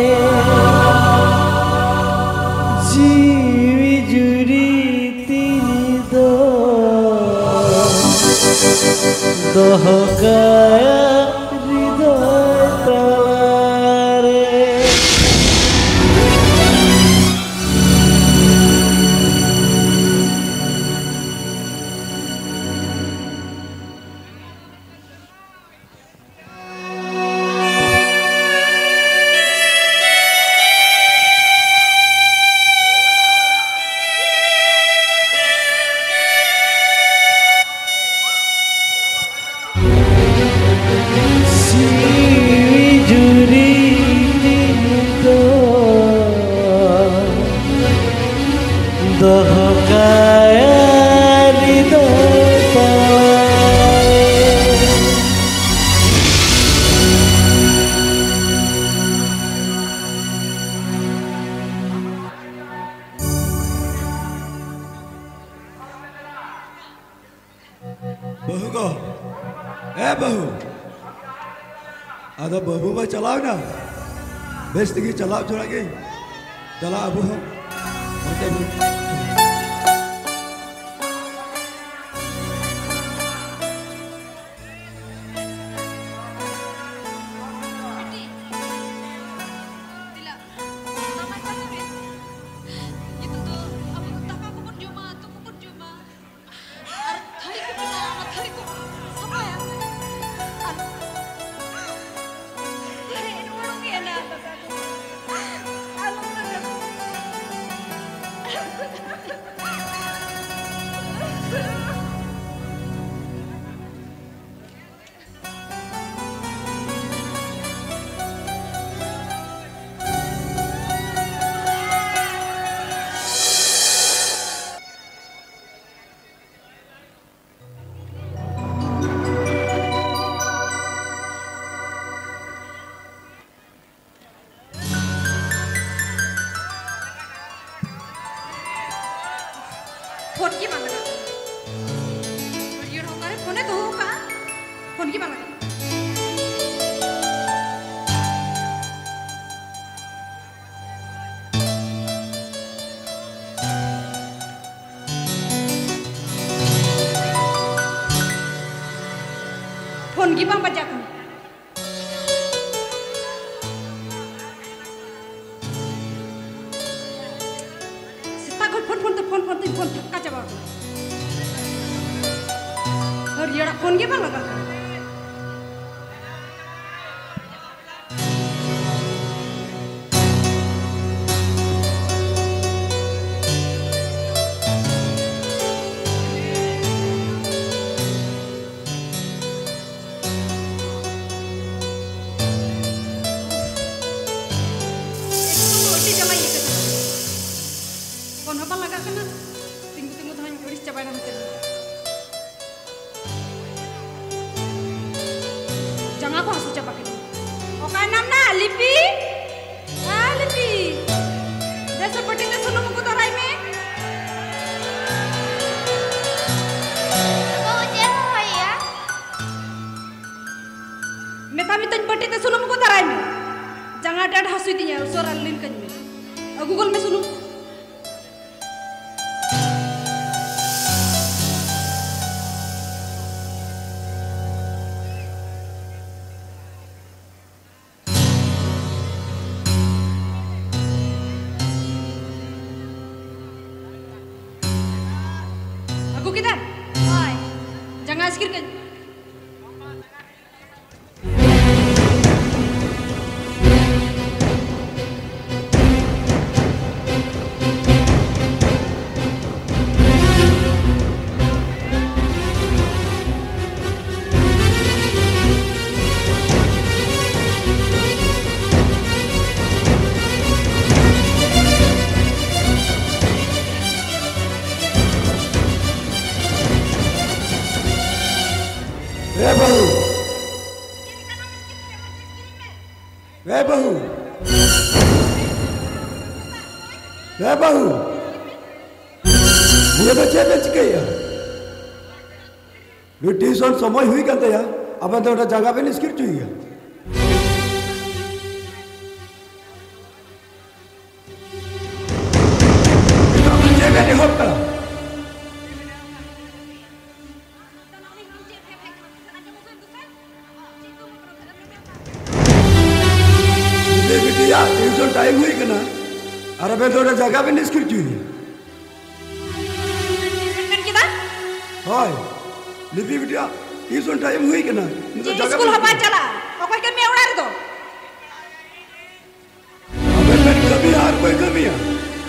जीवी जुरी तिनी दहकाया हृदय तालारे बहू को ए बहू आधा बहू में चलाओ ना बेस तक चलाओ थोड़ा के चला अब हम फोन की मांग रहा ये होगा रे फोन है तो होगा फोन की मांग रहा फोन की मांग बजा कर फोन थक्का जवाब और ये फोन के लगा phone apa lagak kena tinggu-tinggu tangan uris cabai nama tadi jangan aku hasil cabai ini oke namna Lipi Lipi dia seperti itu sunuh muku tarai me ya metami tan seperti itu sunuh muku tarai me jangan ada hasil tinya suara lin kan me Google me sunuh kita. Oi. Jangan askir ke. बाहू dia तो चेप चिके या tuition समय हुई करते या अब तो जगह पे निस्किर चाहिए ट्यूशन टाइम हुई करना अरे मैं थोड़ा जगह पे निस्किर चाहिए हाय लिपि बिटिया ट्यूशन टाइम हुई करना जी स्कूल हवा चला और के मैं उड़ा दो अबे मैं कभी यार कोई कभी है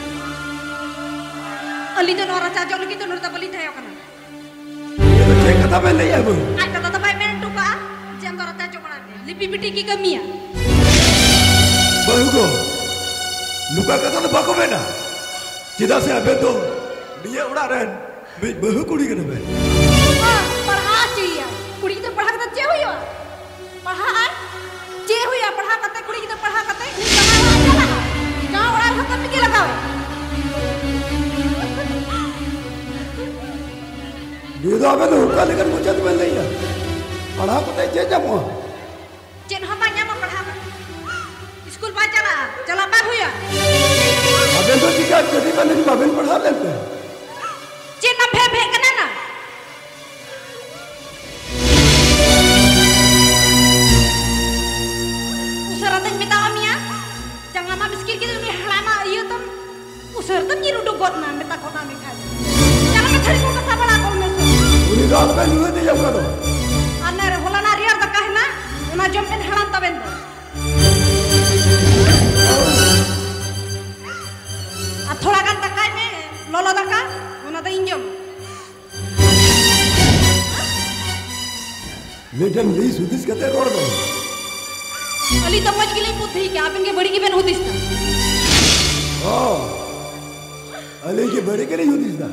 अली तो नौरा चाचा लगी तो नौरा बली थे ओकना ये तो चेक कथा में नहीं है वो आज कथा तो भाई मैंने टुका जेम नौरा चाचा बना दे लिपि बिटी की कमी है बहू को लुका कथा तो बाको में ना चिदा से अबे तो dia udah ren bahu kuri kena be पढ़ा चाहिए कुड़ी तो पढ़ा करते चे हुई पढ़ा चे हुई पढ़ा करते कुड़ी तो पढ़ा करते कहाँ उड़ा खत्म में क्या लगाओ dia तो अबे तो हुक्का लेकर मुझे तो नहीं है पढ़ा करते चे जमो चेन हम बांया में पढ़ा स्कूल बांया चला चला बाग हुई अबे तो चिका कभी बने बाबे पढ़ा लेते हैं चेन ना भे भे करना ना usara teng mita amia jangan mama biskir gitu nih halama iya tem usara tem nyiru dogot na mita kona mika jangan mencari kau kesapa lah kau meso uni dah apa dulu dia jam kado ane hola na riar dakah na una jom pen halam taben do a thoda kan dakah me lolo dakah una da injom madam ली सुदिस कहते road में अली तो much गिले पुत ही क्या आप इनके बड़ी की बहन होती था ओ अली की बड़ी के नहीं होती था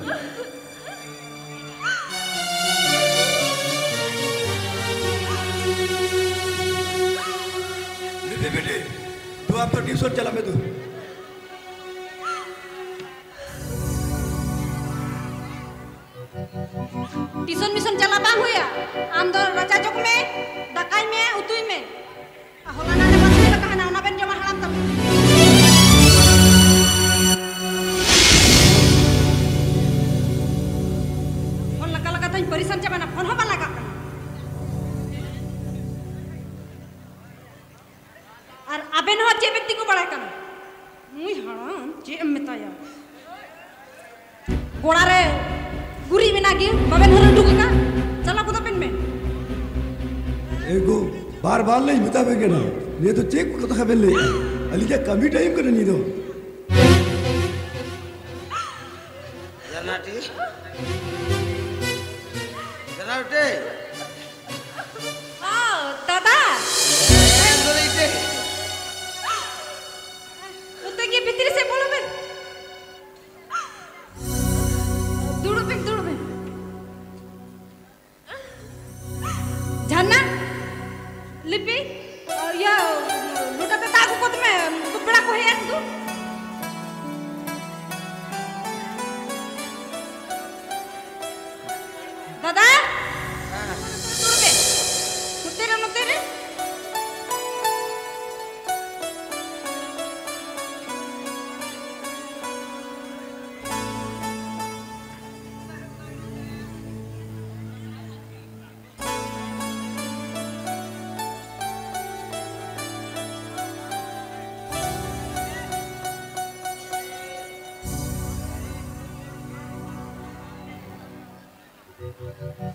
बेटे बेटे तू आप तो ट्यूशन चला मैं तू ट्यूशन मिशन चला बा हुआ आम दो रचा चौक में दकाई में उतुई में होला ना बस में कहा ना ना बेन जमा हराम तब फोन लगा लगा तो परिसन चबा ना फोन हवा लगा और अबे न जे व्यक्ति को बड़ा करना मुई हराम जे अम्मताया गोड़ा रे गुरी में ना गिर बाबेन हरन डुगी का चला को तो पिन में एगो बार बार नहीं बता बेगे ना ये तो चेक को तो खबर ले अली क्या कमी टाइम कर नहीं दो जनाटी जनाटे हाँ दादा उते की भीतर से बोलो बे दूड़ बे जानना लिपि या लुटा ते ताकू को तुम्हें कुपड़ा को है तू दादा तुरबे मुतेरे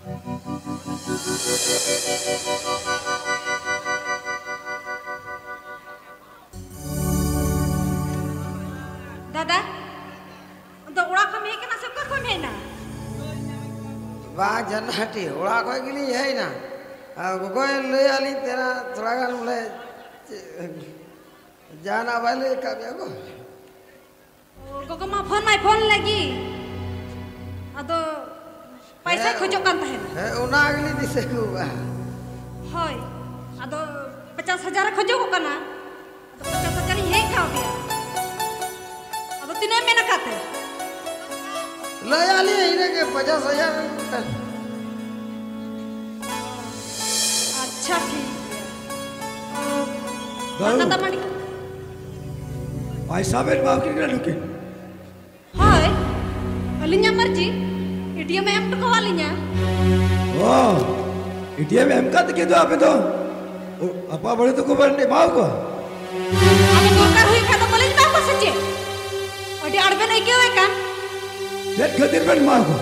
दादा तो उड़ा खम है के ना सब का खम है ना वाह जन्नती उड़ा कोई गिली है ना कोई ले आली तेरा थोड़ा गान बोले जाना वाले कब याको गोगो मा फोन लगी अदो पैसा खोजो कान तहे है उना गिली दिसे को बा होय अदो 50,000 खोजो को कना अदो 50,000 हे खाओ दिया अदो तिने में न खाते ले आली इने के 50,000 अच्छा ठीक दारू मंडी पैसा बेन बाप के ना ढुके हाय अलिnya मर्जी एटीएम एम तो कवा लिnya वाह एटीएम एम का तो के दो आपे तो अपा बड़े तो को बरने माव को अबे सरकार हुई खा तो बोले ना को सच्चे ओडी अड़बे नहीं क्यों है का जेट खातिर बन माव को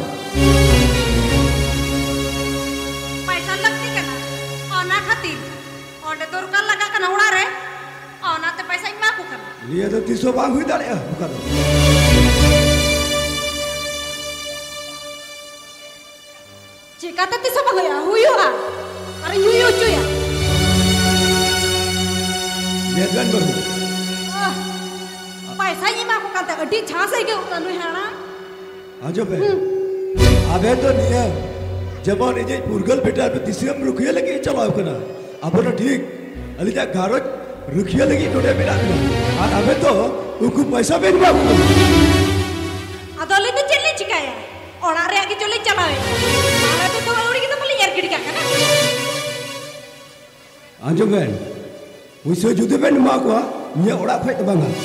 पैसा लगती कना ओना खातिर ओडे सरकार लगा कना उड़ा रे ओना ते पैसा इमा को कना लिए तो 300 बांग हुई दाड़े बुका दो चिका तो 300 बांग या हुई हो अरे यू चुया ये गन बरु पैसा इमा को कना अडी छास है के उतनु हेना आजो बे अबे तो नहीं है जबान इजे पुरगल बेटा पे तीसरे में रुकिए लगी चलाओ कना अब ना ठीक अलिजा गारो रुकिए लगी नोटे मेरा और अबे तो उनको पैसा बेन बाबू अदोले तो चलने चिकाया और आरे आगे चले चलावे मारा तो उड़ी के तो बोले यार गिड़ क्या करना आजो बेन उसे जुदे बेन मां को ये ओड़ा खोई तो बांगा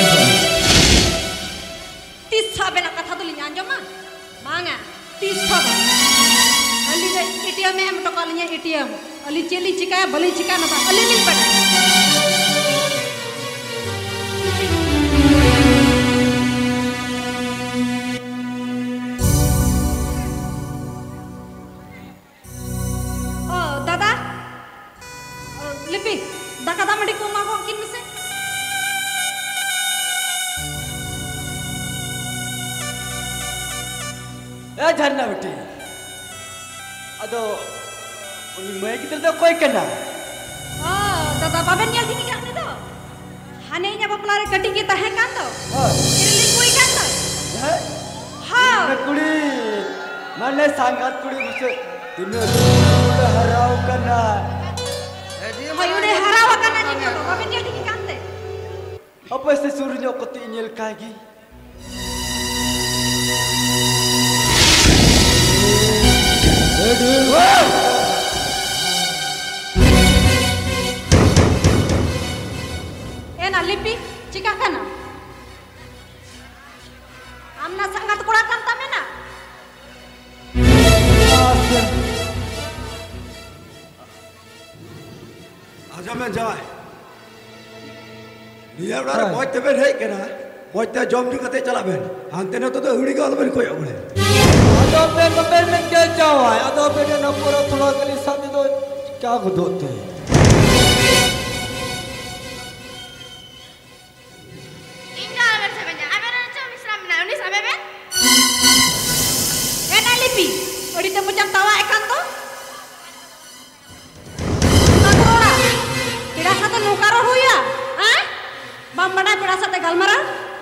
तीसा बेना कथा तो लिया अंजो मां मांगा तीसा अली दे एटीएम में हम तो कॉलिया एटीएम अली चली चिकाया भले चिका ना अली नहीं पड़ा लिपि दाका दामड़ी को मागो किन में से ए झरना बेटी अदो उनी मैं कितर तो कोई कना दादा बाबन ᱧᱮᱞ ᱴᱷᱤᱠ ᱠᱟᱜ ᱱᱮ ᱫᱚ हाने nya bapla re कटिंग के तहे कान तो किरली कोई कान तो हां कुड़ी माने सांगात कुड़ी मुझे दिन हराव कना Hayude harawa kana ni to baben ᱧᱮᱞ ᱴᱷᱤᱠ कान ते apa se surunya ko ti ᱧᱮᱞ kagi Ena lipi cika kana amna sangat kura kan tamena आजा मैं जाए लिया उड़ा बहुत तबे है के ना बहुत ते जॉब जो कते चला बेन अंते न तो हुड़ी का अलबन कोई ओले अदो पे नंबर में क्या चावा है अदो पे न पूरा थोड़ा कली साथ दो क्या गुदोते इंगा अगर से बजा अबे ना चो मिश्रम ना उनी साबे बे ena lipi odi te mucam tawa ekan to Nakora pida sate nukaro huya ha bam bada pida sate galmara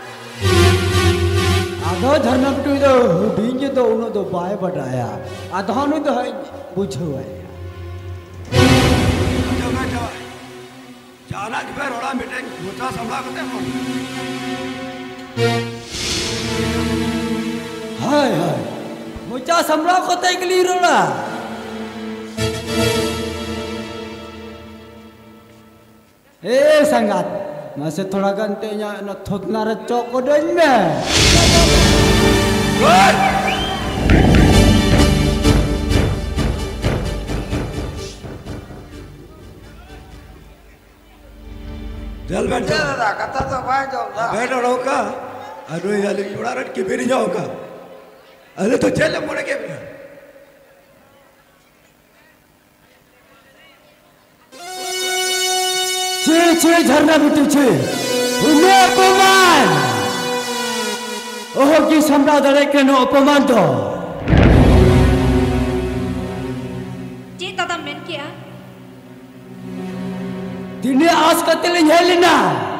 अदो झरना बेटी तो बींज तो उनो तो बाय बढ़ाया अधोनु तो है बुझो है आजा मैं जाए जाना के फिर ओड़ा बेटे मोटा संभला करते हो हाय हाय मुचा समरा को तय गली रोला ए संगात masih थोड़ा ganti nya na thotna ra chokodan me चल बैठ दादा कथा तो भाई जाऊंगा बैठ रहो का अरे यार उड़ा रट के बेरी जाओ का अरे तो चल मोड़े के चे झरना बिटी चे उमे अपमान ओहो की सामना दरे के नो अपमान तो जी दादा मेन किया दिने आज कतल हेलिना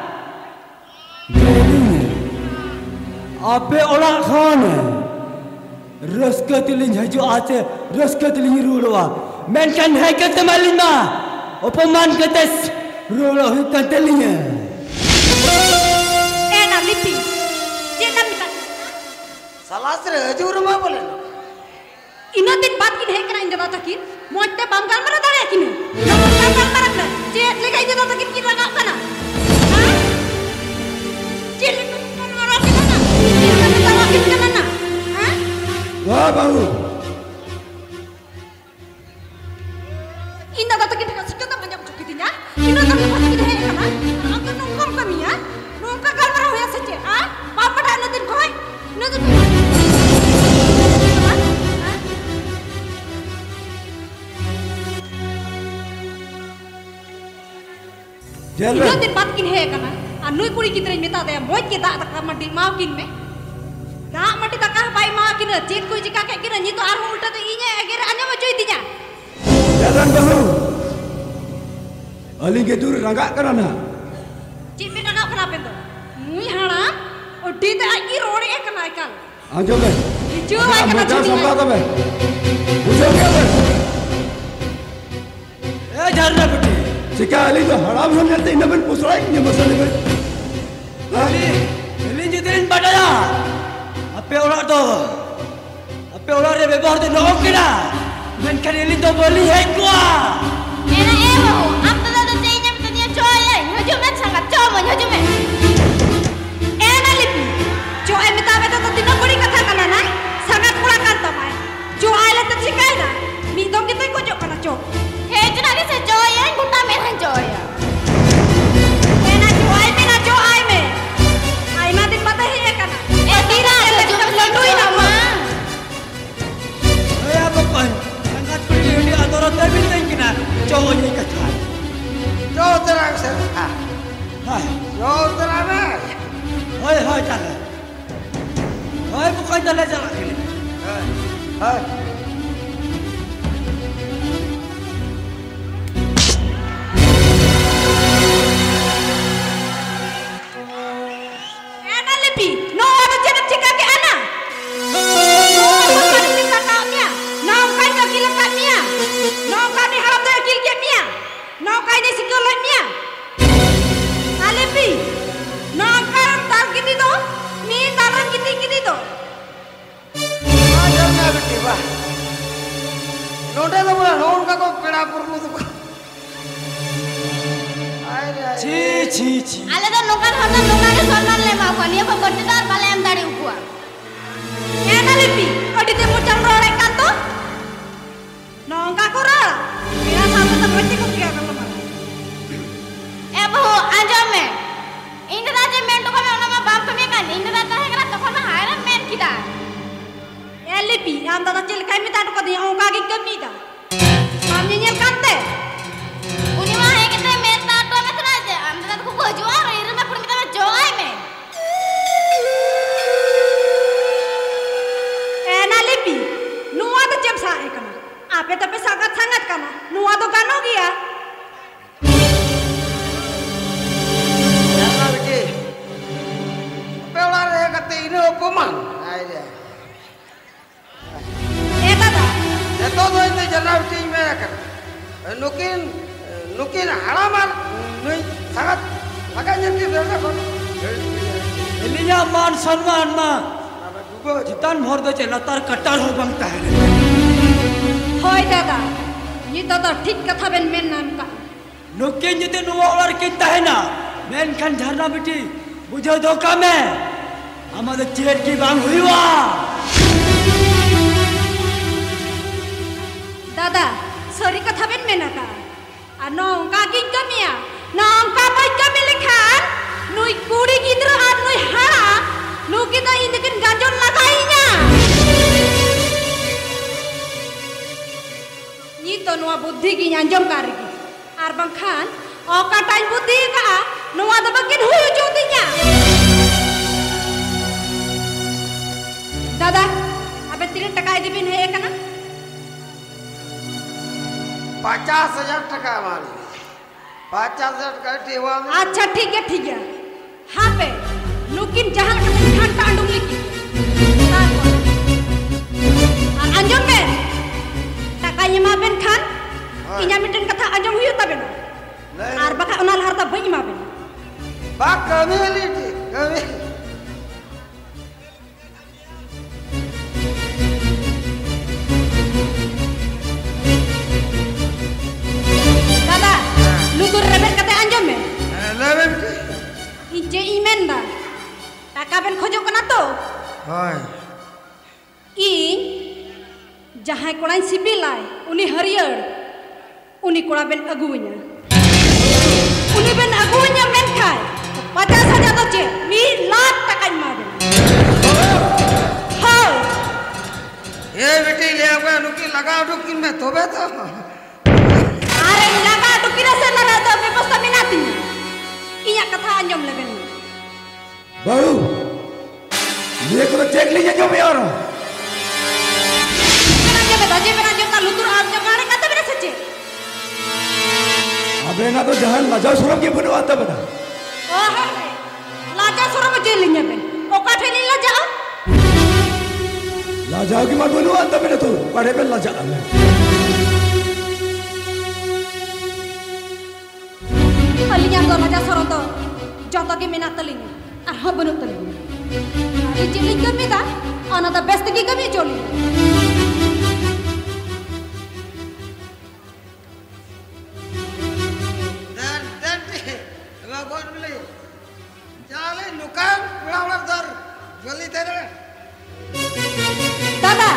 आपे ओला खान रस्कतलिन हजू आते रस्कतलिन रुड़वा मेनkan hai kata malina अपमान kata रुड़वा ही कतलिन ना लिपि जेना मिता सलासरे हजूर मा बोले इनो दिन बात किन है करा इन दादा तकिन मोटे बंगाल मरा दाड़े किन बंगाल मरा ना जे लेगाई दादा तकिन की लगा kana हां जे मरा किन ना ये दादा किन ना हां वाह बाबू इन दादा तकिन का sikata manjam cukitinya ino dalam baat kiन है kana agar nongkam kami ya nongka gal mara hoya saje ah papa dah nadin koi nadin ino din baat kiन है kana anui kuri gidra meta daya moj ke da taka mandi mau kin me da mandi taka bai mau kin chet koi jika kayak kira ni to arho ulta to inya agar anya ma joy tinya jalan bahu aling ke dur rangak kana na chet me rangak kana pendo mui hana odi te ai rode e kana ikal anjo be jo ai kana choti samba ka be bujo ke be ए झरना बिटी jika aling to haram hon nate ina ben pusrai ni masale be ini jadiin badaya ape orang re ବ୍ୟବହାର de no kira menkan ini to boli hai kwa Era ewo, am tada to teinya betanya coy, haju men sangat coy, haju men. Ena lipi, jo ai mita beta to dino kuri katha kana na, sangat kura kan to mai. Jo ai la to sikai na, mi dom kita ko jo kana jo. He juna ke se coy, guta men han coy. Ena jo ai me na jo ai me. Ai ma din bata he kana. E tira jo londui na ma. ya bukan sangat kuri ini atau rata bintang kina cowok ini kata जो तेरा से hai जो तेरा ना hai jalan hai bukan jalan ini hi Ena lipi, no ada jenam jika ke ana. No ada kita kamia, no kai ka kila kamia. No kami harap dah kil ke mia. No kai ni sekolah mia. Alipi, no karam tar kiti do, mi taram kiti do. आज ना बेटी वाह नोटे तो बोला note का को पेड़ा पुरनु तो आए ci Ale to nukan hotan nukane sonan le mau kan, ya pemberti tar pale am tadi ukua. Ena lipi, odi te mucam rorek kan to? No ka kura. Mira satu tempat ko kya kan lemah. Eh bahu anjam me. Ini raja men to kami nama bam kami kan, ini raja hai kena to kami hairan men kita. Lipi, yang tadi cil kami tak ada kau yang kaki kami dah. Kami nyel kante. Uni mah hai kita men ta to me raja, am tada ko ko juar, iru me pun kita me joai me. Lipi, nuwa tu jam sah ekana. Ape tapi sangat kana. Nuwa tu kano kia. ना बेटी पेड़ा रे कते इने अपमान आए रे Tata. तो इने जना बेटी में कर नुकिन हरामान नुई sangat agak nyerti berapa kon ininya man सम्मान ma jitan bhor do latar katar ho bangta hai Hoi Tata. Ni Tata ठीक कथा बेन men नाम का. nukin jete nuwa olar kita hai na menkan झरना बिटी बुझो धोखा में हमारे चेट की बांग हुई वा Dada, sorry kata ben menaka. Anong kaging kami ya, nong kapai kami lekhan, nui kuri gidra an nui hara, nu kita indikin gajon lagainya. Ni to nuwa buddhi ki anjom karigi. Ar bangkhan, Okatañ buti ka nuwa da bakin huyu jutinya. Dada, abe tiri taka idibin he kana? 50,000 टका वाली 50,000 टका टेवा में अच्छा ठीक है हाँ पे नुकिन जहाँ कते खान टांडुम लिखी अंजम में टका यमा बेन खान इnya मिटन कथा अंजम हुई होता बेना आर बका उनाल harta बई मा बेन बा कमेली कमे Lutur rebet kata anjom me? Rebet. Ije imen dah. Taka ben khojok kana to? Hai. Ing jahai korai sibilai, uni harier. Uni kora ben agunya. Uni ben agunya men khai. 50,000 to je, 1 lakh taka ima ben. Hai. Ye beti le apa nuki laga dukin me tobe to. Are laga tu kira se laga tu beposta minatinya. Iya kata anjom leben. Baru. Dia kena cek linya jom ya orang. Bena jom tak lutur anjom kare kata bena sece. Abe na to jahan lajau suram ke bunuh ata bena. Oh hai. Lajau suram jelinya ben. Oka theli lajau. Lajau ki mat bunuh ata bena tu. Kare ben lajau ame. Alinya to raja soroto joto ke minat telinya arha benut telinya ari jeli kami da ana da best ki kami joli dan bagon beli jale nukan ular dar joli tere dada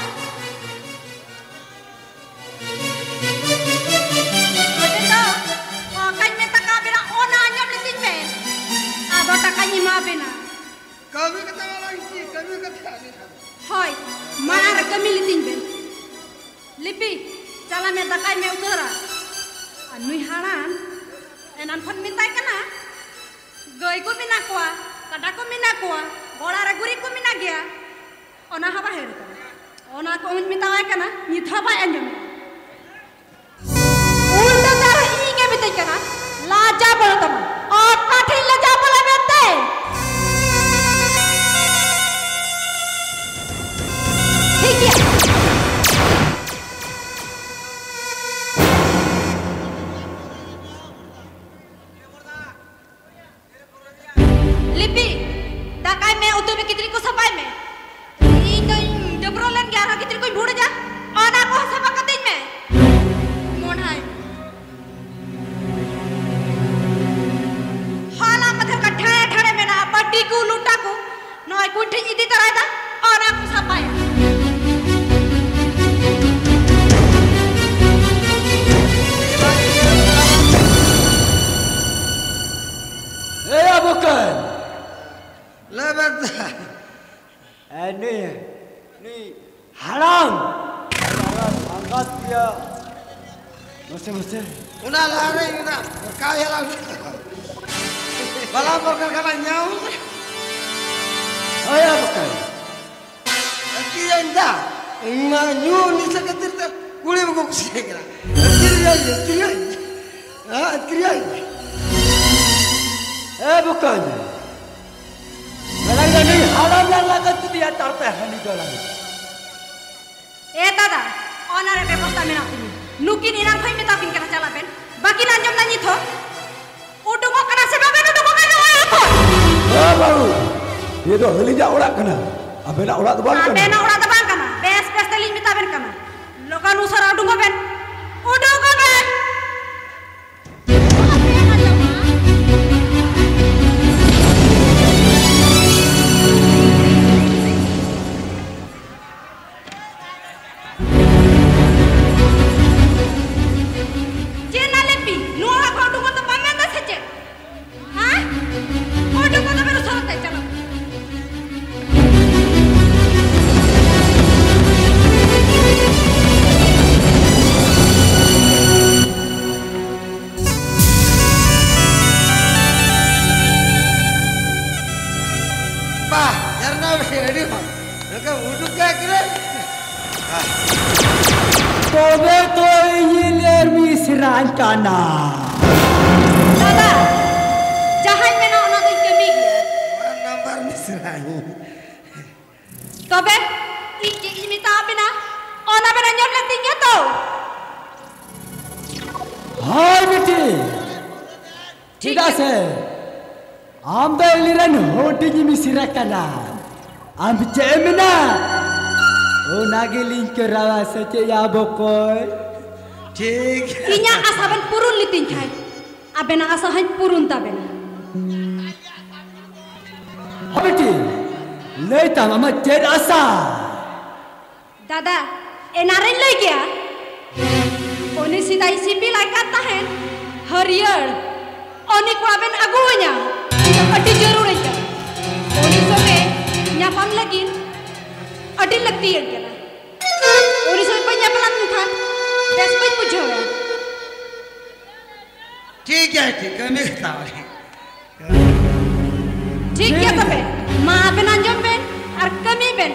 Takanya ma bena. Kami kata orang ini, kami kata ni. Hoi, mana kami liting ben. Lipi, jalan me takai me utara. Anui haran, enan pun minta kena. Goi ku mina kuah, kada ku mina kuah, bola reguri ku mina gya. Ona haba her kana. Ona ku minta ay kana, ni thaba anjam. Ulta dar ini ke bitai kana. Laja bolo tama. और काठी लजा बोला बेटे ठीक है लिपि ताकाय में उतो में कितनी को सफाई में इन तो डबरोलन 11 कितनी कोई भूड़ जा और ना को सफा कतिन में मोन हाय ठाणे में ना पट्टी को लूटा को नॉय कुंठी इदी तरह था और आपको सपाया ए abukan lebat ini haram angkat dia mesti una lari una kaya lah Bala porkan kana nyau. Aya bukan. Kiya inda. Ma nyu ni sakatir ta kule buku kusigira. Kiya. Kiya. Bukan. Malang ni haram lagat tu dia tarta hani dalam. Dada, onar be posta menati. Nukin iran khoi metakin kana chalaben. Baki nanjom nanyi tho. Udung kana sebab baru. Dia tu helinya orang kena. Abe nak orang terbang kena. Abe nak orang terbang kena. Bes teling minta ben kena. Lokan usara udung ben. Udung ben. Cina lepi. Nuara kau udung tu pamen dah sece. Hah? Udung tu beru sarat calo. Iler misran kana. Dada, jahay mena ona doy kami gya. Nambar misran. Tobe, imita apena, ona bena nyom latinya to. Hai beti. Tidak se. Amda iliran hoti ni misran kana. Am cemena. Oh nagiling kerawa saja ya bokoy. Cik. Inya asaban purun litin kai. Abena asahan purun tabena. Habiti. Leita mama ced asa. Dada, enarin lagi ya. Oni sidai sipi lai kata hen. Harier. Oni kuaben agunya. Adi jarur aja. Oni sobe nyapam lagi. Adi लगती है क्या? और इसे पंजाब लान था, दस बज मुझे हुआ। ठीक है मैं बताऊँ। ठीक है तो बे, माँ पे नांजम बे, और कमी बे।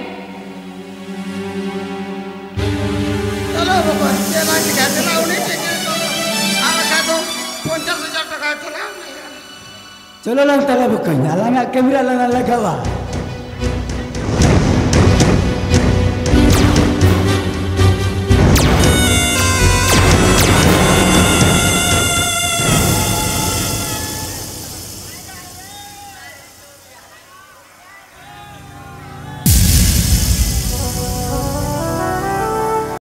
चलो बाबा, ये ना कि कहते ना उन्हें ठीक है तो, आला का तो 50,000 टका चला। चलो लंग तला बुकन, आला में कैमरा लगा लगा हुआ।